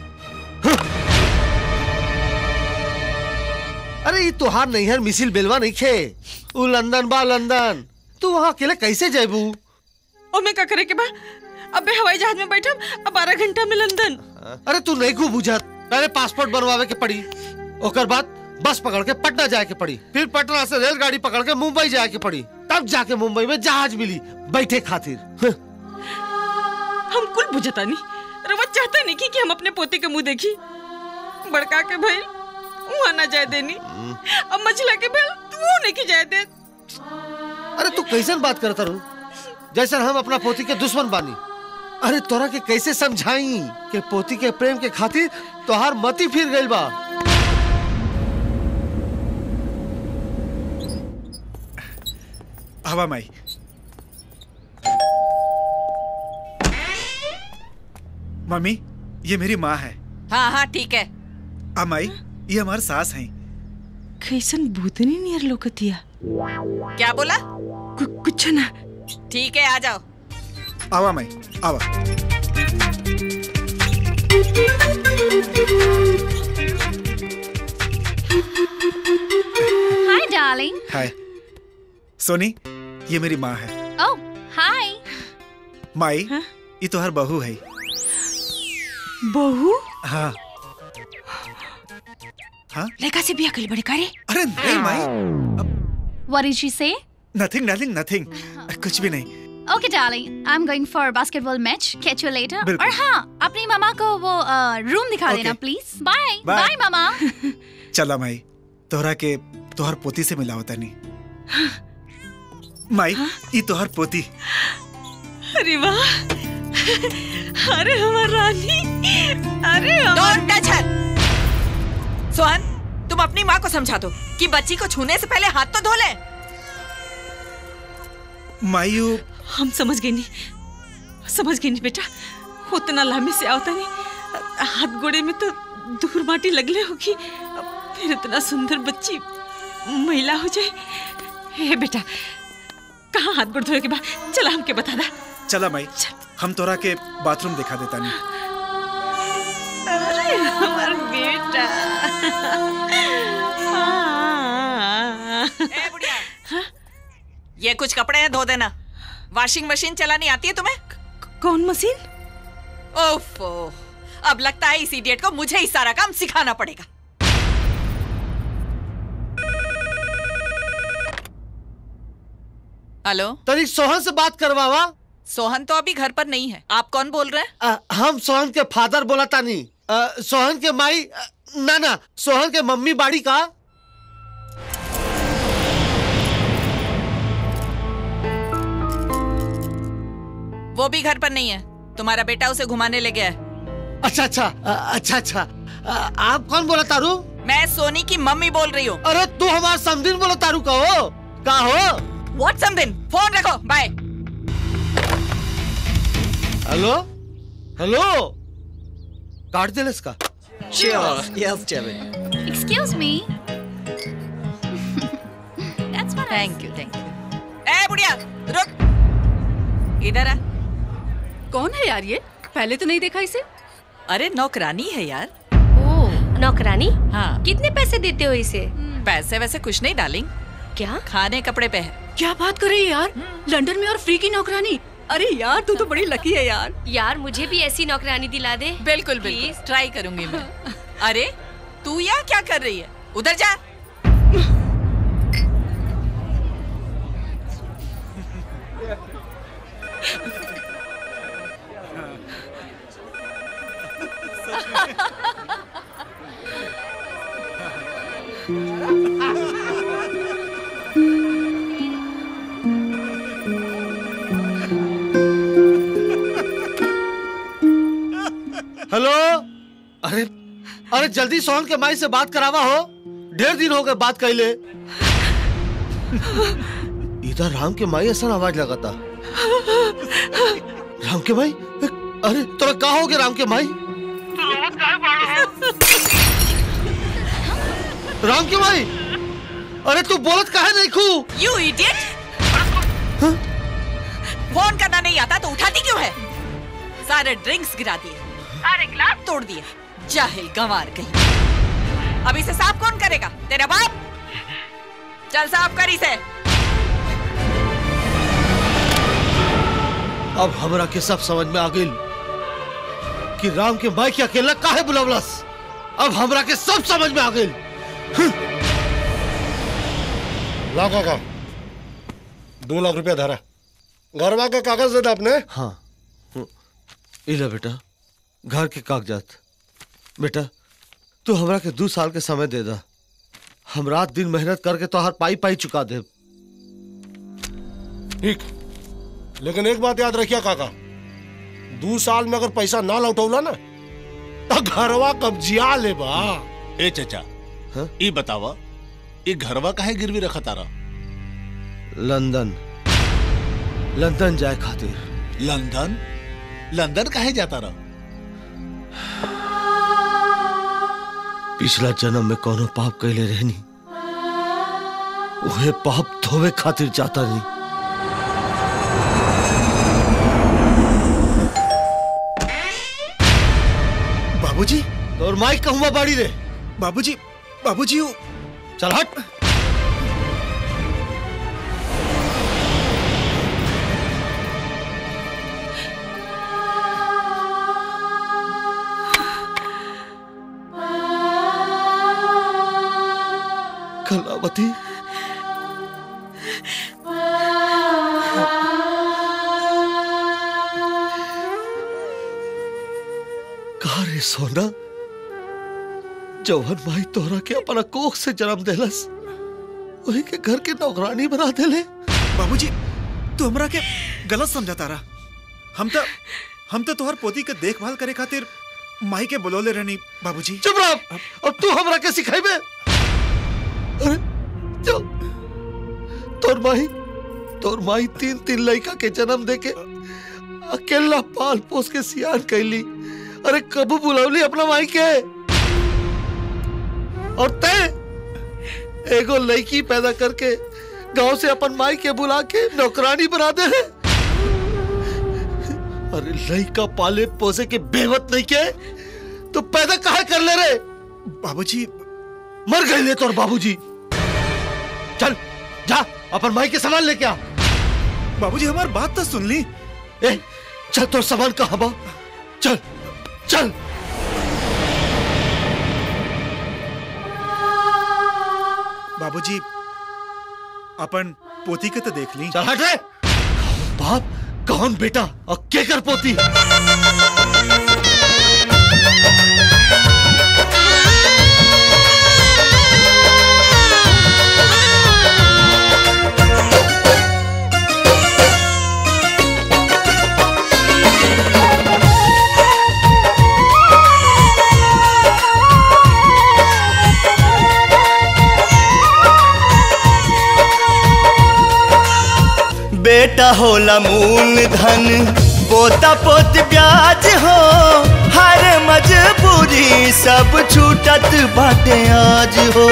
अरे ये तोहार नहीं है मिसिल बेलवा नहीं खे। उ लंदन बा लंदन। तू वहाँ अकेले कैसे जाबू? ओ मैं का करे के बा? अबे हवाई जहाज में बैठम अब 12 घंटा में लंदन। अरे तू नहीं को बुझत। पहले पासपोर्ट बनवावे के पड़ी, ओकर बाद बस पकड़ के पटना जाए के पड़ी, फिर पटना से रेलगाड़ी पकड़ के मुंबई जाए के पड़ी, तब जाके मुंबई में जहाज मिली बैठे खातिर। हम कुल बुझता नहीं। रवा चाहता नहीं कि हम अपने पोते के मुंह देखी। बड़का के भाई वहाँ ना जाए देनी। अब मछला के भाई तू नहीं की जाए दे। अरे तू कैसे बात करता रू जैसे हम अपना पोती के दुश्मन बानी। अरे तोरा के कैसे समझाई कि पोती के प्रेम के खातिर तोहार मती फिर गइल बा। हवा माई। मम्मी ये मेरी माँ है। हाँ हाँ ठीक है। माई ये हमारे सास हैं। कैसन भूतनी नियर लोकतिया। क्या बोला? कुछ ना। ठीक है आ जाओ। आवा माई आवा। Hi darling. हाय सोनी, ये मेरी माँ है। ओह हाय। माई ये तो हर बहू है। बहू? हाँ हाँ। लड़का से बिया कल बड़े करे। अरे नहीं माई। What did she say? Nothing darling nothing। कुछ भी नहीं। Okay darling, I'm going for a basketball match. Catch you later. बिल्कुल। और हाँ अपनी मामा को वो रूम दिखा देना प्लीज। बाय बाय मामा। चला माई तोहरा के तोहर पोती से मिला होता नहीं। माई ई तोहर पोती। अरे वाह, अरे हमार रानी, अरे डोंट टच हर। सोहन, तुम अपनी माँ को समझा दो कि बच्ची को छूने से पहले हाथ तो धो ले। मायू हम समझ गए नहीं बेटा, उतना लामे से आवता नहीं, हाथ गोड़े में तो धूल माटी लगले होगी, फिर इतना सुंदर बच्ची महिला हो जाए। हे बेटा, कहाँ हाथ गोड़ धोए के बाद? चला हमके बता दा। चला माई, हम तोरा के बाथरूम दिखा देता नहीं। अरे हमार बेटा। ए बुढ़िया, ये कुछ कपड़े हैं, धो देना। वॉशिंग मशीन चलानी आती है तुम्हें? कौन मशीन? ओफो, अब लगता है इस इडियट को मुझे ही सारा काम सिखाना पड़ेगा। हेलो, तरी सोहन से बात करवावा। सोहन तो अभी घर पर नहीं है। आप कौन बोल रहे हैं? हम सोहन के फादर बोला तानी। सोहन के माई ना सोहन के मम्मी बाड़ी का। वो भी घर पर नहीं है। तुम्हारा बेटा उसे घुमाने ले गया है। अच्छा। आप कौन बोला तारू? मैं सोनी की मम्मी बोल रही हूँ। अरे तू हमारा समदिन बोला तारू का हो? What समदिन? फोन रखो, बाय। हेलो, काट दे इसका। Yes, David. Excuse me. That's what Thank you. ए बुढ़िया, रुक, इधर आ। कौन है यार ये? पहले तो नहीं देखा इसे। अरे नौकरानी है यार। ओह, नौकरानी? हाँ। कितने पैसे देते हो इसे? पैसे वैसे कुछ नहीं डार्लिंग। क्या? खाने कपड़े पे है। क्या बात कर रही है यार? लंदन में और फ्री की नौकरानी? अरे यार, तू तो बड़ी लकी है यार। यार मुझे भी ऐसी नौकरानी दिला दे। बिल्कुल, ट्राई करूंगी मैं। अरे तू यहाँ क्या कर रही है? उधर जा। हेलो, अरे जल्दी सोहन के माई से बात करावा हो। ढेर दिन हो गए बात कैले। इधर राम के माई ऐसा आवाज लगाता। राम के माई? अरे तोरा का हो गया राम के माई? राम के माई, अरे तू बोलत काहे नहीं खू? You idiot! फोन करना नहीं आता तो उठाती क्यों है? सारे ड्रिंक्स गिरा दिए, सारे गिलास तोड़ दिए। जाहिल गंवार कहीं। अब इसे साफ कौन करेगा? तेरा बाप? चल साफ कर इसे। अब हमरा के सब समझ में आ गई कि राम के माई के अकेला काहे बुलावलस। अब हमरा के सब समझ में आ गई। ला काका, 2 लाख रुपया धरा। घरवा का कागज दे आपने? हाँ, इला बेटा, घर के कागजात। बेटा तू हमरा के 2 साल के समय दे दा। हम रात दिन मेहनत करके तो हर पाई चुका दे। ठीक, लेकिन एक बात याद रखिए काका, 2 साल में अगर पैसा ना लौटौला ना तो घरवा कब्जिया ले बा। ए चचा, ई बतावा, ई घरवा काहे गिरवी रखा तारा? लंदन जाए खातिर। लंदन काहे जाता रहा? पिछला जन्म में कोनो पाप कैले रहनी, उहे पाप धोवे खातिर जाता नहीं। बाबूजी, तोर माइक कहूँ बाड़ी रे। बाबूजी चल हट। कलावती, कहा रे सोना, जौहन भाई तोहरा के अपना कोख से जन्म देलस, वही के घर के नौकरानी बना देले। बाबूजी तू हमरा के गलत समझता रहा। हम तो तोहर पोती के देखभाल करे खातिर माई के बुलौले रहनी बाबूजी। चुप रह। अब तू हमरा के सिखाइबे? अरे तोर माई 3 लड़का के जन्म देके अकेला पाल पोस के सियान कैली। अरे कबू बुलौली अपना माई के? और तय एगो लड़की पैदा करके गांव से अपन माई के बुला के नौकरानी बना दे है। अरे लड़का पाले पोसे के बेवत नहीं के तो पैदा काहे कर ले रे? बाबूजी मर गए ले तोर बाबूजी। चल जा अपन माई के सामान लेके आ। बाबूजी हमार बात तो सुन ली। ए चल तोर सामान कहाँ बा? चल चल। बाबूजी अपन पोती के तो देख ली। चल हट रे। बाप कौन बेटा और क्या कर पोती? बेटा होला मूल धन, पोता पोत ब्याज हो, हर मजबूरी सब छूटत बाटे आज हो।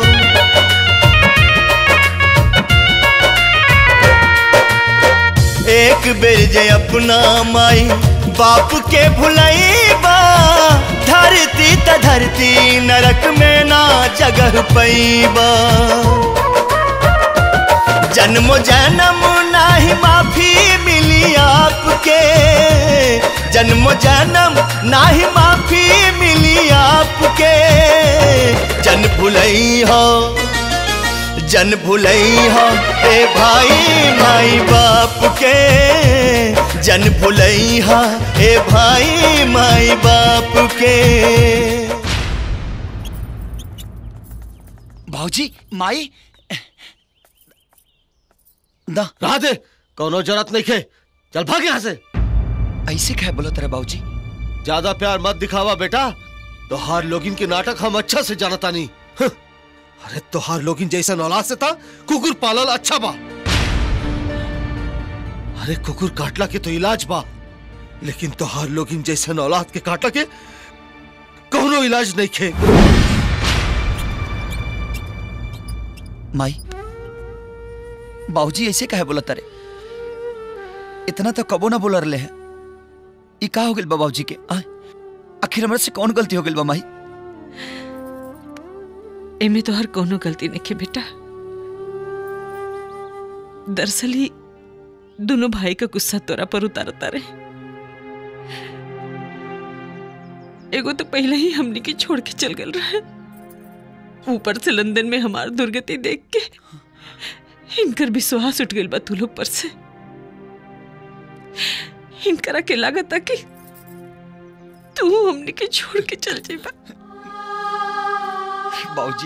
एक बेर जे अपना माई बाप के भुलैबा, धरती त धरती नरक में ना जगह पैबा। जन्मो जन्म नाही माफी मिली आपके, जन्मो जन्म नाही माफी मिली आपके। जन भुलई हो ए भाई माई बाप के, जन भुलई हो ए भाई माई बाप के। भाऊजी माई रहा दे, कोनो जरूरत नहीं खे। चल भाग यहाँ से। ऐसे क्या बोलो तेरे बाबूजी? ज्यादा प्यार मत दिखावा बेटा, तोहार लोगिन के नाटक हम अच्छा से जानता नहीं। अरे तोहार लोगिन जैसा औलाद से था कुकुर पालल अच्छा बा। अरे कुकुर काटला के तो इलाज बा, लेकिन तोहार लोगिन जैसा औलाद के काटला के कोनो इलाज नहीं खे। माई बाबूजी ऐसे काहे बोला तारे? इतना तो कबो ना बोला रहे हैं। ये का हो गइल बा बाबूजी के? आखिर हमरा से कौन गलती हो गइल बा माई? एमे तो हर कोनो गलती नहीं के बेटा। दरअसल ही दोनों भाई का गुस्सा तोरा पर उतारता रहे। एगो तो पहले ही हमने के छोड़ के चल गल रहा है, ऊपर से लंदन में हमार दुर्गति देख के इनकर विश्वास उठ गइल बा तू लोग पर से। इनकरा के लागत कि तू हमने के छोड़ के चल जाइबा। बाबूजी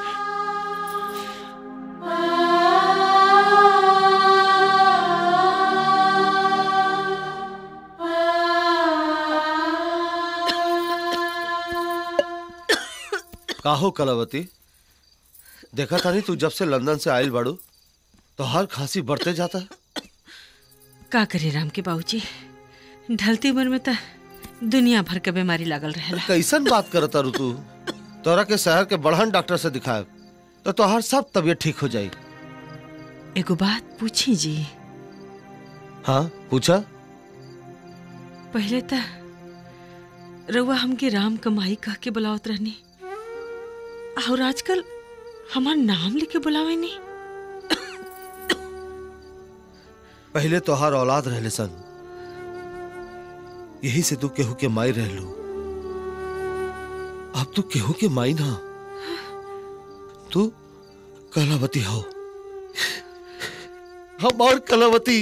काहो कलावती, देखा था नहीं तू जब से लंदन से आयल बाड़ू तो हर खांसी बढ़ते जाता है। का करे राम के बाबूजी, ढलती उम्र में तो दुनिया भर के बीमारी लागल रहेला। कैसन बात करता रू तू? तोरा के शहर के बढ़न डॉक्टर से दिखाए तो तोहार सब तबीयत ठीक हो जाई। एगो बात पूछी जी? हाँ पूछा। पहले तो रउआ हमके राम कमाई कह के बुलावत रहनी, और आजकल हमार नाम लेके बुलावे नहीं। पहले तोहार औलाद रहले सन, यही से तू केहू के माई रहलू। अब तू केहू के माई ना, तू कलावती हो। हम और कलावती।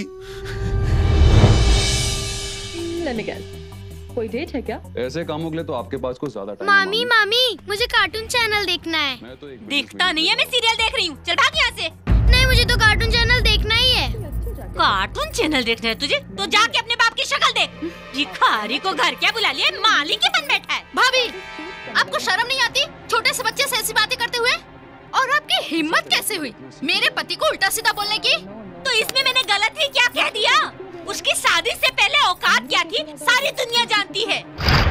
कोई डेट है क्या? ऐसे कामों के लिए तो आपके पास कुछ ज्यादा टाइम। मामी मामी मुझे कार्टून चैनल देखना है। देखता नहीं है, मैं सीरियल देख रही हूँ। चल भाग यहाँ से। नहीं मुझे तो कार्टून चैनल देखना ही नहीं है। कार्टून चैनल देखना है तुझे? तो जाके अपने बाप की शक्ल देख। भिखारी को घर क्या बुला लिया, मालिक ही बन बैठा है। भाभी, आपको शर्म नहीं आती छोटे से बच्चे से ऐसी बातें करते हुए? और आपकी हिम्मत कैसे हुई मेरे पति को उल्टा सीधा बोलने की? तो इसमें मैंने गलत ही क्या कह दिया? उसकी शादी से पहले औकात क्या थी सारी दुनिया जानती है।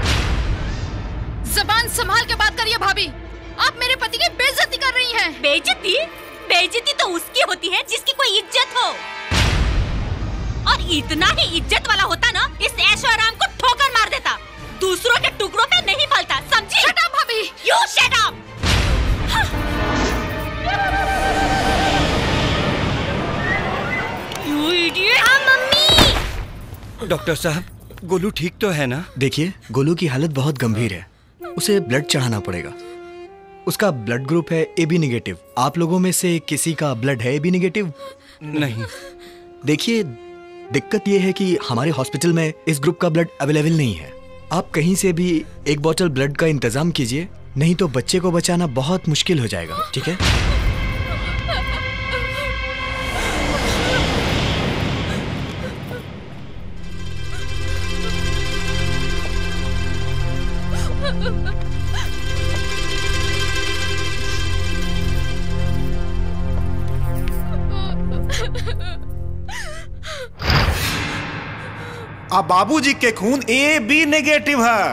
ज़बान संभाल के बात करिए भाभी, आप मेरे पति की बेइज्जती कर रही हैं। बेइज्जती? बेइज्जती तो उसकी होती है जिसकी कोई इज्जत हो। और इतना ही इज्जत वाला होता ना, इस ऐशो आराम को ठोकर मार देता, दूसरों के टुकड़ों पे नहीं पलता, समझी? शट अप भाभी। You shut up. You idiot. हाँ मम्मी। डॉक्टर साहब, गोलू ठीक तो है ना? देखिए, गोलू की हालत बहुत गंभीर है, उसे ब्लड चढ़ाना पड़ेगा। उसका ब्लड ग्रुप है AB नेगेटिव। आप लोगों में से किसी का ब्लड है AB नेगेटिव? नहीं। देखिए, दिक्कत ये है कि हमारे हॉस्पिटल में इस ग्रुप का ब्लड अवेलेबल नहीं है। आप कहीं से भी एक बोतल ब्लड का इंतजाम कीजिए, नहीं तो बच्चे को बचाना बहुत मुश्किल हो जाएगा। ठीक है? अब बाबूजी के खून AB नेगेटिव है।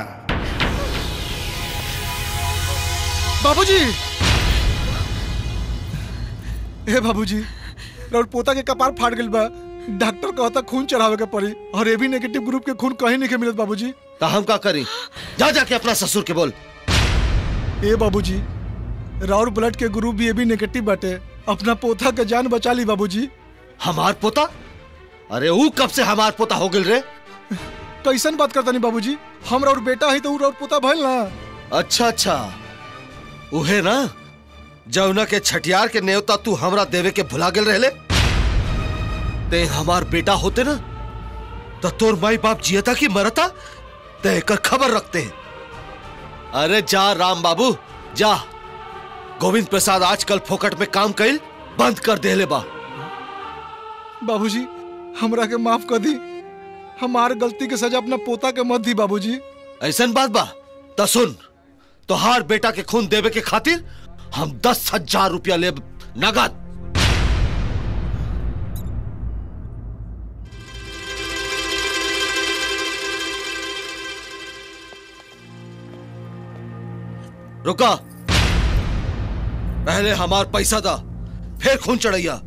बाबूजी, हे बाबूजी, और पोता के कपार फाट गइल बा। डॉक्टर कहता खून चढ़ावे के पड़ी और AB नेगेटिव ग्रुप के खून कहीं नहीं मिलत बाबूजी। तो हम का करी? जा जाके अपना ससुर के बोल। ए बाबूजी, राउर ब्लड के ग्रुप भी AB नेगेटिव बाटे, अपना पोता के जान बचा ली बाबूजी। हमार पोता? अरे वो कब से हमार पोता हो गिल रे? कैसन बात करता नहीं बाबूजी, हम राउर बेटा है तो राउर पोता भइल ना। अच्छा अच्छा, उहे ना जौना के छठियार के नेवता तू हमरा देवे के भुला गेल रहले। ते हमार बेटा होते ना तो तोर माई बाप जियता की मरता ते कर खबर रखते हैं। अरे जा राम बाबू जा, गोविंद प्रसाद आजकल फोकट में काम कइल बंद कर देले बा। बाबूजी, हमरा के माफ कर दी, हमार गलती के सजा अपना पोता के मत दी बाबूजी। ऐसन बात बा तो सुन, तोहार बेटा के खून देवे के खातिर हम 10,000 रुपया ले नगद। रुका, पहले हमार पैसा दा, फिर खून चढ़ैया।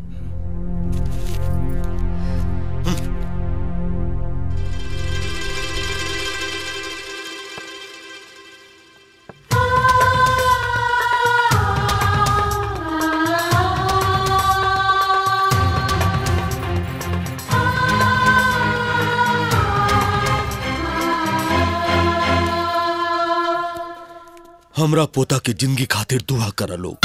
हमरा पोता के जिंदगी खातिर दुआ करा लो।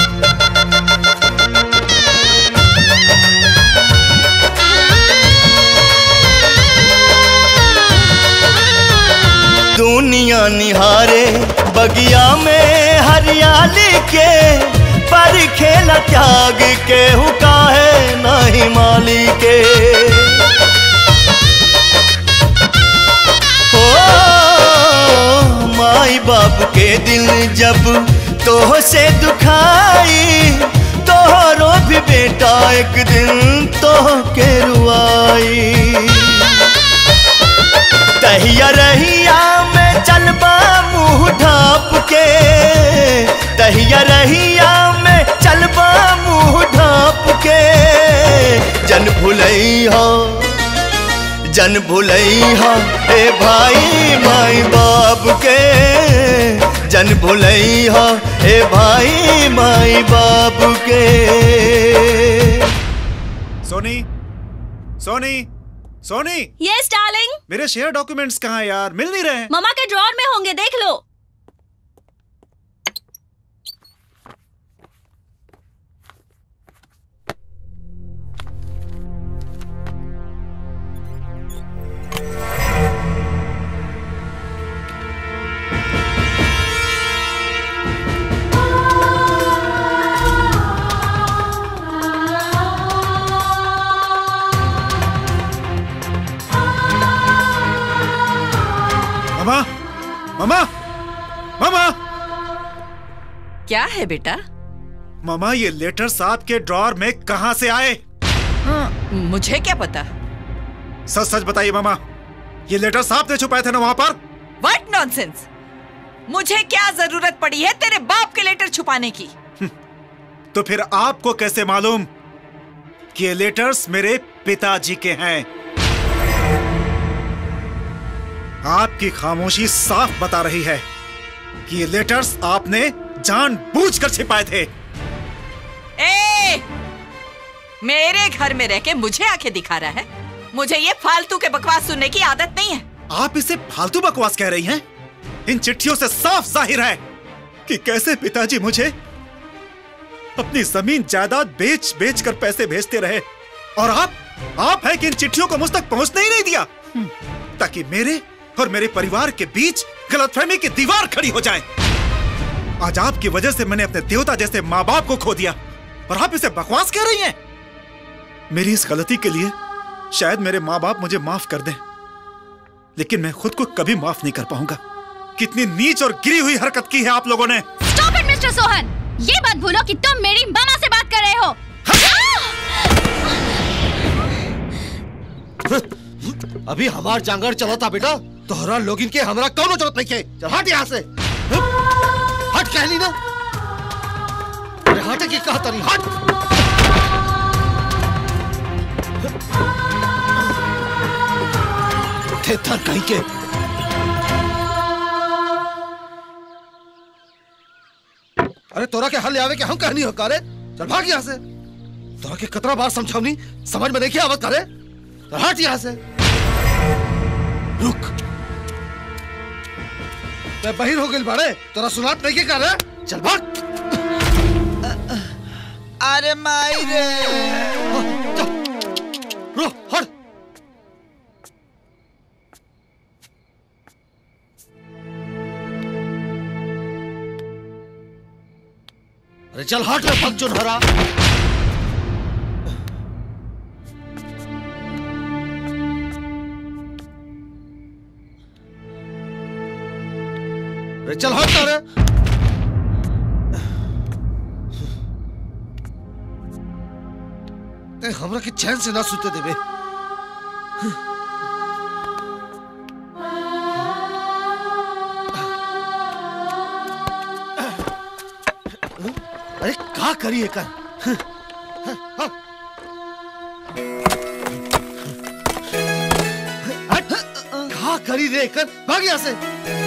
दुनिया निहारे बगिया में हरियाली के, पर खेला त्याग के हुका है नहीं माली के। माई बाप के दिल जब तोह से दुखाई, तोहरो भी बेटा एक दिन तोह के रुआई। तहिया रहिया में चलबा मुँह ढाप के, तहिया रहिया में चलबा मुँह ढाप के। जन भुलैया जन भुलैया ए भाई माई बाप के, जन भुलैया ए भाई माई बाप के। सोनी, सोनी, सोनी। Yes darling. मेरे शेयर डॉक्यूमेंट्स कहाँ यार, मिल नहीं रहे। ममा के ड्रॉर में होंगे, देख लो। मामा, मामा, क्या है बेटा? मामा ये लेटर्स आपके ड्रॉर में कहां से आए? मुझे क्या पता? सच सच बताइए मामा, ये लेटर्स आपने छुपाए थे ना वहां पर? What nonsense! मुझे क्या जरूरत पड़ी है तेरे बाप के लेटर छुपाने की? तो फिर आपको कैसे मालूम कि ये लेटर्स मेरे पिताजी के हैं? आपकी खामोशी साफ बता रही है कि ये लेटर्स आपने जानबूझकर छिपाए थे। ए! मेरे घर में रह के मुझे आंखें दिखा रहा है? मुझे ये फालतू के बकवास सुनने की आदत नहीं है। आप इसे फालतू बकवास कह रही हैं? इन चिट्ठियों से साफ जाहिर है कि कैसे पिताजी मुझे अपनी जमीन जायदाद बेच बेच कर पैसे भेजते रहे, और आप है कि इन चिट्ठियों को मुझ तक पहुंचने ही नहीं दिया, ताकि मेरे और मेरे परिवार के बीच गलतफहमी की दीवार खड़ी हो जाए। आज आपकी वजह से मैंने अपने देवता जैसे माँ बाप को खो दिया, और आप इसे बकवास कह रही हैं। मेरी इस गलती के लिए शायद मेरे माँ बाप मुझे माफ कर दें, लेकिन मैं खुद को कभी माफ नहीं कर पाऊंगा। कितनी नीच और गिरी हुई हरकत की है आप लोगों ने। स्टॉप इट मिस्टर सोहन, ये बात भूलो कि तुम मेरी मामा से बात कर रहे हो। अभी हमार जांगर चला था बेटा, तोहरा लोगिन के हमरा कौनो जरूरत नहीं है। चल हट यहाँ से, हट कहली ना। अरे हट की कहा तरी, हट। थेथर कहीं के। अरे तोरा के हल आवे के हम कहनी हो करे, चल भाग यहाँ से। तोरा के कितना बार समझावनी, समझ में नहीं क्या आवत करे, तो हट यहाँ से। रुक, मैं बहिर हो गई बाड़े, तोरा सुनात नहीं के करे, चल भाग। अरे माई रे, रुक, हट। अरे चल हट रे भग चुनहरा। अरे चल हट रे। हमरा के चैन से ना सुते देवे। अरे क्या करिए कर? क्या करी रे कर? भाग यहाँ से।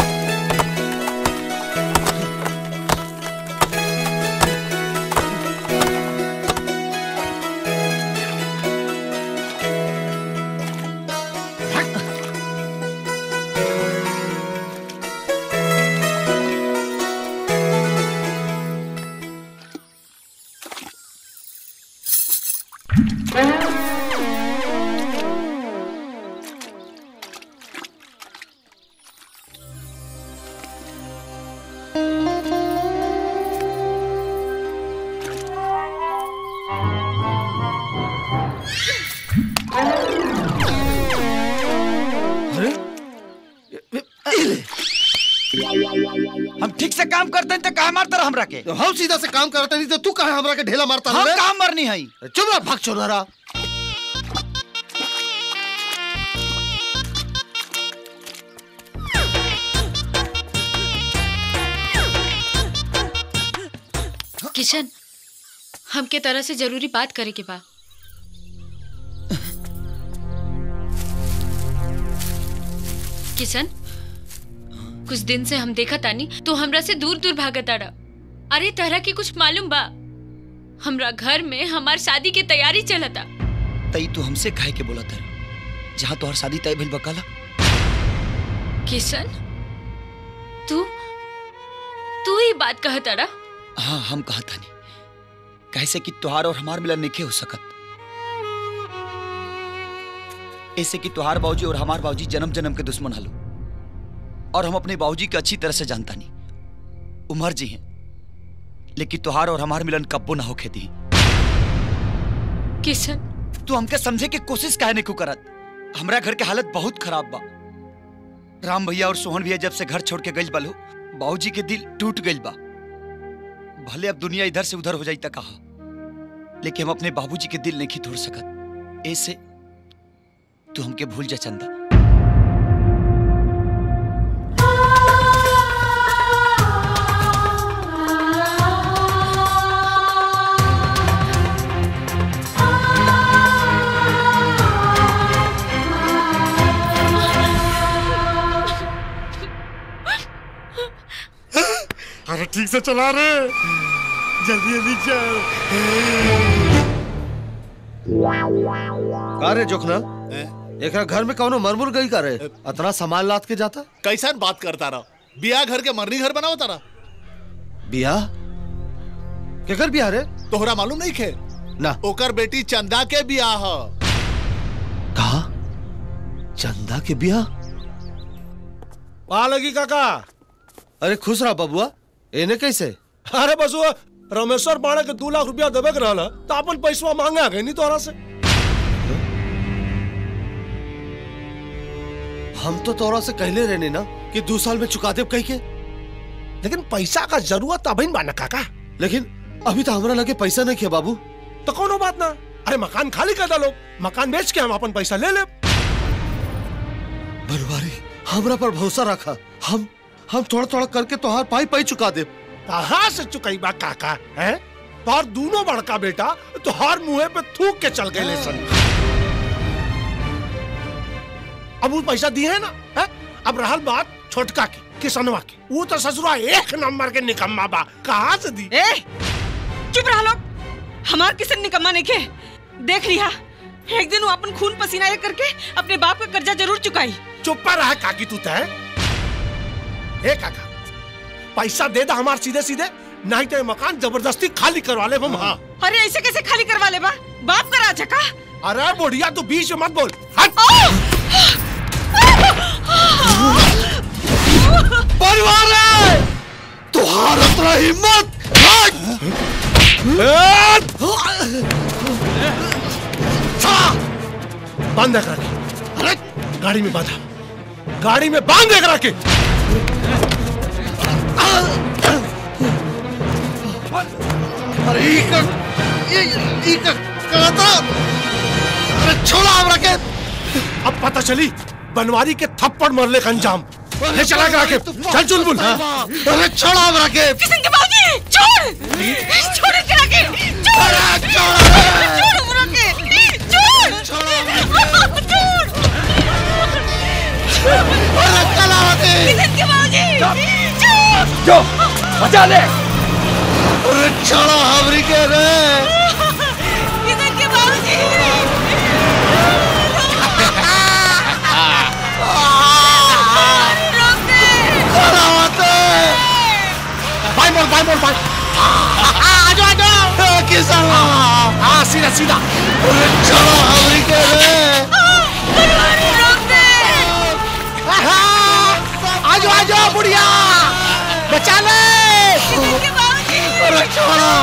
हम ठीक से काम करते हैं तो कहा मारता रहा हमरा के? तो हम सीधा से काम करते नहीं तो तू कहा हमरा के ढेला मारता हम काम मरनी है। चुप रहा भाग चोनहरा। किशन, हमके तरह से जरूरी बात करे के बा। किशन, कुछ दिन से हम देखा तानी तो हमरा से दूर दूर भागत आड़ा। अरे तरह की कुछ मालूम बा? हमरा घर में हमार शादी की तैयारी चलता। तई तू हमसे काहे के बोला था जहाँ तोहर शादी तय भइल बकाला? किशन, तू ही बात कहता। हाँ हम कहा था नहीं, कैसे कि तुहार और हमार मिलन नहीं हो सकत। ऐसे कि तुहार बाबूजी और हमार बाबूजी जन्म जन्म के दुश्मन हलो, और हम अपने बाबूजी को अच्छी तरह से जानता नहीं। उमर जी हैं, लेकिन तुहार और हमार मिलन कब्बो ना होके दी। किशन, तू हमके समझे की कोशिश काहे नहीं करत? हमरा घर के हालत बहुत खराब बा। राम भैया और सोहन भैया जब से घर छोड़ के गइल बालो, बाबूजी के दिल टूट गइल बा। भले अब दुनिया इधर से उधर हो जाई त कहा, लेकिन हम अपने बाबूजी के दिल नहीं तोड़ सकत। ऐसे तू हमके भूल जा चंदा। अरे ठीक से चला रे, जल्दी जल्दी चल। का रे जोखना, एकरा घर में कौनो मरमुर गई का रे? अतना सामान लाद के जाता। कैसा बात करता रहा? बिया घर के मरनी घर बनाओ तारा। बिया केकर बिया रे? तोहरा मालूम नहीं खे? ना। ओकर बेटी चंदा के बिया है। कहा? चंदा के बिया? पा लगी काका। अरे खुश रहा बबुआ, एने कैसे? अरे बसुआ, रमेश्वर पाड़े के 2 लाख रुपया देवे के रहला, तो अपन पैसवा मांगा गए नहीं तोरा से। हम तो तोरा से कहले रहने ना कि 2 साल में चुका दे कह के। लेकिन पैसा का जरूरत अभी बाना काका। लेकिन अभी तो हमरा लगे पैसा नहीं किया बाबू। तो कोनो बात ना, अरे मकान खाली कर डालो, मकान बेच के हम अपन पैसा ले ले। बनवारी हमरा पर भरोसा रखा, हम थोड़ा थोड़ा करके तोहार पाई पाई चुका दे। कहाँ से चुकाई बा काका? हैं? तोहार दोनों बड़का बेटा तोहार मुँह पे थूक के चल गए सन। अब वो पैसा दिए है ना, है? अब रहल बात छोटका की, किसनवा की, वो तो ससुरा 1 नंबर के निकम्मा बा, कहाँ से दी? चुप रहा लोग, हमार किसन निकम्मा नहीं के। देख लिया, एक दिन वो अपन खून पसीना एक करके अपने बाप का कर्जा जरूर चुकाई। चुप रहा काकी तू तय। ए काका, पैसा दे दा हमार सीधे सीधे, नहीं तो मकान जबरदस्ती खाली करवा ले हम। हाँ। अरे ऐसे कैसे खाली करवा ले बा? बाप का राज है का? अरे बुढ़िया तू बीच में मत बोल। हट। परिवार है तुहार इतना हिम्मत। बांध कर रखे। अरे गाड़ी में बांधा, गाड़ी में बांध कर रखे। अरे छोड़ा हमरा के। अब पता चली बनवारी के थप्पड़ मरले का अंजाम। ले चला के रखे, चल चुलबुल। अरे छोड़ा हमरा के। किसन के बाबूजी, छोड़ के रखे, छोड़ हमरा के, छोड़। अरे कलावती, किसन के बाबूजी, जो बचा ले। अरे छोड़ो हमरी के रे। किसन के बाबूजी। बाई मोड़ बाई। आजो किसान। हाँ सीधा सीधा। अरे चलो हमरी के रे। आजो बुढ़िया, बचा ले। अरे छोड़ो,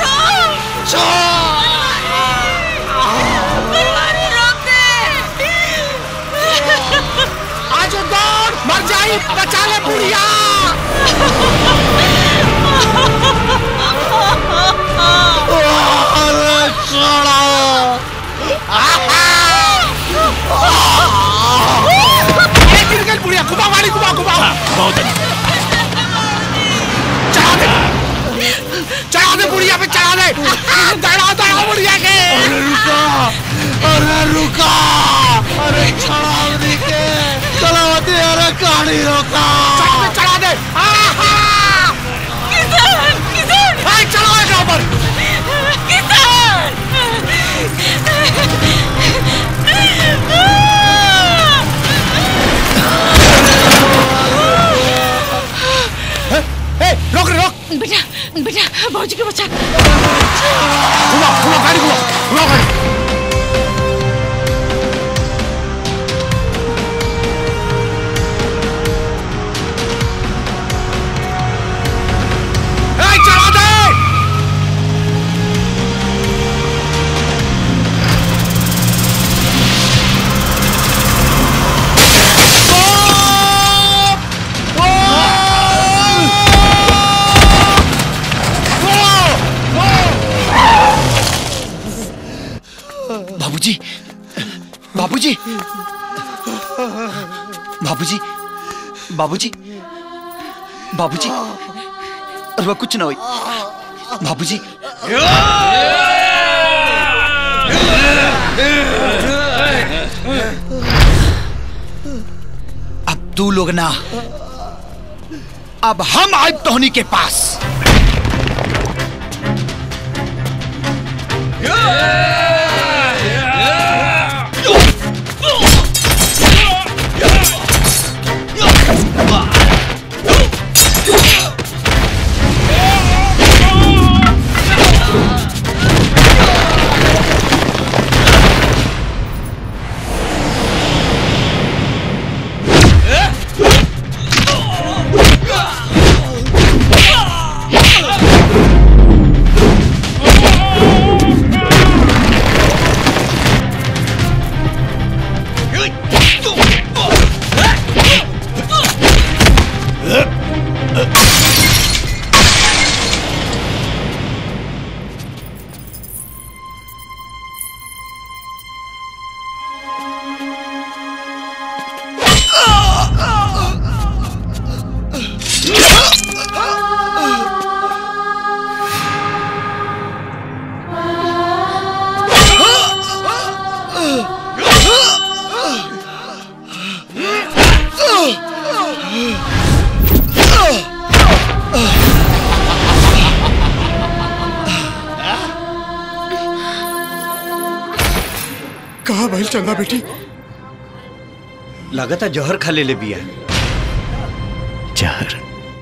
आजो दौड़, मर जाई, बचा ले बुढ़िया। अरे छोड़ो। गिर गई बुढ़िया, घुमा वाली घुमा। बहुत चढ़ा दे बुढ़िया पे, चढ़ा दे। दड़ा बुढ़िया के। अरे रुका, अरे छोड़ा हमरी के। कलावती अरे कहानी रोका। चढ़ा दे। चढ़ाओ एक ऊपर। रोक। बेटा बाबूजी के बच्चा। घुमा गाड़ी, घुमा गाड़ी। बाबूजी, बाबूजी, बाबूजी, बाबूजी, बाबूजी, अरे कुछ ना हुई बाबूजी। अब तू लोग ना, अब हम आए टोनी के पास। कहा भाई चंदा बेटी? लगातार जहर खा ले बिया। जहर?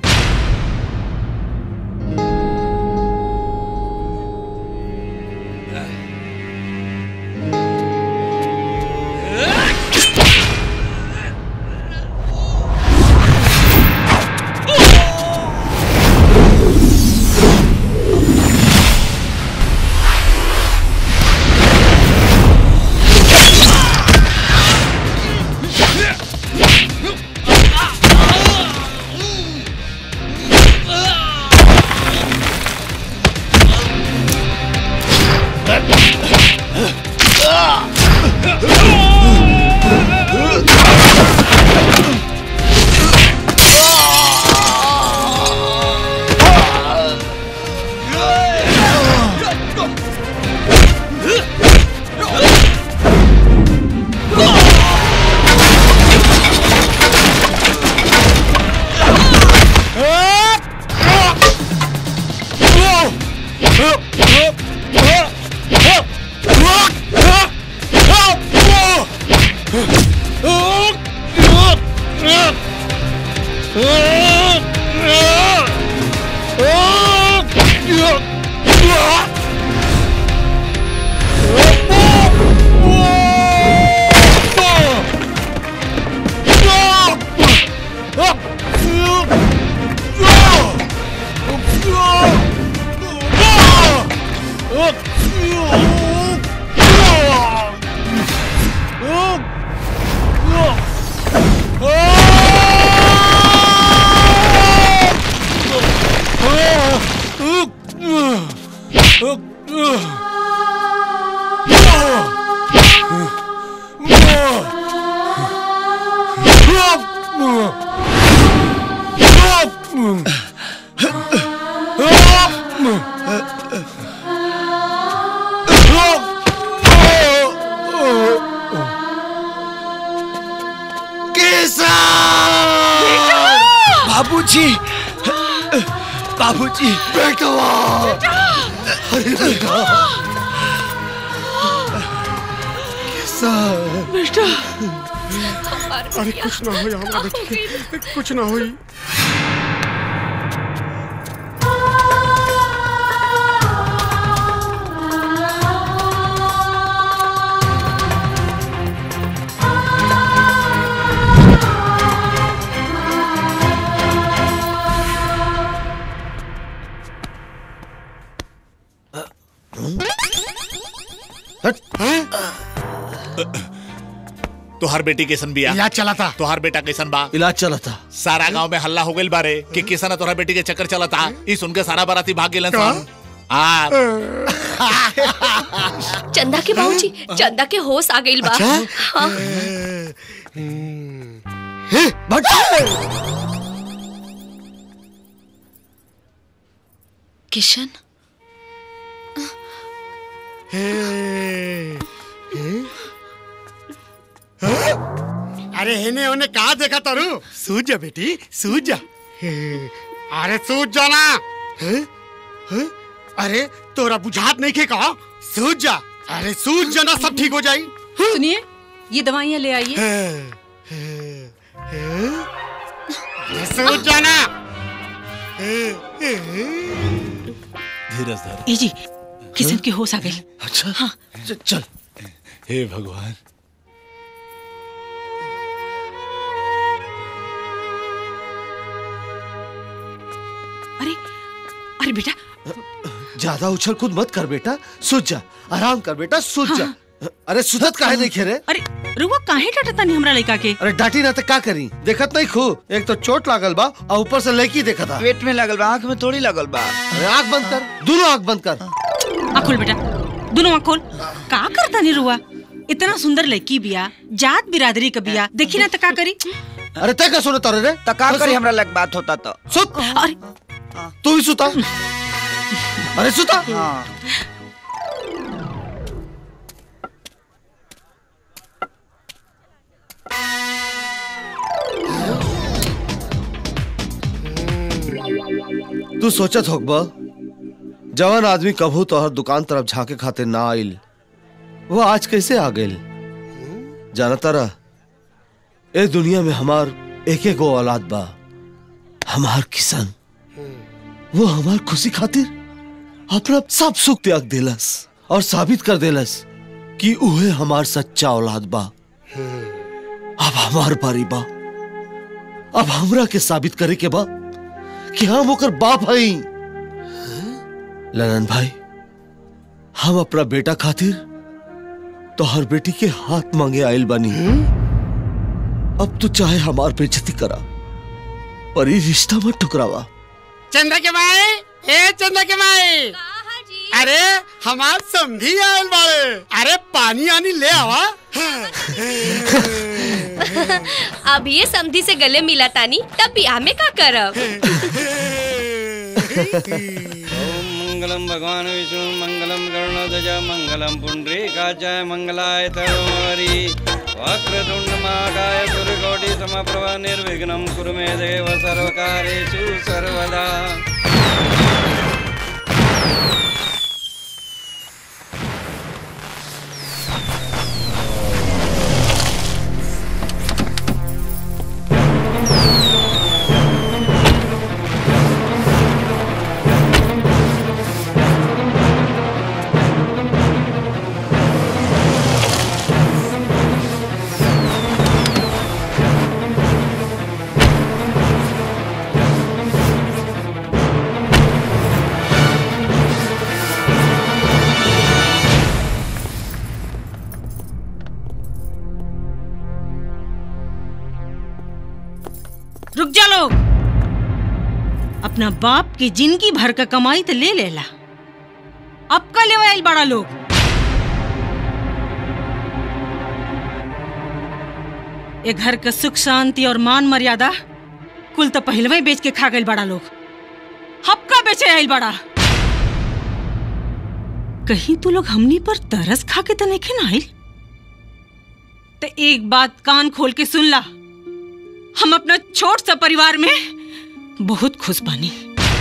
बाबूजी, बाबूजी, बेटा, अरे बेटा, बेटा, अरे कुछ ना हो हमारा बेटी, कुछ ना हुई। तोहर बेटी कैसन बिया? इलाज चला था। तोहर बेटा कैसन बा? इलाज चला था। सारा गांव में हल्ला हो गइल बारे कि किसन तोहर बेटी के चक्कर चला था। ई सुन के सारा बाराती भाग गेलन सन। चंदा के बाबूजी, चंदा के होश आ गइल बा। हाँ। किशन, अरे हेने होने कहा देखा तारू? सूझ जा बेटी, सूझ जा। अरे सूझ जाना। अरे तोरा बुझात नहीं के कहा? सूझ जा। अरे सूझ जाना, सब ठीक हो जाई। सुनिए, ये दवाइयाँ ले आइए। सूझ जाना। धीरज धर। ए जी, किशन के होश आ गए। अच्छा हाँ। चल। हे भगवान। अरे बेटा, ज्यादा उछल कूद मत कर बेटा, सूझ जा, आराम कर बेटा, सूझ जा। अरे सुधत काहे नहीं खेरे? अरे रुआ काहे डांटता नहीं हमरा लड़का के? अरे डांटी ना तो का करी? देखत नहीं खू, एक तो चोट लागल बा और ऊपर से लड़की देखा था। पेट में लागल बा, आँख में थोड़ी लागल बा। अरे आँख बंद कर, दोनों आँख बंद कर। आँख खोल बेटा, दोनों आँख खोल। का करता नहीं रुआ? इतना सुंदर लड़की बिया, जात बिरादरी का बिया, देखी ना तो का करी? अरे तय का सुने तारे रे? तो का करी हमरा लग बात होता तो? सुत। अरे तू ही सुता। अरे सुता। हाँ। तू सोचत होगा जवान आदमी कभू तोहर दुकान तरफ झांके खाते ना आइल, वो आज कैसे आ गइल? जाना तारा, ए दुनिया में हमार एक एक औलाद बा। हमार किशन, वो हमार खुशी खातिर अपना सब सुख त्याग देलस और साबित कर देलस कि उहे हमार सच्चा औलाद बा। अब हमार बारी बा। अब हमरा के साबित करे के बा कि हम ओकर बाप हई। ललन भाई, हम अपना बेटा खातिर तो हर बेटी के हाथ मांगे आयल बनी। अब तू चाहे हमार बेइज्जती करा, पर ये रिश्ता मत ठुकरावा। चंदा के माए, ए चंदा के माए, अरे हमार समधी आयल बाड़े। अरे पानी आनी ले आवा। अब ये समधी से गले मिला तानी, तब बियाह में का करब? मंगलम भगवान विष्णु मंगलम गरुड़ध्वज मंगलम पुंडरीकाक्षाय मंगलाय तनोहरि वक्रतुंड महाकाय सूर्यकोटि समप्रभा निर्विघ्नं कुरु मे देव सर्वकार्येषु सर्वदा। रुक जा लोग, अपना बाप की जिंदगी भर का कमाई तो ले लेला, अब का लेवा आइल बड़ा लोग। ये घर का सुख शांति और मान मर्यादा कुल तो पहले ही बेच के खा गए बड़ा लोग, अब का बेचे आइल बड़ा। कहीं तू लोग हमनी पर तरस खा के तो नहीं आइल? तो एक बात कान खोल के सुन ला, हम अपना छोट सा परिवार में बहुत खुश बानी।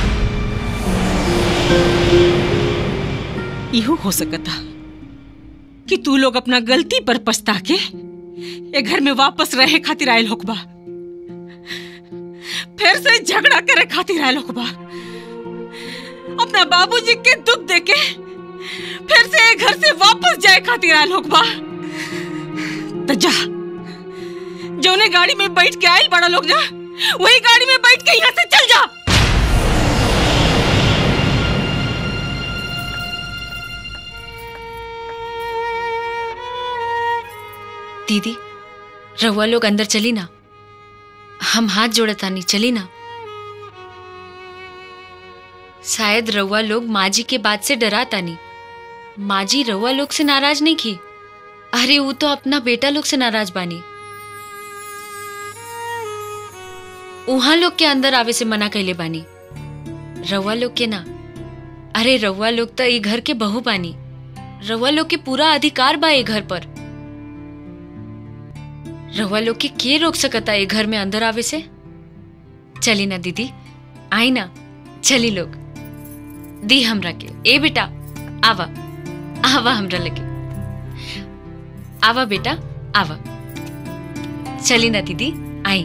इहो हो सकता कि तू लोग अपना गलती पर पछता के ये घर में वापस रहे खातिर आयल होकबा, फिर से झगड़ा करे खातिर आयल होकबा, अपना बाबूजी के दुख देके फिर से घर से वापस जाए खातिर आयल होकबा। तो जा, जोने गाड़ी में बैठ के आयल बड़ा लोग, जा वही गाड़ी में बैठ के यहाँ से चल जा। दीदी, रहुआ लोग अंदर चली ना, हम हाथ जोड़ता नहीं, चली ना। शायद रहुआ लोग माँ जी के बात से डराता नहीं, माँ जी रउआ लोग से नाराज नहीं की। अरे वो तो अपना बेटा लोग से नाराज बानी। उहाँ लोग के अंदर आवे से मना कैले बानी, रउआ लोग के ना। अरे रउआ लोग तो ये घर के बहू बानी, रउआ लोग के पूरा अधिकार बा ये घर पर। रउआ लोग के रोक सकता ये घर में अंदर आवे से? चली ना दीदी, आई ना, चली लोग दी हमरा के। ए बेटा आवा आवा हमरा लगे, आवा बेटा आवा। चली ना दीदी, आई।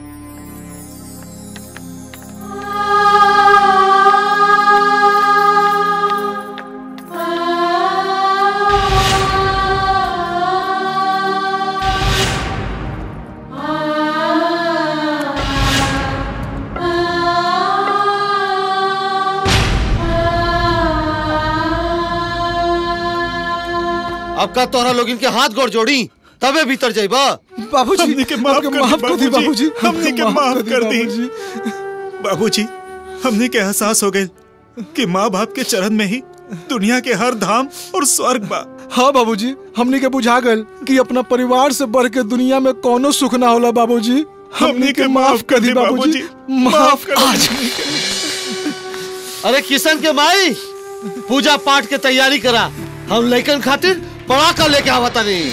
अब का तोहरा लोग इनके हाथ गोड़ जोड़ी तबे भीतर जाइबा। बाबूजी हमने के माफ कर दी बाबूजी, हमने के माफ कर दी बाबूजी। हमने के एहसास हो गए कि माँ बाप के चरण में ही दुनिया के हर धाम और स्वर्ग बा। हाँ बाबूजी, हमने के बुझा गए कि अपना परिवार से बढ़ के दुनिया में कोनो सुख ना होला बाबूजी। हमने के माफ कर दी बाबूजी, माफ कर दी। अरे किशन के माई, पूजा पाठ के तैयारी करा, हम लइकन खातिर पड़ाका लेके आवता नहीं।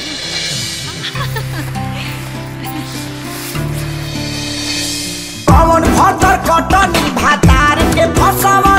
पवन भतर कटनी भातार के फसवा